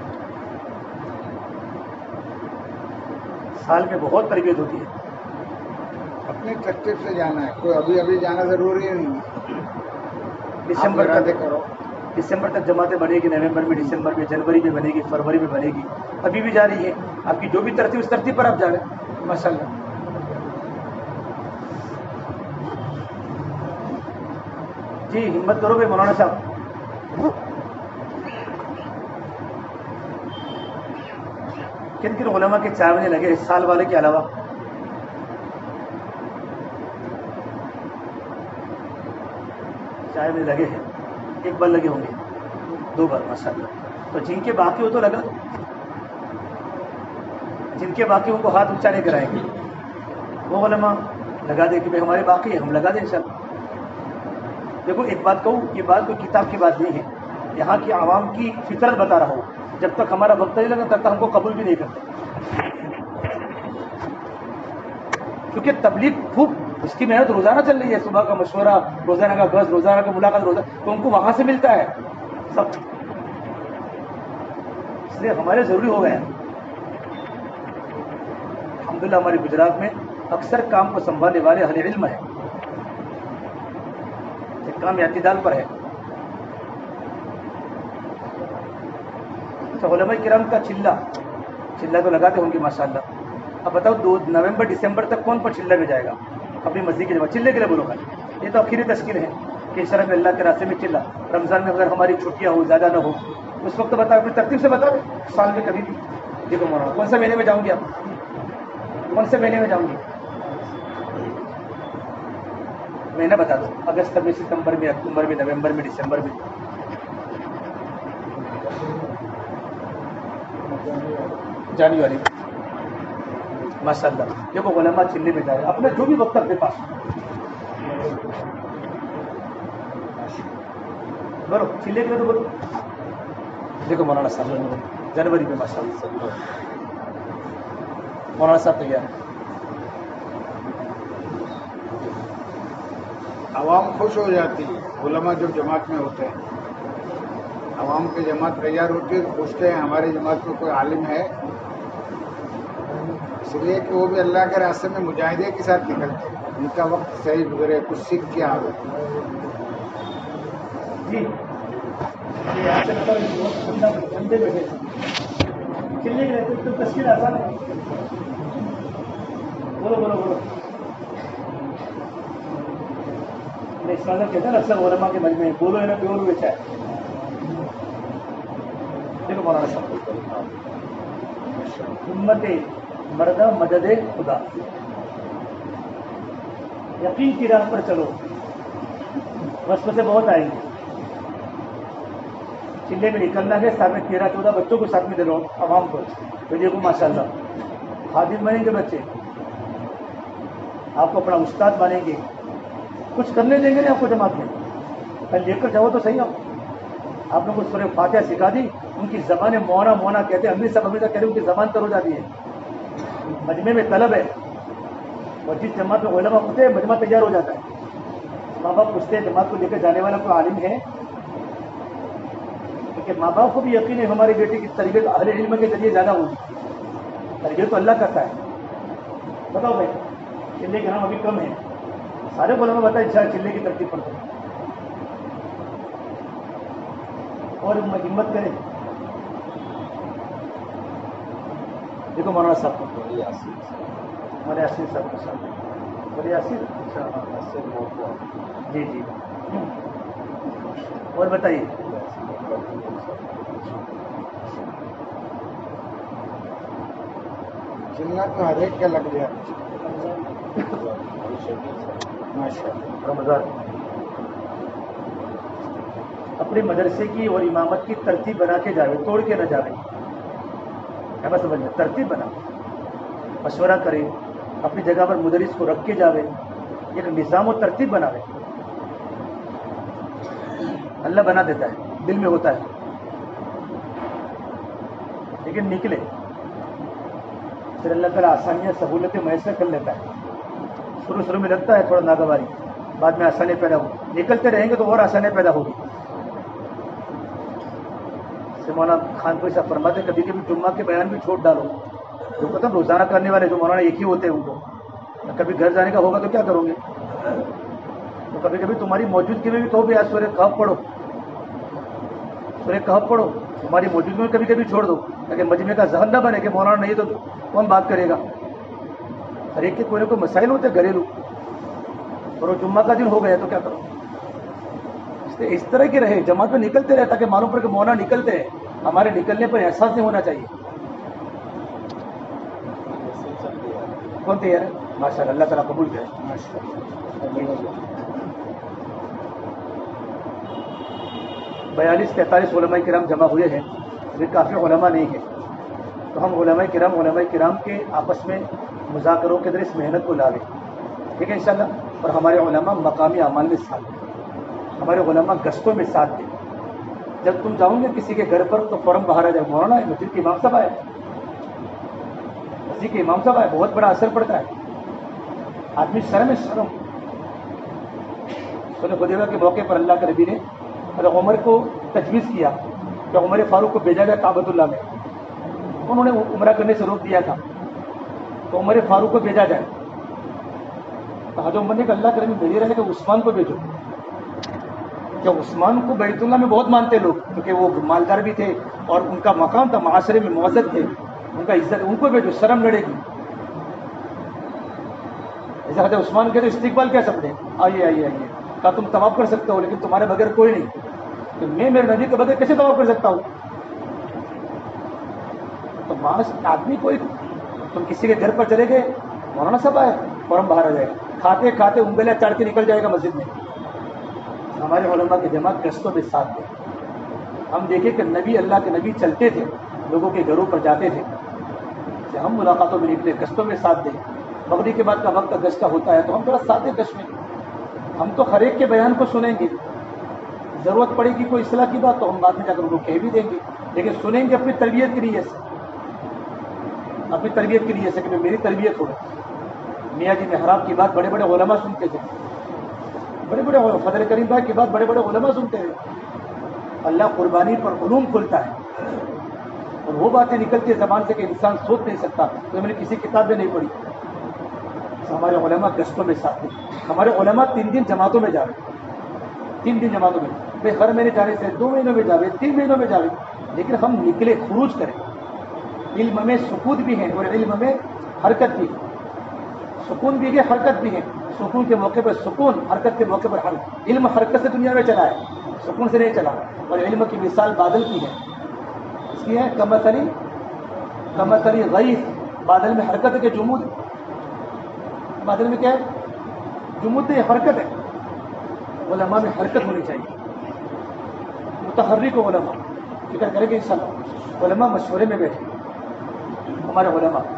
سال میں بہت تربیت ہوتی ہے. اپنے ترتیب سے جانا ہے, کوئی ابھی ابھی جانا ضروری نہیں. دسمبر آپ تک کرو, دسمبر تک جماعتیں بنے گی, نومبر میں, دسمبر میں, جنوری میں بنے گی, فروری میں بنے گی. ابھی بھی جا رہی ہے. آپ کی جو بھی ترتیب اس ترتیب پر آپ جا رہے ہیں ماشاء اللہ. جی ہمت کرو گے مولانا صاحب. کن کن علماء کے چار مہینے لگے سال والے کے علاوہ؟ چار مہینے لگے ہیں, ایک بار لگے ہوں گے, دو بار ماشاء اللہ. تو جن کے باقی ہو تو لگا, جن کے باقی ان کو ہاتھ اونچا نہیں کرائیں گے. وہ علماء لگا دے کہ بھائی ہمارے باقی ہے, ہم لگا دیں انشاءاللہ. دیکھو ایک بات کہوں, یہ بات کوئی کتاب کی بات نہیں ہے, یہاں کی عوام کی فطرت بتا رہا ہوں. جب تک ہمارا وقت نہیں لگا تب تک ہم کو قبول بھی نہیں کرتے, کیونکہ تبلیغ خوب اس کی محنت روزانہ چل رہی ہے. صبح کا مشورہ, روزانہ کا بس, روزانہ کا ملاقات, روزانہ, تو ان کو وہاں سے ملتا ہے سب. اس لیے ہمارے ضروری ہو گئے ہیں. الحمدللہ ہمارے گجرات میں اکثر کام کو سنبھالنے والے اہل علم ہیں. ایک کام اعتدال پر ہے. تو علماء کرام کا چلہ چلہ تو لگاتے ہوں گے ماشاء اللہ. اب بتاؤ دو نومبر دسمبر تک کون پر چلہ میں جائے گا اپنی مسجد کے جمع چلے کے لیے بولو گا. یہ تو آخری تشکیل ہے کہ اس طرح میں اللہ کے راستے میں چلہ. رمضان میں اگر ہماری چھٹیاں ہو, زیادہ نہ ہو, اس وقت بتاؤ, اپنی ترتیب سے بتاؤ, سال میں کبھی بھی. دیکھو مولانا کون سے مہینے میں جاؤں گی, آپ کون سے مہینے میں جاؤں گی, مہینہ بتا دو. اگست میں, ستمبر میں, اکتوبر میں, نومبر میں, دسمبر میں, جنوری ماشاء اللہ. دیکھو علماء چلے میں جا رہے, اپنا جو بھی وقت اپنے پاس بولو چلے کے تو بولو. دیکھو مولانا صاحب جنوری میں ماشاء اللہ. مولانا صاحب تیار. عوام خوش ہو جاتی ہے. علماء جب جماعت میں ہوتے ہیں, عوام کی جماعت تیار ہوتی ہے تو پوچھتے ہیں ہماری جماعت میں کوئی عالم ہے, اس لیے کہ وہ بھی اللہ کے راستے میں مجاہدے کے ساتھ نکلتے ہیں. ان کا وقت صحیح گزرے, کچھ سیکھ کے آ گئے. جی چلنے کے لیے تشکیل آسان ہے. بولو بولو بولو. اس کا کہتے ہیں اکثر علماء کے مجمع میں بولو ہے نا پیور بیچا ہے. دیکھو مولانا صاحب, ہمت مردہ مدد خدا, یقین کی راہ پر چلو, وسوسے بہت آئیں گے. چلے میں نکلنا ہے, ساتھ میں تیرہ چودہ بچوں کو ساتھ میں دے دو عوام کو. تو دیکھو ماشاء اللہ خادم بنیں گے بچے, آپ کو اپنا استاد مانیں گے, کچھ کرنے دیں گے نہیں آپ کو جماعت میں. کل لے کر جاؤ تو صحیح. آپ آپ نے کچھ سورہ فاتحہ سکھا دی, ان کی زبانیں مونا مونا کہتے ہیں, امیر صاحب امیر صاحب کہتے ہیں ان کی زبان تر ہو جاتی ہے. مجمع میں طلب ہے, اور جس جماعت میں علماء ہوتے ہیں مجمع تیار ہو جاتا ہے. ماں باپ پوچھتے ہیں جماعت کو لے کر جانے والا کوئی عالم ہے؟ کیونکہ ماں باپ کو بھی یقین ہے ہماری بیٹی کی تربیت اہل علم کے ذریعے زیادہ ہوگی. تربیت تو اللہ کرتا ہے. بتاؤ بھائی, چلے کے نام ابھی کم ہے, سارے علماء بتائیں ان شاء اللہ چلے کی ترتیب پر کریں اور ہمت کریں. دیکھو مولانا صاحب ہمارے آصف صاحب کے ساتھ بڑے آصف جی جی. اور بتائیے چلنا تو ہر ایک کا لگ گیا. ماشاء اللہ. رمضان اپنے مدرسے کی اور امامت کی ترتیب بنا کے جاوے, توڑ کے نہ جاوے. ہے سمجھ میں, ترتیب بنا, مشورہ کرے, اپنی جگہ پر مدرس کو رکھ کے جاوے, ایک نظام و ترتیب بناوے. اللہ بنا دیتا ہے, دل میں ہوتا ہے, لیکن نکلے پھر اللہ تعالیٰ آسانیاں سہولتیں میسر کر لیتا ہے. شروع شروع میں لگتا ہے تھوڑا ناگواری, بعد میں آسانیاں پیدا ہو, نکلتے رہیں گے تو اور آسانیاں پیدا ہوگی. مولانا خان کوئی صاحب فرماتے ہیں کبھی کبھی جمعہ کے بیان بھی چھوڑ ڈالو. جو پتہ روزانہ کرنے والے جو مولانا ایک ہی ہوتے ہیں ان کو کبھی گھر جانے کا ہوگا تو کیا کرو گے؟ تو کبھی کبھی تمہاری موجودگی میں بھی تو بھی آج سورہ کہف پڑھو, سورہ کہف پڑھو, تمہاری موجودگی میں کبھی کبھی چھوڑ دو تاکہ مجمع کا ذہن نہ بنے کہ مولانا نہیں تو کون بات کرے گا. ہر ایک کے کوئی نہ کوئی مسائل ہوتے ہیں گھریلو, اور وہ جمعہ کا دن ہو گیا تو کیا کرو. اس طرح کے رہے, جماعت میں نکلتے رہے تاکہ معلوم پڑے کہ مولانا نکلتے ہیں, ہمارے نکلنے پر احساس نہیں ہونا چاہیے. کون تیار ہے؟ ماشاء اللہ, اللہ تعالیٰ قبول کرے. بیالیس تینتالیس علماء کرام جمع ہوئے ہیں, یہ کافی علماء نہیں ہیں, تو ہم علماء کرام علماء کرام کے آپس میں مذاکروں کے ذریعے اس محنت کو لاویں. ٹھیک ہے انشاءاللہ. اور ہمارے علماء مقامی اعمال میں ساتھ دیں, ہمارے علماء گشتوں میں ساتھ دیں. جب تم جاؤ گے کسی کے گھر پر تو فوراً باہر آ جائے, مولانا مسجد کے امام صاحب آئے, مسجد کے امام صاحب آئے, بہت بڑا اثر پڑتا ہے. آدمی شرم ہے, شرم. سنہ خدیجہ کے موقع پر اللہ کے نبی نے حضرت عمر کو تجویز کیا کہ عمر فاروق کو بھیجا گیا کعبۃ اللہ میں, انہوں نے عمرہ کرنے سے روک دیا تھا, تو عمر فاروق کو بھیجا جائے. تو حضرت عمر نے کہا اللہ کے نبی میری رہے کہ عثمان کو بھیجو. کہ عثمان کو بیت اللہ میں بہت مانتے لوگ, کیونکہ وہ مالدار بھی تھے اور ان کا مقام تھا, معاشرے میں معزز تھے, ان کا عزت, ان کو بھیجو, شرم لڑے گی. جیسے حضرت عثمان کہتے استقبال کہہ سکتے ہیں, آئیے آئیے آئیے, کہا تم طواف کر سکتے ہو لیکن تمہارے بغیر کوئی نہیں. تو میں میرے نبی کے بغیر کیسے طواف کر سکتا ہوں؟ تو معاش آدمی کوئی, تم کسی کے گھر پر چلے گئے, مولانا صاحب آئے, فوراً باہر آ جائے گا, کھاتے کھاتے انگلیاں چاٹ کے نکل جائے گا مسجد میں. ہمارے علماء کی جماعت گشتوں میں ساتھ دے. ہم دیکھیں کہ نبی اللہ کے نبی چلتے تھے, لوگوں کے گھروں پر جاتے تھے, ہم ملاقاتوں میں نکلے, گشتوں میں ساتھ دیں. مغرب کے بعد کا وقت گشت کا ہوتا ہے تو ہم تھوڑا ساتھ دیں گشت میں. ہم تو ہر ایک کے بیان کو سنیں گے, ضرورت پڑے گی کوئی اصلاح کی بات تو ہم بعد میں جا کر ان کو کہہ بھی دیں گے, لیکن سنیں گے اپنی تربیت کے لیے سے, اپنی تربیت کے لیے سے کہ میری تربیت ہو. میاں جی محراب کی بات بڑے بڑے علماء سنتے تھے, بڑے بڑے فضل کریم بھائی کی بات بڑے بڑے علماء سنتے ہیں. اللہ قربانی پر علوم کھولتا ہے, اور وہ باتیں نکلتی ہے زبان سے کہ انسان سوچ نہیں سکتا, تو میں نے کسی کتاب میں نہیں پڑھی. ہمارے علماء گشتوں میں ساتھ ہیں. ہمارے علماء تین دن جماعتوں میں جا رہے, تین دن جماعتوں میں, بھائی ہر مہینے جانے سے دو مہینوں میں جاوے, تین مہینوں میں جاوے, لیکن ہم نکلے, خروج کریں. علم میں سکوت بھی ہے اور علم میں حرکت بھی ہے, سکون بھی ہے, حرکت بھی ہے. سکون کے موقع پر سکون, حرکت کے موقع پر حرکت. علم حرکت سے دنیا میں چلا ہے, سکون سے نہیں چلا. اور علم کی مثال بادل کی ہے, اس کی ہے کمثلی کمثلی غیث, بادل میں حرکت ہے کہ جمود, بادل میں کیا ہے, جمود ہے, حرکت ہے. علماء میں حرکت ہونی چاہیے, متحرک علماء فکر کریں گے انشاءاللہ. علماء مشورے میں بیٹھے, ہمارے علماء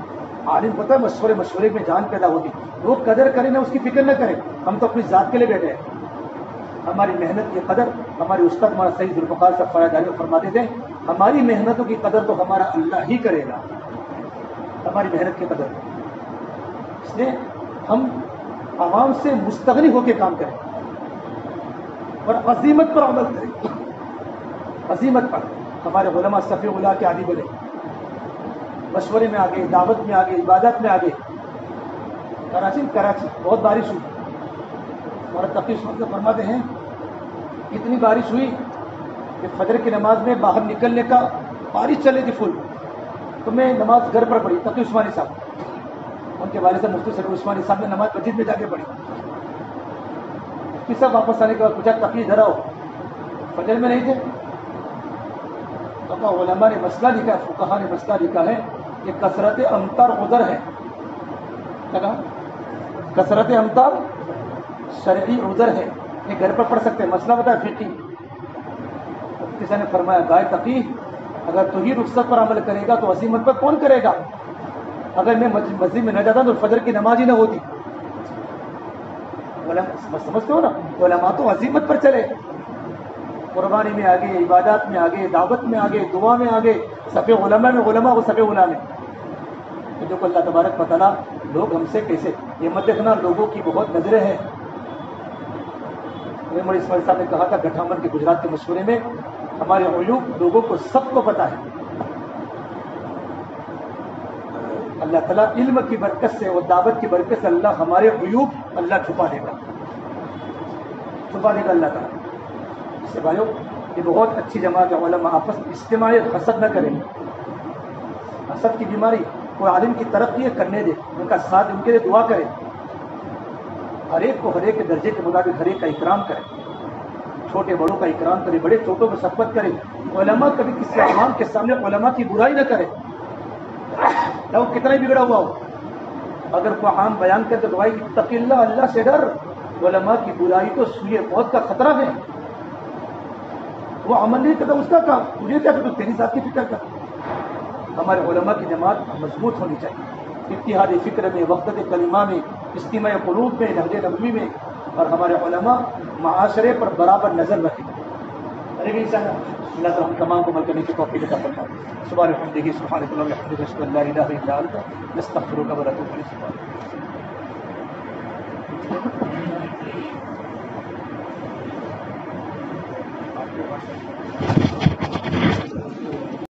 عالم پتہ ہے مشورے مشورے میں جان پیدا ہوتی، وہ قدر کرے نہ اس کی فکر نہ کرے. ہم تو اپنی ذات کے لیے بیٹھے ہیں. ہماری محنت کی قدر ہمارے استاد ہمارا سید ذوالفقار صاحب فراداری فرماتے تھے، ہماری محنتوں کی قدر تو ہمارا اللہ ہی کرے گا. ہماری محنت کی قدر، اس لیے ہم عوام سے مستغنی ہو کے کام کریں اور عزیمت پر عمل کریں. عزیمت پر ہمارے علماء صفی اللہ کے عادی بنے، مشورے میں آگے، دعوت میں آگے، عبادت میں آگے. کراچی کراچی بہت بارش ہوئی اور تقی عثمان سے فرماتے ہیں اتنی بارش ہوئی کہ فجر کی نماز میں باہر نکلنے کا بارش چلے تھی فل، تو میں نماز گھر پر پڑھی. تقی عثمانی صاحب، ان کے والد صاحب مفتی سرور عثمانی صاحب نے نماز مسجد میں جا کے پڑھی. مفتی صاحب واپس آنے کے بعد پوچھا تقی ادھر آؤ، فجر میں نہیں تھے؟ تو علماء نے مسئلہ لکھا ہے، فقہا نے مسئلہ لکھا ہے کہ کثرت امطار عذر ہے. کیا کہا؟ کثرت امطار شرعی عذر ہے، یہ گھر پر پڑھ سکتے ہیں. مسئلہ بتا فقہی. کسی نے فرمایا گائے تقی، اگر تو ہی رخصت پر عمل کرے گا تو عزیمت پر کون کرے گا؟ اگر میں مسجد میں نہ جاتا تو فجر کی نماز ہی نہ ہوتی. سمجھتے ہو نا، علماء تو عزیمت پر چلے، قربانی میں آگے، عبادات میں آگے، دعوت میں آگے، دعا میں آگے، صف علماء میں علماء وہ صف علماء میں. جو کہ اللہ تبارک و تعالیٰ لوگ ہم سے کیسے، یہ مت دیکھنا لوگوں کی بہت نظریں ہیں. میر اسماعیل صاحب نے کہا تھا گٹھامن کے گجرات کے مشورے میں، ہمارے عیوب لوگوں کو سب کو پتہ ہے. اللہ تعالیٰ علم کی برکت سے اور دعوت کی برکت سے اللہ ہمارے عیوب اللہ چھپا دے گا، چھپا دے گا اللہ تعالیٰ. اس سے بھائیو یہ بہت اچھی جماعت ہے. علماء آپس میں اجتماعی حسد نہ کریں. حسد کی بیماری کوئی عالم کی ترقی کرنے دے، ان کا ساتھ، ان کے لیے دعا کرے. ہر ایک کو ہر ایک کے درجے کے مطابق ہر ایک کا اکرام کرے، چھوٹے بڑوں کا اکرام کرے، بڑے چھوٹوں کو شفقت کرے. علماء کبھی کسی عوام کے سامنے علماء کی برائی نہ کرے، نہ وہ کتنا ہی بگڑا ہوا ہو. اگر کوئی عام بیان کرے تو دعائی اتق اللہ، اللہ سے ڈر. علماء کی برائی تو سوئے موت کا خطرہ ہے. وہ عمل نہیں کرتا اس کا کام، مجھے کیا کہ تیری ذات کی فکر کر. ہمارے علماء کی جماعت مضبوط ہونی چاہیے، اتحاد فکر میں، وحدت کلمہ میں، اجتماع قلوب میں، نہج نبوی میں، اور ہمارے علماء معاشرے پر برابر نظر رکھیں. ارے بھی انسان اللہ تعالیٰ ہم تمام کو عمل کرنے کی توفیق عطا فرمائے. سبحان الحمدہ سبحان اللہ وبحمدہ اشہد ان لا الہ الا انت نستغفرک ونتوب الیک.